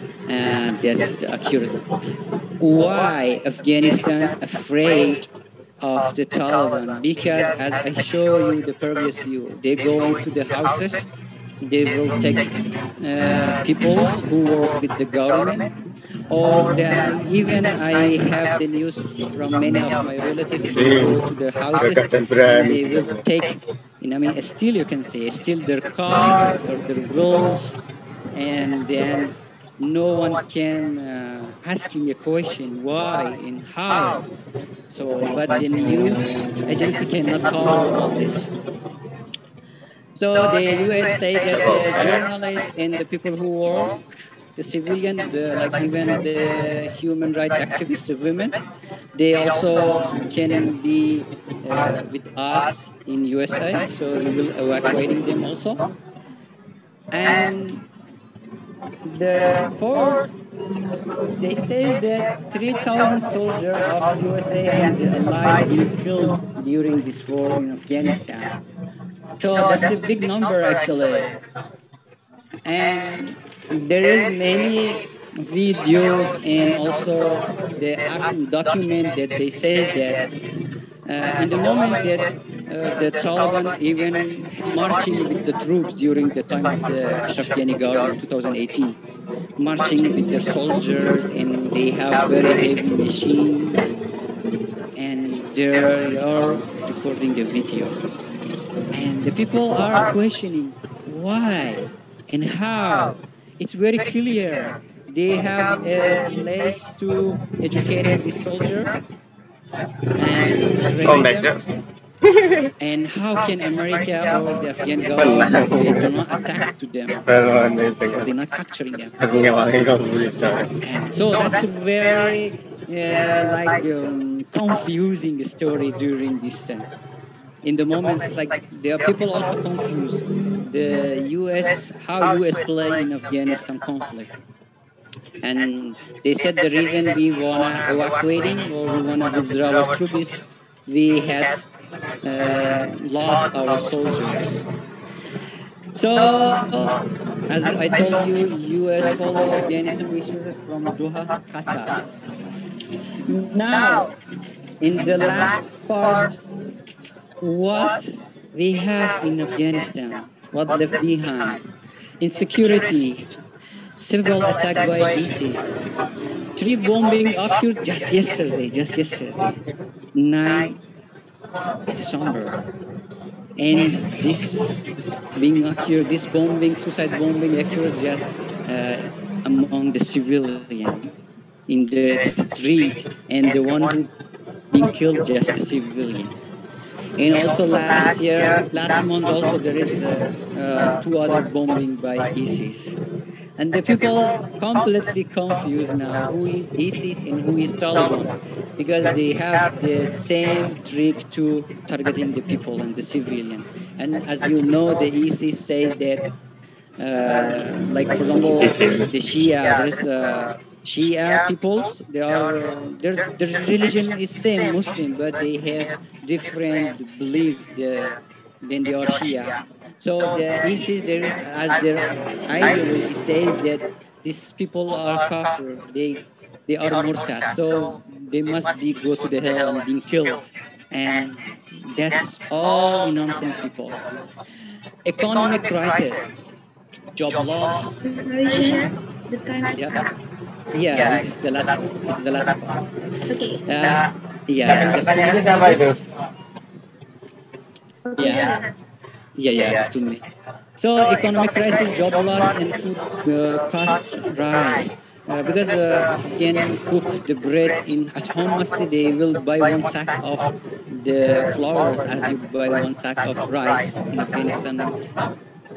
And that's the accurate. Why Afghanistan afraid of the Taliban, because as I show you the previous view, they go into the houses, they will take uh, people who work with the government, or they, even I have the news from many of my relatives, they go to their houses and they will take, you know, I mean, steal, you can say, steal their cars or their wills, and then no one can uh, asking a question why and how. So, but the news agency cannot cover all this. So the U S say that the journalists and the people who work, the civilian, the, like even the human rights activists, the women, they also can be uh, with us in U S A. So we will evacuating them also. And the force, they say that three thousand soldiers of U S A and the allies being killed during this war in Afghanistan. So that's a big number actually. And there is many videos and also the document that they say that uh, in the moment that uh, the Taliban even marching with the troops during the time of the Ashraf Ghani government, two thousand eighteen, marching with their soldiers, and they have very heavy machines, and they are recording the video. And the people are questioning why and how. It's very clear. They have a place to educate the soldier and train them. And how can America or the Afghan government, they do not attack to them, or they're not capturing them? And so that's a very uh, like um, confusing story during this time. In the moments, like there are people also confused the U S, how U S play in Afghanistan conflict. And they said the reason we wanna evacuating or we wanna withdraw our troops is we had uh, lost our soldiers. So, as I told you, U S follow Afghanistan issues from Doha, Qatar. Now, in the last part, what we have in Afghanistan, what left behind, insecurity, several attacks by ISIS, three bombing occurred just yesterday, just yesterday, ninth December. And this being occurred, this bombing, suicide bombing occurred just uh, among the civilian in the street, and the one who being killed just the civilian. And also last year, last month also there is uh, uh, two other bombing by ISIS. And the people completely confused now who is ISIS and who is Taliban, because they have the same trick to targeting the people and the civilian. And as you know, the ISIS says that, uh, like for example, the Shia, there's uh, Shia peoples, they are, their, their religion is same Muslim, but they have different beliefs than they are Shia. So the ISIS, as their ideology says that these people are kafir, they they are murtad, so they must be go to the hell and being killed. And that's all innocent people. Economic crisis, job loss. The time is yeah. Yeah, it's the last. It's the last part. Okay. Uh, yeah, just two minutes. Yeah. Yeah, yeah, just two minutes. So economic crisis, job loss, and food uh, cost rise. Uh, because uh, if you can cook the bread in at home, mostly they will buy one sack of the flours as you buy one sack of rice in Afghanistan. Uh,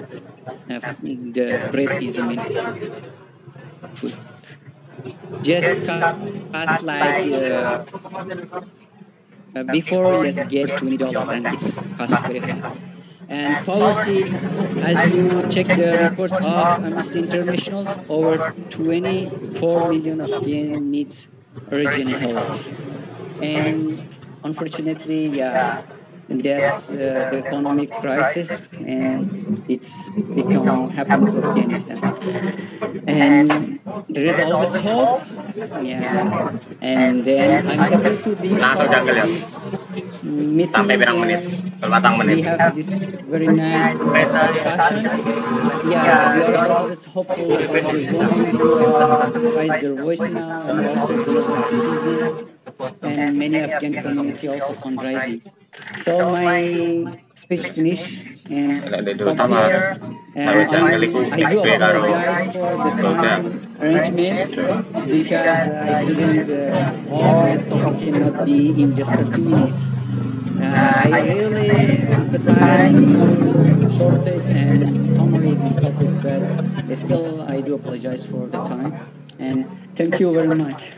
the bread is the main food. Just cost like uh, uh, before, yes, get twenty dollars, and it's cost very high. And poverty, as you check the reports of Amnesty International, over twenty-four million Afghan needs urgent help. And unfortunately, yeah, that's uh, the economic crisis, and it's become happening to Afghanistan. And there is always hope, Yeah. And then I'm happy to be Langsung part jungle of ya. this meeting. Sampai berapa menit? Berbatang menit. We have this very nice uh, discussion. Yeah, we are all of us hopeful about the women who are raise their voice now, and also global citizens, and many Afghan community also fundraising. So my speech finished and stop here. And I, I do apologize for the time arrangement because I couldn't, uh, all this topic cannot be in just thirty minutes. Uh, I really emphasizing to shortage and summary this topic, but still I do apologize for the time. And thank you very much.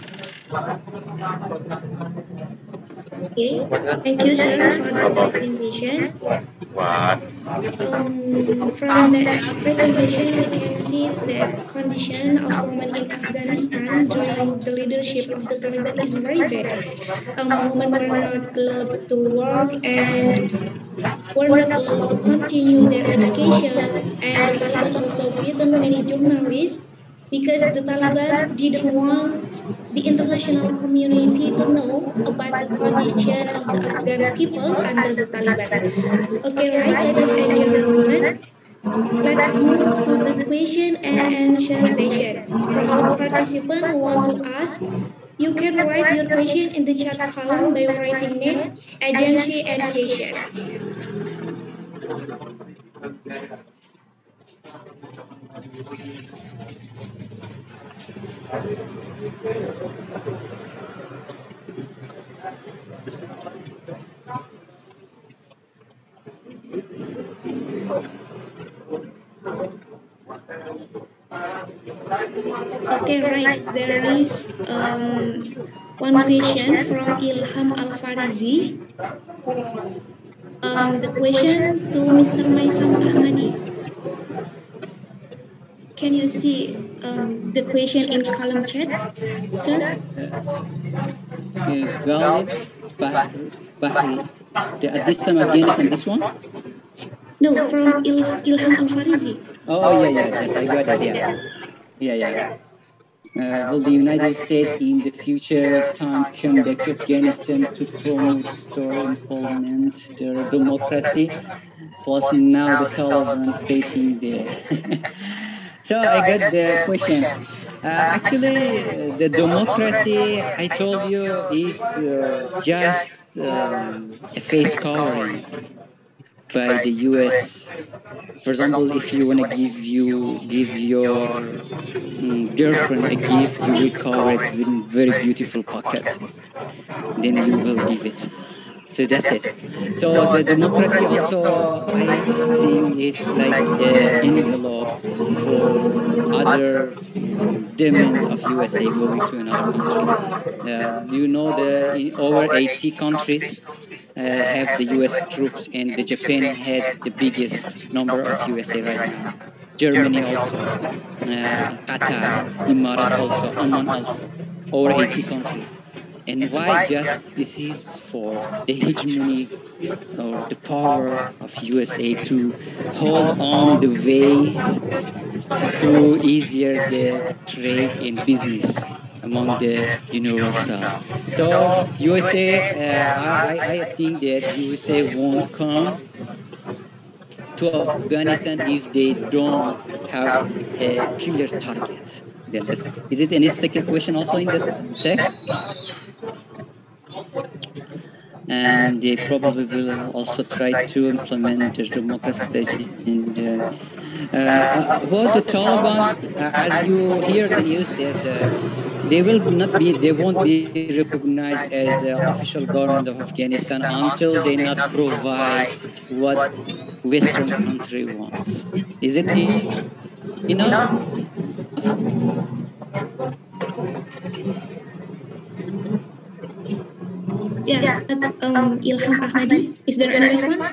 Okay, thank you, sir, for the presentation. What? Um, from the presentation, we can see that condition of women in Afghanistan during the leadership of the Taliban is very bad. Um, women were not allowed to work and were not allowed to continue their education, and the Taliban also beaten many journalists because the Taliban didn't want the international community to know about the condition of the Afghan people under the Taliban. Okay, right, ladies and gentlemen, let's move to the question and answer session. For all participants who want to ask, you can write your question in the chat column by writing name, agency, and question. Okay, right. There is um, one question from Ilham Al-Farizi. Um, the question to Mister Maisam Ahmadi. Can you see um, the question in column chat, sir? Uh, Ghalib Bahri, Bahri. The- At this time, Afghanistan, this one? No, from Il Ilham Al-Farizi. Oh, yeah, yeah, yes, I got it, yeah. Yeah, yeah. Uh, will the United States in the future time come back to Afghanistan to promote, restore, implement their democracy? Plus now the Taliban facing the... So I got the question. Uh, actually, uh, the democracy, I told you, is uh, just um, a face covering by the U S. For example, if you want to give you give your um, girlfriend a gift, you will cover it with very beautiful pockets. Then you will give it. So that's it. So the democracy also, I think, is like an envelope for other um, demands of U S A going to another country. Uh, do you know that in over eighty countries uh, have the U S troops, and the Japan had the biggest number of U S A right now. Germany also, uh, Qatar, Emirat also, Oman also, over eighty countries. And why just this is for the hegemony or the power of U S A to hold on the ways to easier the trade and business among the universal. So U S A, uh, I, I think that U S A won't come to Afghanistan if they don't have a clear target. Then that's, is it any second question also in the text? And they probably will also try to implement their democracy in the, uh, about the Taliban, uh, as you hear the news that uh, they will not be, they won't be recognized as the official government of Afghanistan until they not provide what Western country wants. Is it enough? Yeah, but, um, Ilham Ahmadi, is there any response?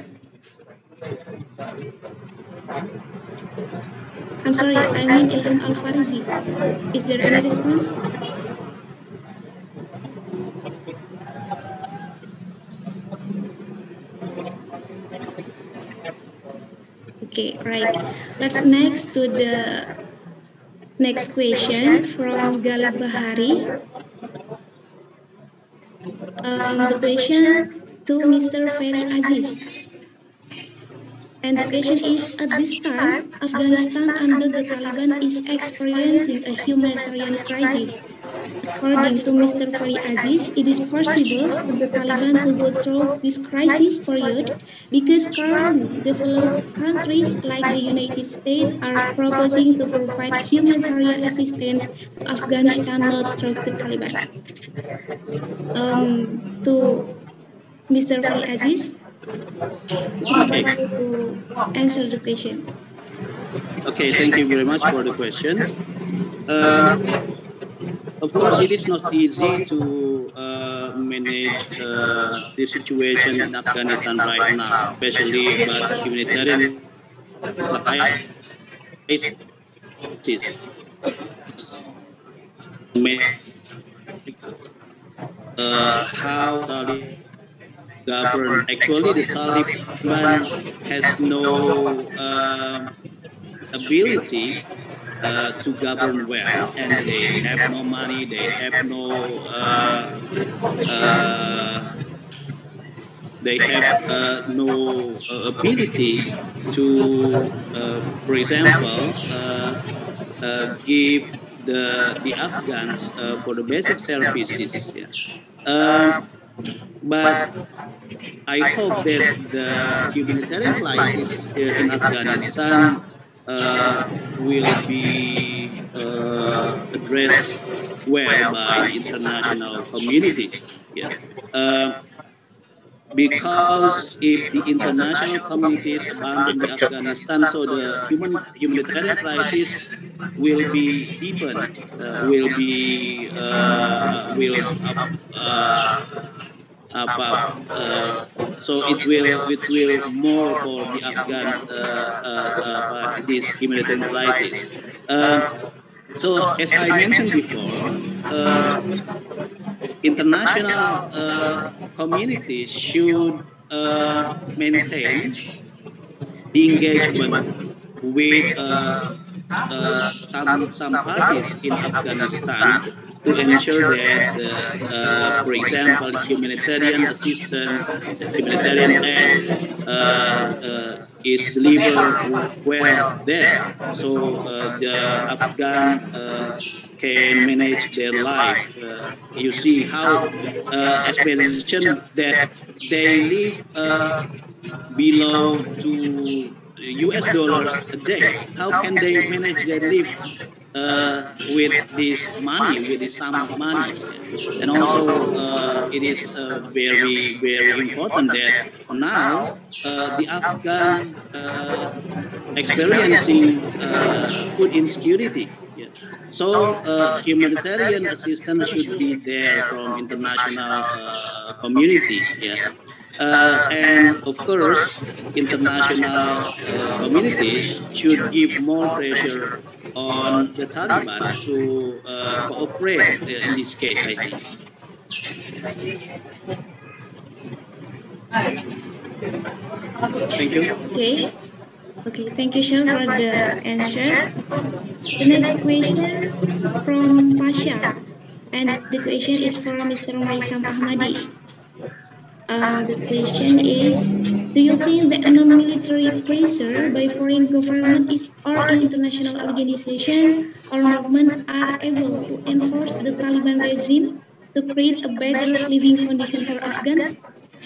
I'm sorry, I mean Ilham Al-Farizi. Is there any response? Okay, right. Let's next to the Next question from Galib Bahari. Um, the question to Mister Ferry Aziz. And the question is, at this time, Afghanistan under the Taliban is experiencing a humanitarian crisis. According to Mister Ferry Aziz, it is possible for the Taliban to go through this crisis period because currently developed countries like the United States are proposing to provide humanitarian assistance to Afghanistan not through the Taliban. Um, to Mister Ferry Aziz, Okay. to answer the question. Okay, thank you very much for the question. Uh, of course, it is not easy to uh, manage uh, the situation in Afghanistan right now, especially about humanitarian crisis. Uh, how Taliban govern. Actually, the Taliban has no uh, ability uh, to govern well, and they have no money, they have no uh, uh, they have uh, no uh, ability to, uh, for example, uh, uh, give the the Afghans uh, for the basic services. Yeah. Uh, but I hope that the humanitarian crisis here in Afghanistan uh, will be uh, addressed well by the international community. Yeah. Uh, because if the international communities abandon Afghanistan, so the human humanitarian crisis will be deepened, uh, will be uh, will uh, about, uh, so it will it will more for the Afghans uh, uh, uh, this humanitarian crisis. Uh, so as I mentioned before, uh, international uh, communities should uh, maintain the engagement with uh, uh, some some parties in Afghanistan to ensure that, uh, uh, for example, humanitarian assistance, humanitarian aid uh, uh, is delivered well there, so uh, the Afghan uh, can manage their life. Uh, you see how, uh, as mentioned, that they live uh, below two U S dollars a day. How can they manage their life Uh, with this money, with this sum of money? And also, uh, it is uh, very, very important that now uh, the Afghan uh, experiencing uh, food insecurity. Yeah. So, uh, humanitarian assistance should be there from international uh, community. Yeah. Uh, and of course, international uh, communities should give more pressure on the Taliban to uh, cooperate in this case, I think. Thank you. Okay. Okay, thank you, Shah, for the answer. The next question from Pasha, and the question is for Mister Maisam Ahmadi. Uh, the question is, do you think that non-military pressure by foreign government is, or international organization or movement are able to enforce the Taliban regime to create a better living condition for Afghans?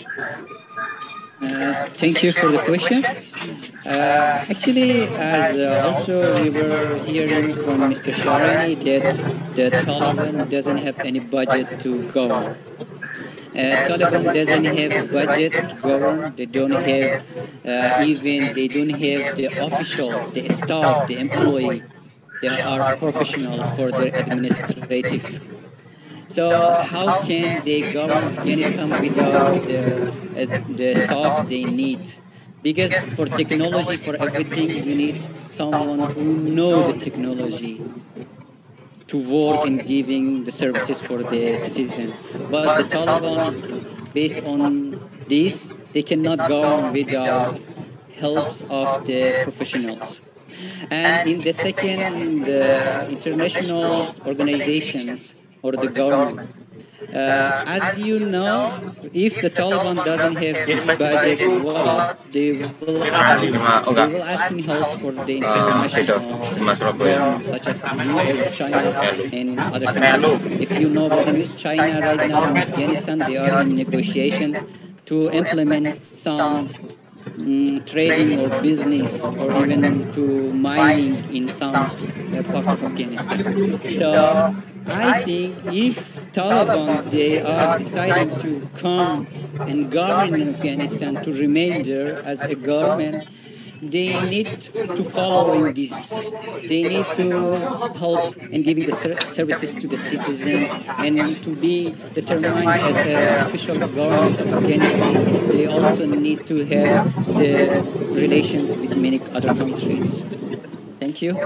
Uh, thank you for the question. Uh, actually, as uh, also we were hearing from Mister Sharani that the Taliban doesn't have any budget to govern. Uh, Taliban doesn't have budget to govern. They don't have uh, even, they don't have the officials, the staff, the employee. They are professional for their administrative. So how can they govern Afghanistan without the, uh, the staff they need? Because for technology, for everything, you need someone who knows the technology to work in giving the services for the citizen. But the Taliban, based on this, they cannot govern without help of the professionals. And in the second, the international organizations or the government. Uh, as you know, if the Taliban doesn't have this budget, what they will ask, they will asking help for the international governments such as U S, China, and other countries. If you know about the news, China right now in Afghanistan, they are in negotiation to implement some um, trading or business or even to mining in some uh, part of Afghanistan. So I think if Taliban, they are deciding to come and govern in Afghanistan, to remain there as a government, they need to follow in this. They need to help in giving the ser services to the citizens and to be determined as an official government of Afghanistan. They also need to have the relations with many other countries. Thank you.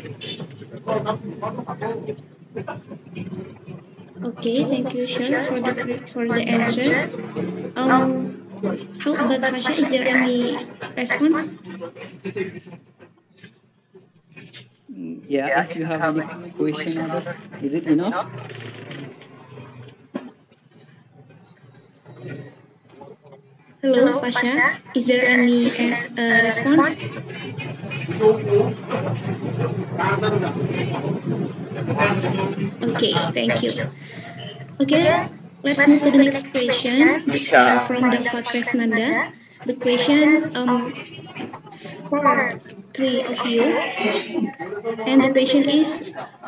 Okay, thank you, Sean, for the for the answer. Um, how about Fasha? Is there any response? Yeah, if you have any question, is it enough? Hello, Pasha. Is there any uh, response? Okay, thank you. Okay, let's move to the next question uh, from Dava Kresnanda. The question um, for three of you, and the question is: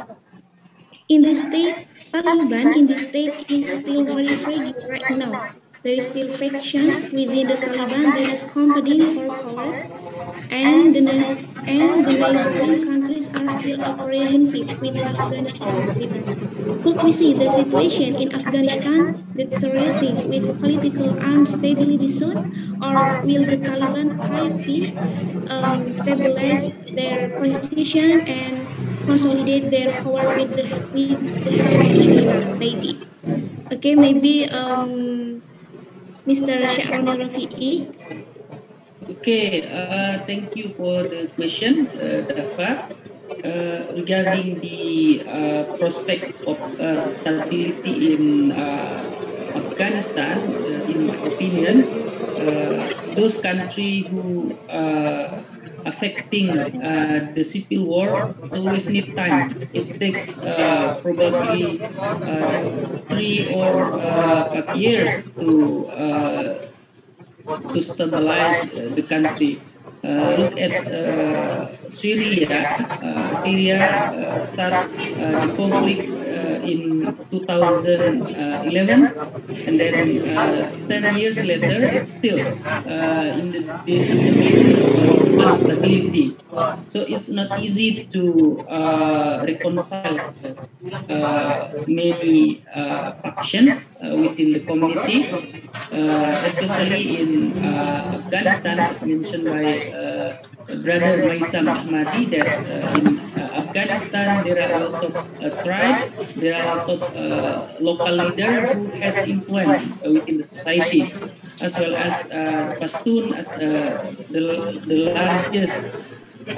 in the state, Taliban in the state is still very fragile right now. There is still faction within the Taliban that is competing for power, and the and the neighboring countries are still apprehensive with Afghanistan Taliban. Could we see the situation in Afghanistan deteriorating with political instability soon, or will the Taliban quietly um, stabilize their position and consolidate their power with the with the help of China? Maybe. Okay, maybe um, Mister Syaroni Rafi'i. Okay, uh, thank you for the question, uh, Dava. Uh, regarding the uh, prospect of uh, stability in uh, Afghanistan, uh, in my opinion, uh, those countries who are affecting uh, the civil war always need time. It takes uh, probably uh, three or uh, five years to uh, to stabilize uh, the country. Uh, look at uh, Syria. Uh, Syria uh, start uh, the conflict uh, in two thousand eleven, and then uh, ten years later, it's still uh, in the, in the middle of instability. So it's not easy to uh, reconcile uh, many uh, factions uh, within the community, uh, especially in uh, Afghanistan, as mentioned by uh, Brother Maisam Ahmadi, that uh, in uh, Afghanistan there are a lot of uh, tribes, there are a lot of uh, local leaders who has influence uh, within the society, as well as uh, Pashtun as uh, the, the largest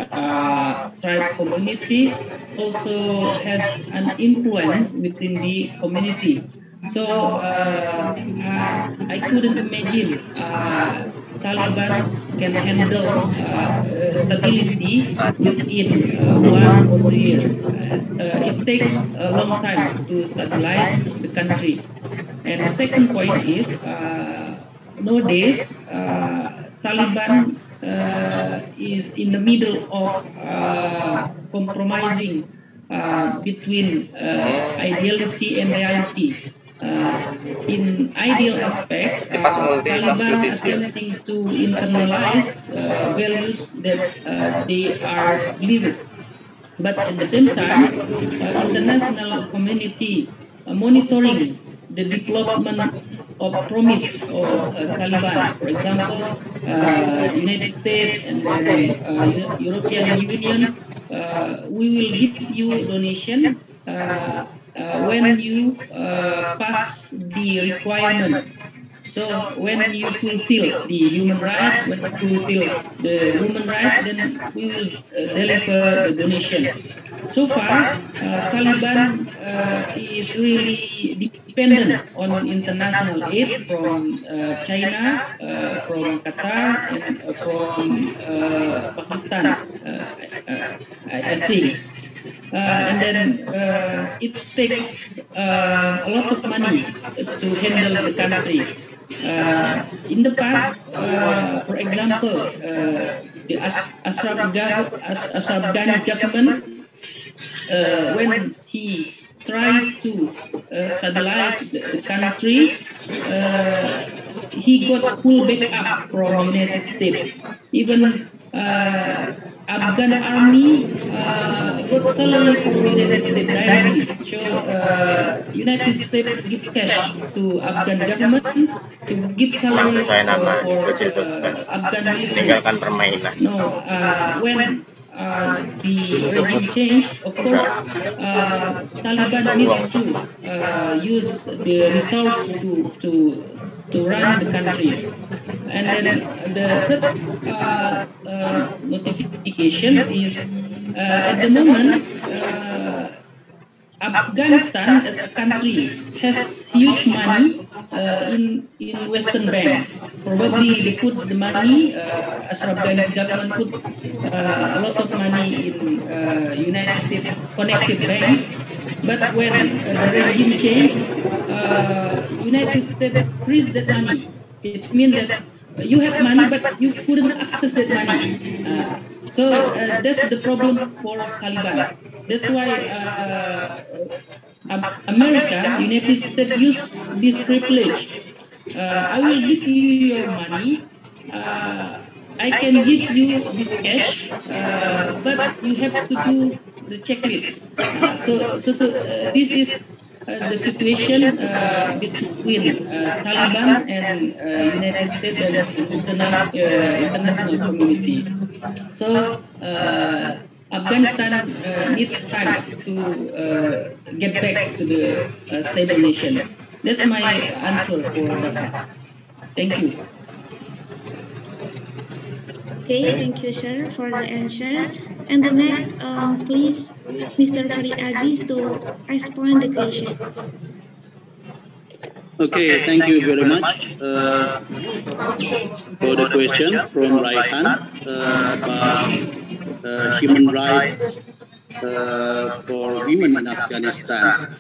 uh, tribe community also has an influence within the community. So uh, uh, I couldn't imagine uh, Taliban can handle uh, stability within uh, one or two years. Uh, it takes a long time to stabilize the country. And the second point is, uh, nowadays, uh, Taliban uh, is in the middle of uh, compromising uh, between uh, ideality and reality. Uh, in ideal aspect, uh, Taliban attempting to internalize uh, values that uh, they are believing. But at the same time, uh, international community uh, monitoring the development of promise of uh, Taliban. For example, uh, United States and then uh, European Union, uh, we will give you donation uh, Uh, when you uh, pass the requirement So when you fulfill the human right, when you fulfill the woman right, then we will uh, deliver the donation. So far, uh, Taliban uh, is really dependent on international aid from uh, China, uh, from Qatar, and uh, from uh, Pakistan, uh, uh, I, I think. Uh, and then uh, it takes uh, a lot of money to handle the country. Uh, in the past, uh, for example, uh, the As- Ashraf, Gov- As- Ashraf Ghani government, uh, when he tried to uh, stabilize the, the country, uh, he got pulled back up from United States. Even uh, Afghan army uh, got salary from United States directly. So uh, United States give cash to Afghan government to give salary uh, for uh, Afghan military. Tinggalkan permainan. No, uh, when uh, the regime changed, of course, uh, Taliban need to uh, use the resource to to to run the country. And then the third uh, uh, notification is uh, at the moment uh, Afghanistan as a country has huge money uh, in in Western Bank. Probably they put the money, uh, Ashraf Ghani's government put uh, a lot of money in uh, United States connected bank. But when uh, the regime changed, uh, United States freeze that money. It means that you have money, but you couldn't access that money. Uh, so uh, that's the problem for Taliban. That's why uh, uh, America, United States, use this privilege. Uh, I will give you your money. Uh, I can give you this cash, uh, but you have to do the checklist. Uh, so, so, so uh, this is uh, the situation uh, between uh, Taliban and uh, United States and interna uh, international community. So. Uh, Afghanistan uh, needs time to uh, get back to the uh, stable nation. That's my answer for that. Thank you. Okay, thank you, sir, for the answer. And the next, um, please, Mister Farid Aziz to respond the question. Okay, thank you very much uh, for the question from Raihan uh, about Uh, human rights uh, for women in Afghanistan.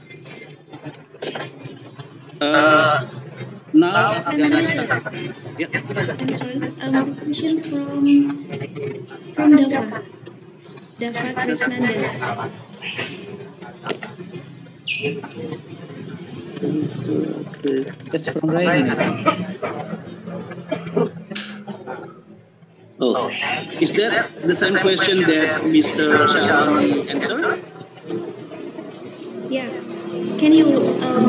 Uh, now Afghanistan. Yeah. I'm sorry. Um, the question from from Dava. Dava Krisnanda. That's from Raihan. Oh, is that the same question that Mister Shalami answered? Yeah. Can you um,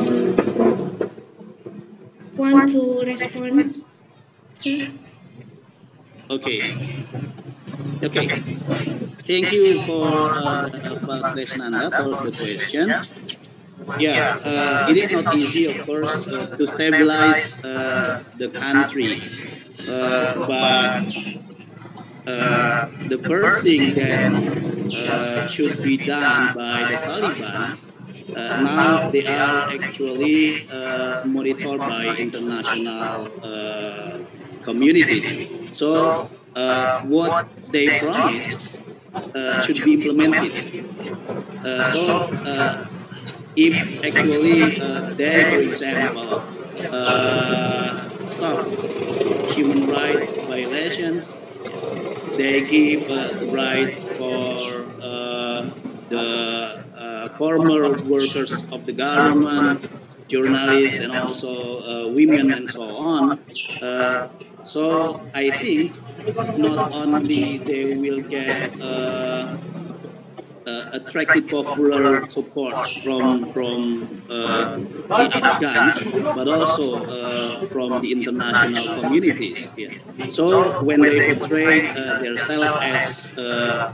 want to respond, sir? Okay. Okay. Thank you for uh, Pak Krisnanda for the question. Yeah, uh, it is not easy, of course, uh, to stabilize uh, the country, uh, but Uh, the first thing that uh, should be done by the Taliban, uh, now they are actually uh, monitored by international uh, communities. So uh, what they promised uh, should be implemented. Uh, so uh, if actually uh, they, for example, uh, stop human rights violations, they give uh, right for uh, the uh, former workers of the government, journalists, and also uh, women, and so on. Uh, so I think not only they will get uh, uh, attractive popular support from from uh, the Afghans, but also uh, from the international communities. Yeah. So when they portray uh, themselves as uh,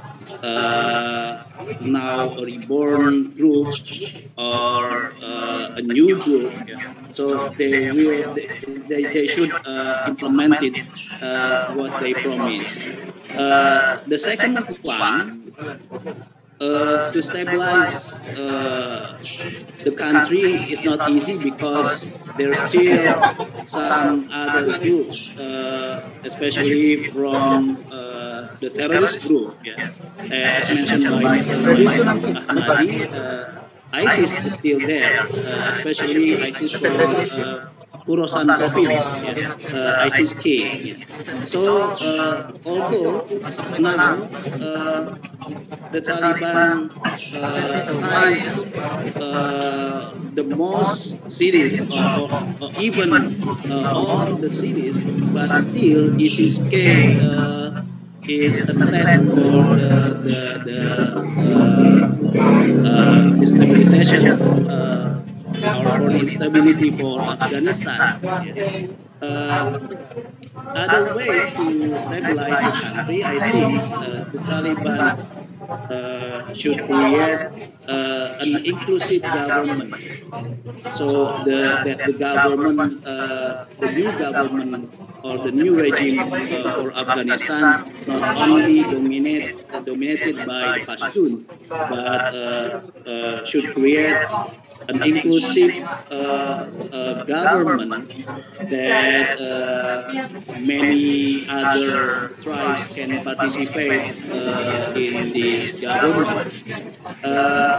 uh, now a reborn group or uh, a new group. Yeah. So they will they, they, they should uh, implement it uh, what they promise. Uh, the second one, uh, to stabilize uh, the country is not easy because there's still some other groups, uh, especially from uh, the terrorist group. Yeah. As mentioned by Mister Maisam Ahmadi, uh, ISIS is still there, uh, especially ISIS from uh, Khorasan province, yeah, uh, ISIS-K. Yeah. So, uh, although now uh, the Taliban uh, size uh, the most cities, or, or, or even uh, all of the cities, but still ISIS-K uh, is a threat for the, the, the uh, uh, destabilization. Uh, or for the instability for Afghanistan. Uh, other way to stabilize the country, I think uh, the Taliban uh, should create uh, an inclusive government. So the that the government, uh, the new government or the new regime uh, for Afghanistan not only dominate, uh, dominated by the Pashtun, but uh, uh, should create an inclusive uh, uh, government that uh, many other tribes can participate uh, in this government. Uh,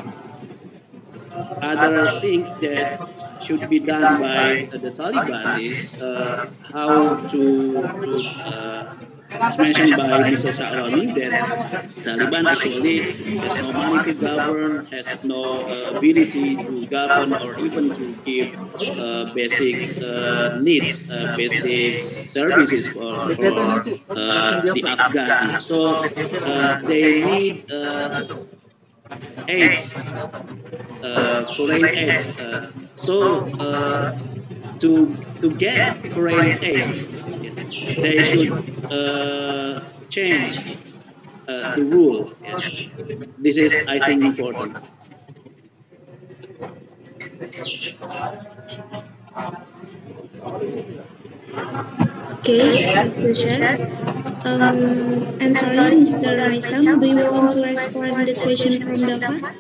other things that should be done by uh, the Taliban is uh, how to, to uh, as mentioned by Mister Sa'rani, that Taliban actually has no money to govern, has no uh, ability to govern or even to give uh, basic uh, needs, uh, basic services for, for uh, the Afghans. So uh, they need uh, aids, uh, foreign aids. Uh, so uh, to to get foreign aid, they should uh, change uh, the rule. Yes. This is, I think, important. Okay, question. Um, I'm sorry, Mister Maisam, do you want to respond the question from Dava?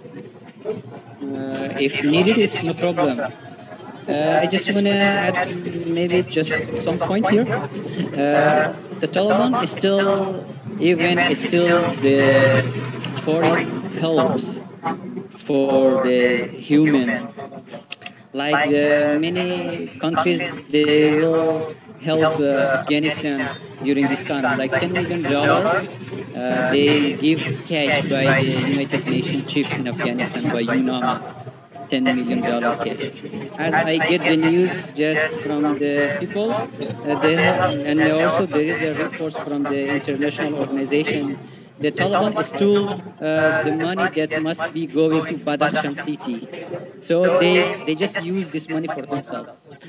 Uh, if needed, it's no problem. Uh, I just want to add maybe just some point here. Uh, the Taliban is still, even is still the foreign helps for the human. Like the many countries, they will help uh, Afghanistan during this time. Like ten million dollars, uh, they give cash by the United Nations chief in Afghanistan, by UNAMA. ten million dollars cash. As I get the news just from the people, uh, they have, and also there is a report from the international organization. The Taliban stole uh, the money that must be going to Badakhshan city. So they, they just use this money for themselves.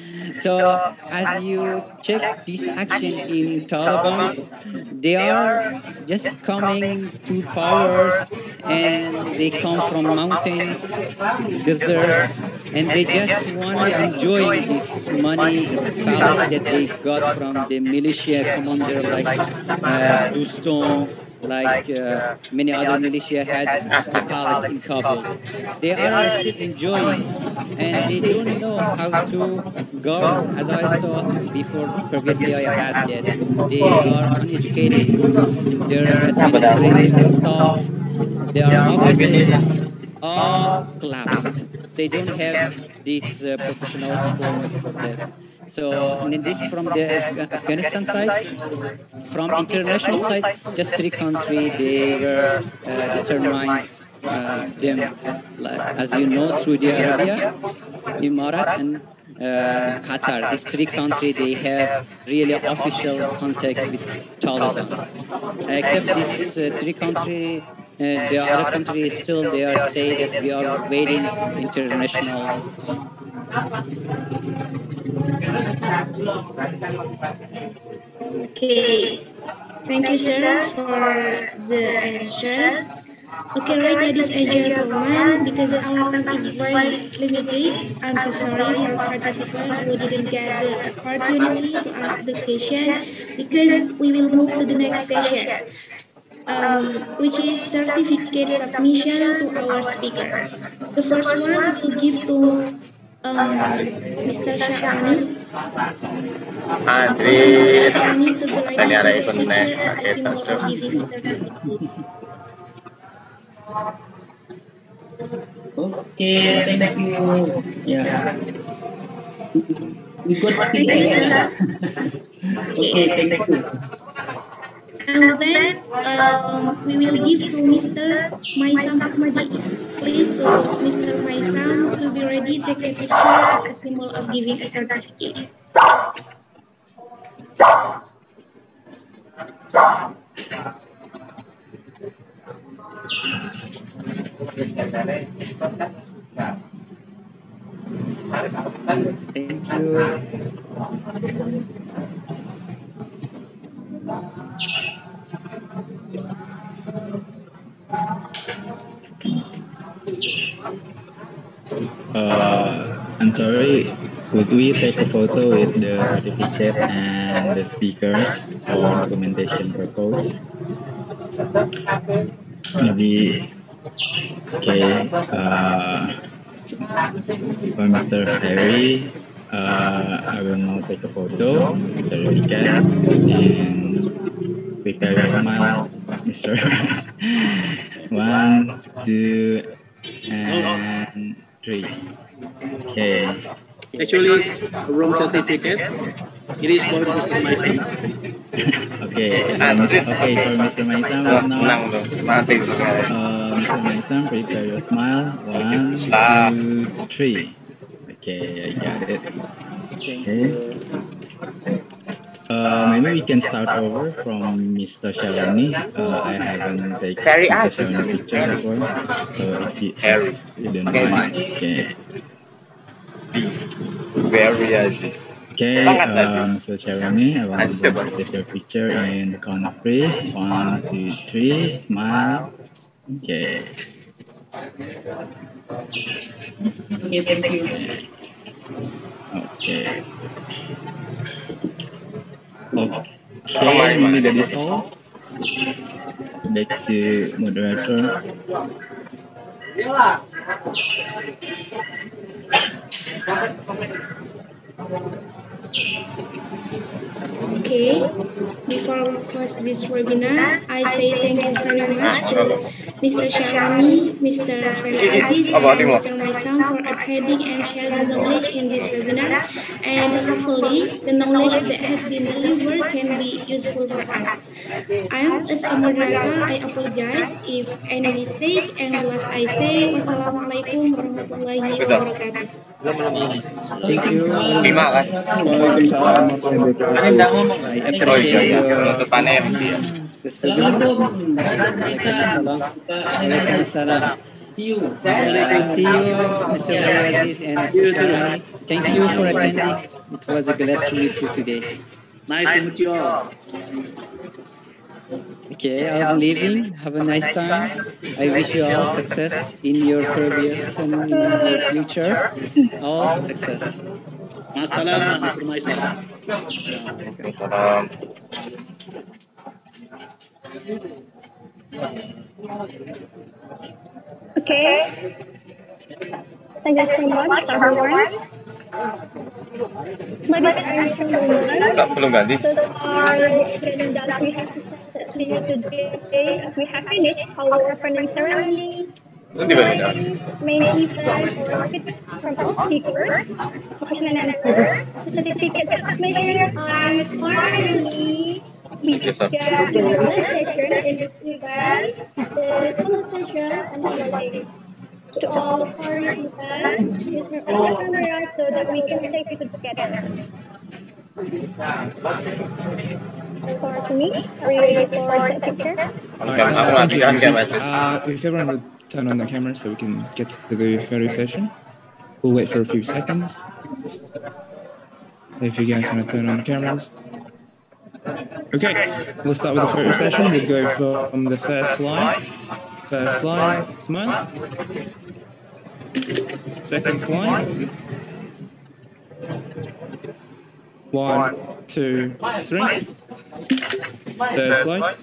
So as you check this action in Taliban, they are just coming to powers, and they come from mountains, deserts, and they just want to enjoy this money palace that they got from the militia commander like uh, Dostum, like uh, many other militia had the palace in Kabul. They are still enjoying, and they don't know how to govern. As I saw before, previously I had that they are uneducated. Their administrative staff, their offices are collapsed. They don't have this uh, professional employment for that. So, and this from the Af Afghanistan side. From international side, just three countries, they were uh, determined uh, them, like, as you know, Saudi Arabia, Emirat, and uh, Qatar. These three countries, they have really official contact with Taliban. Except these uh, three countries, uh, the other countries still, they are saying that we are waiting international. Okay, thank you, sir, for the answer. Okay, right, ladies and gentlemen, because our time is very limited, I'm so sorry for participants who didn't get the opportunity to ask the question, because we will move to the next session, um, which is certificate submission to our speaker. The first one will give to um, Mister Syahrani. Uh, please, Mister Syahrani, to be ready to take a picture as a symbol of giving a certificate. Okay, thank you. Yeah. We got picture. Okay, thank you. And then um, we will give to Mister Maisam Ahmadi. Please to Mister Maisam to be ready to take a picture as a symbol of giving a certificate. Thank you. Uh, I'm sorry, could we take a photo with the certificate and the speakers for documentation purpose? Maybe, okay, uh, for Mister Harry, uh, I will now take a photo, certificate, and prepare your smile, Mister One, two, and three. Okay. Actually, wrong certificate. It is for Mister Maisam. Okay, uh, Mister okay, for Mister Maisam now. Uh, Mister Maisam, prepare your smile. One, two, three. Okay, I got it. Okay. Uh, maybe we can start over from Mister Syahrani. Uh, I haven't taken Mister Syahrani picture before, so if you, if you don't mind, okay. Very Aziz. Okay, uh, Mister Syahrani, I want to take your picture in the count of three. One, two, three. Smile. Okay. Okay, thank you. Okay. Okay, maybe that is all. Back to moderator. Okay, before we close this webinar, I say thank you very much to Mister Syahrani, Mister Ferry Aziz, and Mister Maisam for attending and sharing knowledge in this webinar. And hopefully, the knowledge that has been delivered can be useful for us. I am as a moderator, I apologize if any mistake, and the last I say, wassalamualaikum warahmatullahi wabarakatuh. Thank you. Terima kasih. I appreciate your Assalamualaikum. Waalaikumsalam. See you. Yeah, see you, Mister Aziz and Mister Syahrani. Thank you for attending. It was a glad to meet you today. Nice to meet you all. Okay, I'm leaving. Have a nice time. I wish you all success in your previous and in your future. All success. Masalah, Mister Maisam. Okay. Thank you so much, everyone. Ladies and gentlemen, those are the agendas we have presented to you today as we have finished our opening ceremony, main event, or feedback from all speakers, question and answer, certificate submission, and finally, we get to the last session in this event, the photo session and closing. To all the participants, please turn on the camera so that we can take it together. Over to me. Are you ready for the picture? Alright, uh, thank you. Uh, if everyone would turn on the camera so we can get to the photo session. We'll wait for a few seconds. If you guys want to turn on the cameras. Okay, we'll start with the photo session. We'll go from the first slide. First slide, smile. Second slide. One, two, three. Third slide.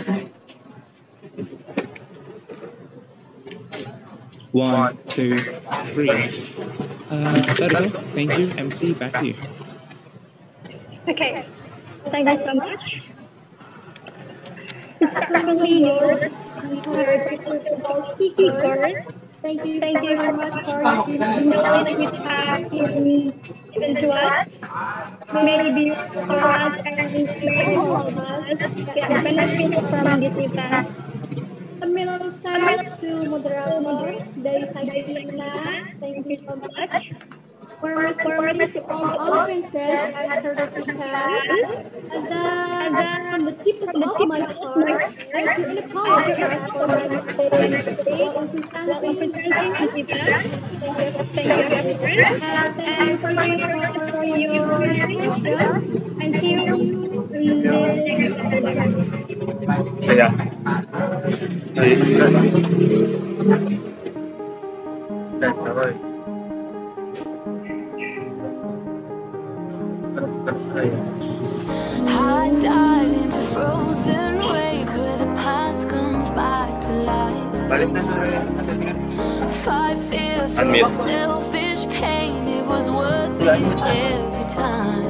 One, two, three. Uh, that is all. Thank you. M C, back to you. Okay. Thank you so much. It's currently yours. Entire to all speakers. Thank you. Thank you very much for the knowledge which have been given to us. Maybe us and all of us can benefit from this event. A million thanks to moderator dari Sajina. Thank you so much. Warmest warmest to all our princess and courtesy hands. And then from the deepest of my heart, I do apologize for my mistakes while presenting this event. Thank you, thank you, and thank you very much for your attention. And see you in this next webinar. Yeah. I dive into frozen waves where the past comes back to life. Fight fear for selfish pain, it was worth it every time.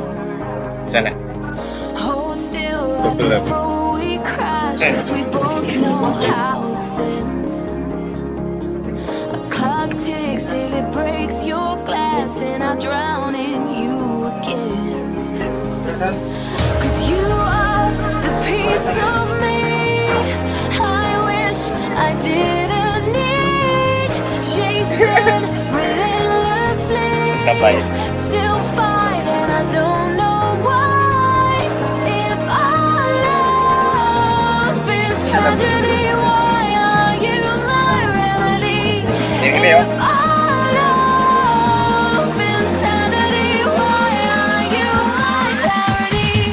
Hold still right before we crash, cause we both know how this ends. A clock ticks till it breaks your glass and I drown in you again. Cause you are the piece of me I wish I didn't need. Chasing relentlessly, still fight and I don't know why. If our love is tragedy, why are you my remedy? If our love insanity, why are you my clarity?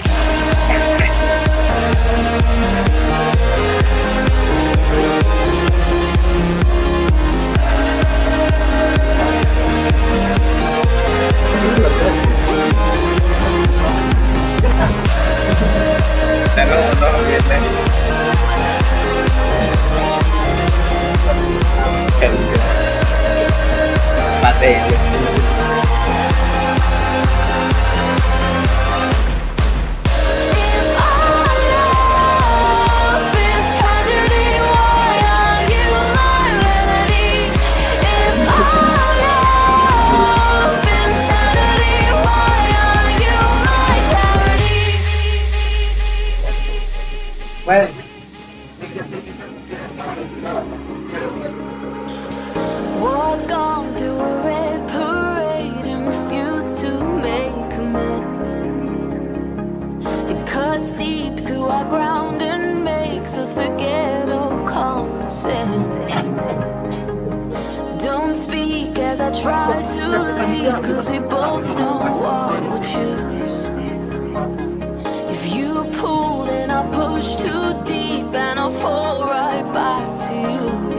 Walk on through a red parade and refuse to make amends. It cuts deep through our ground and makes us forget all common sense. Don't speak as I try to leave, cause we both know what we'll choose. If you pull, then I'll push too deep and I'll fall right back to you.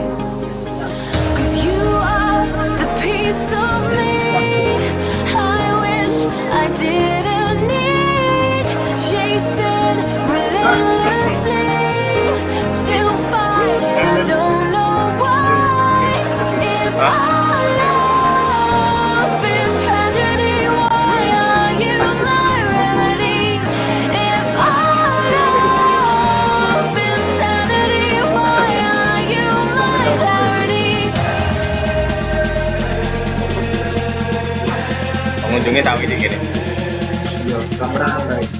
Piece of me I wish I didn't need. Chasing relentlessly, still fighting, I don't know why. If our love is tragedy, why are you my remedy? If our love insanity, why are you my clarity? Pengunjungnya tahu ini gini. Iya, kamera baik.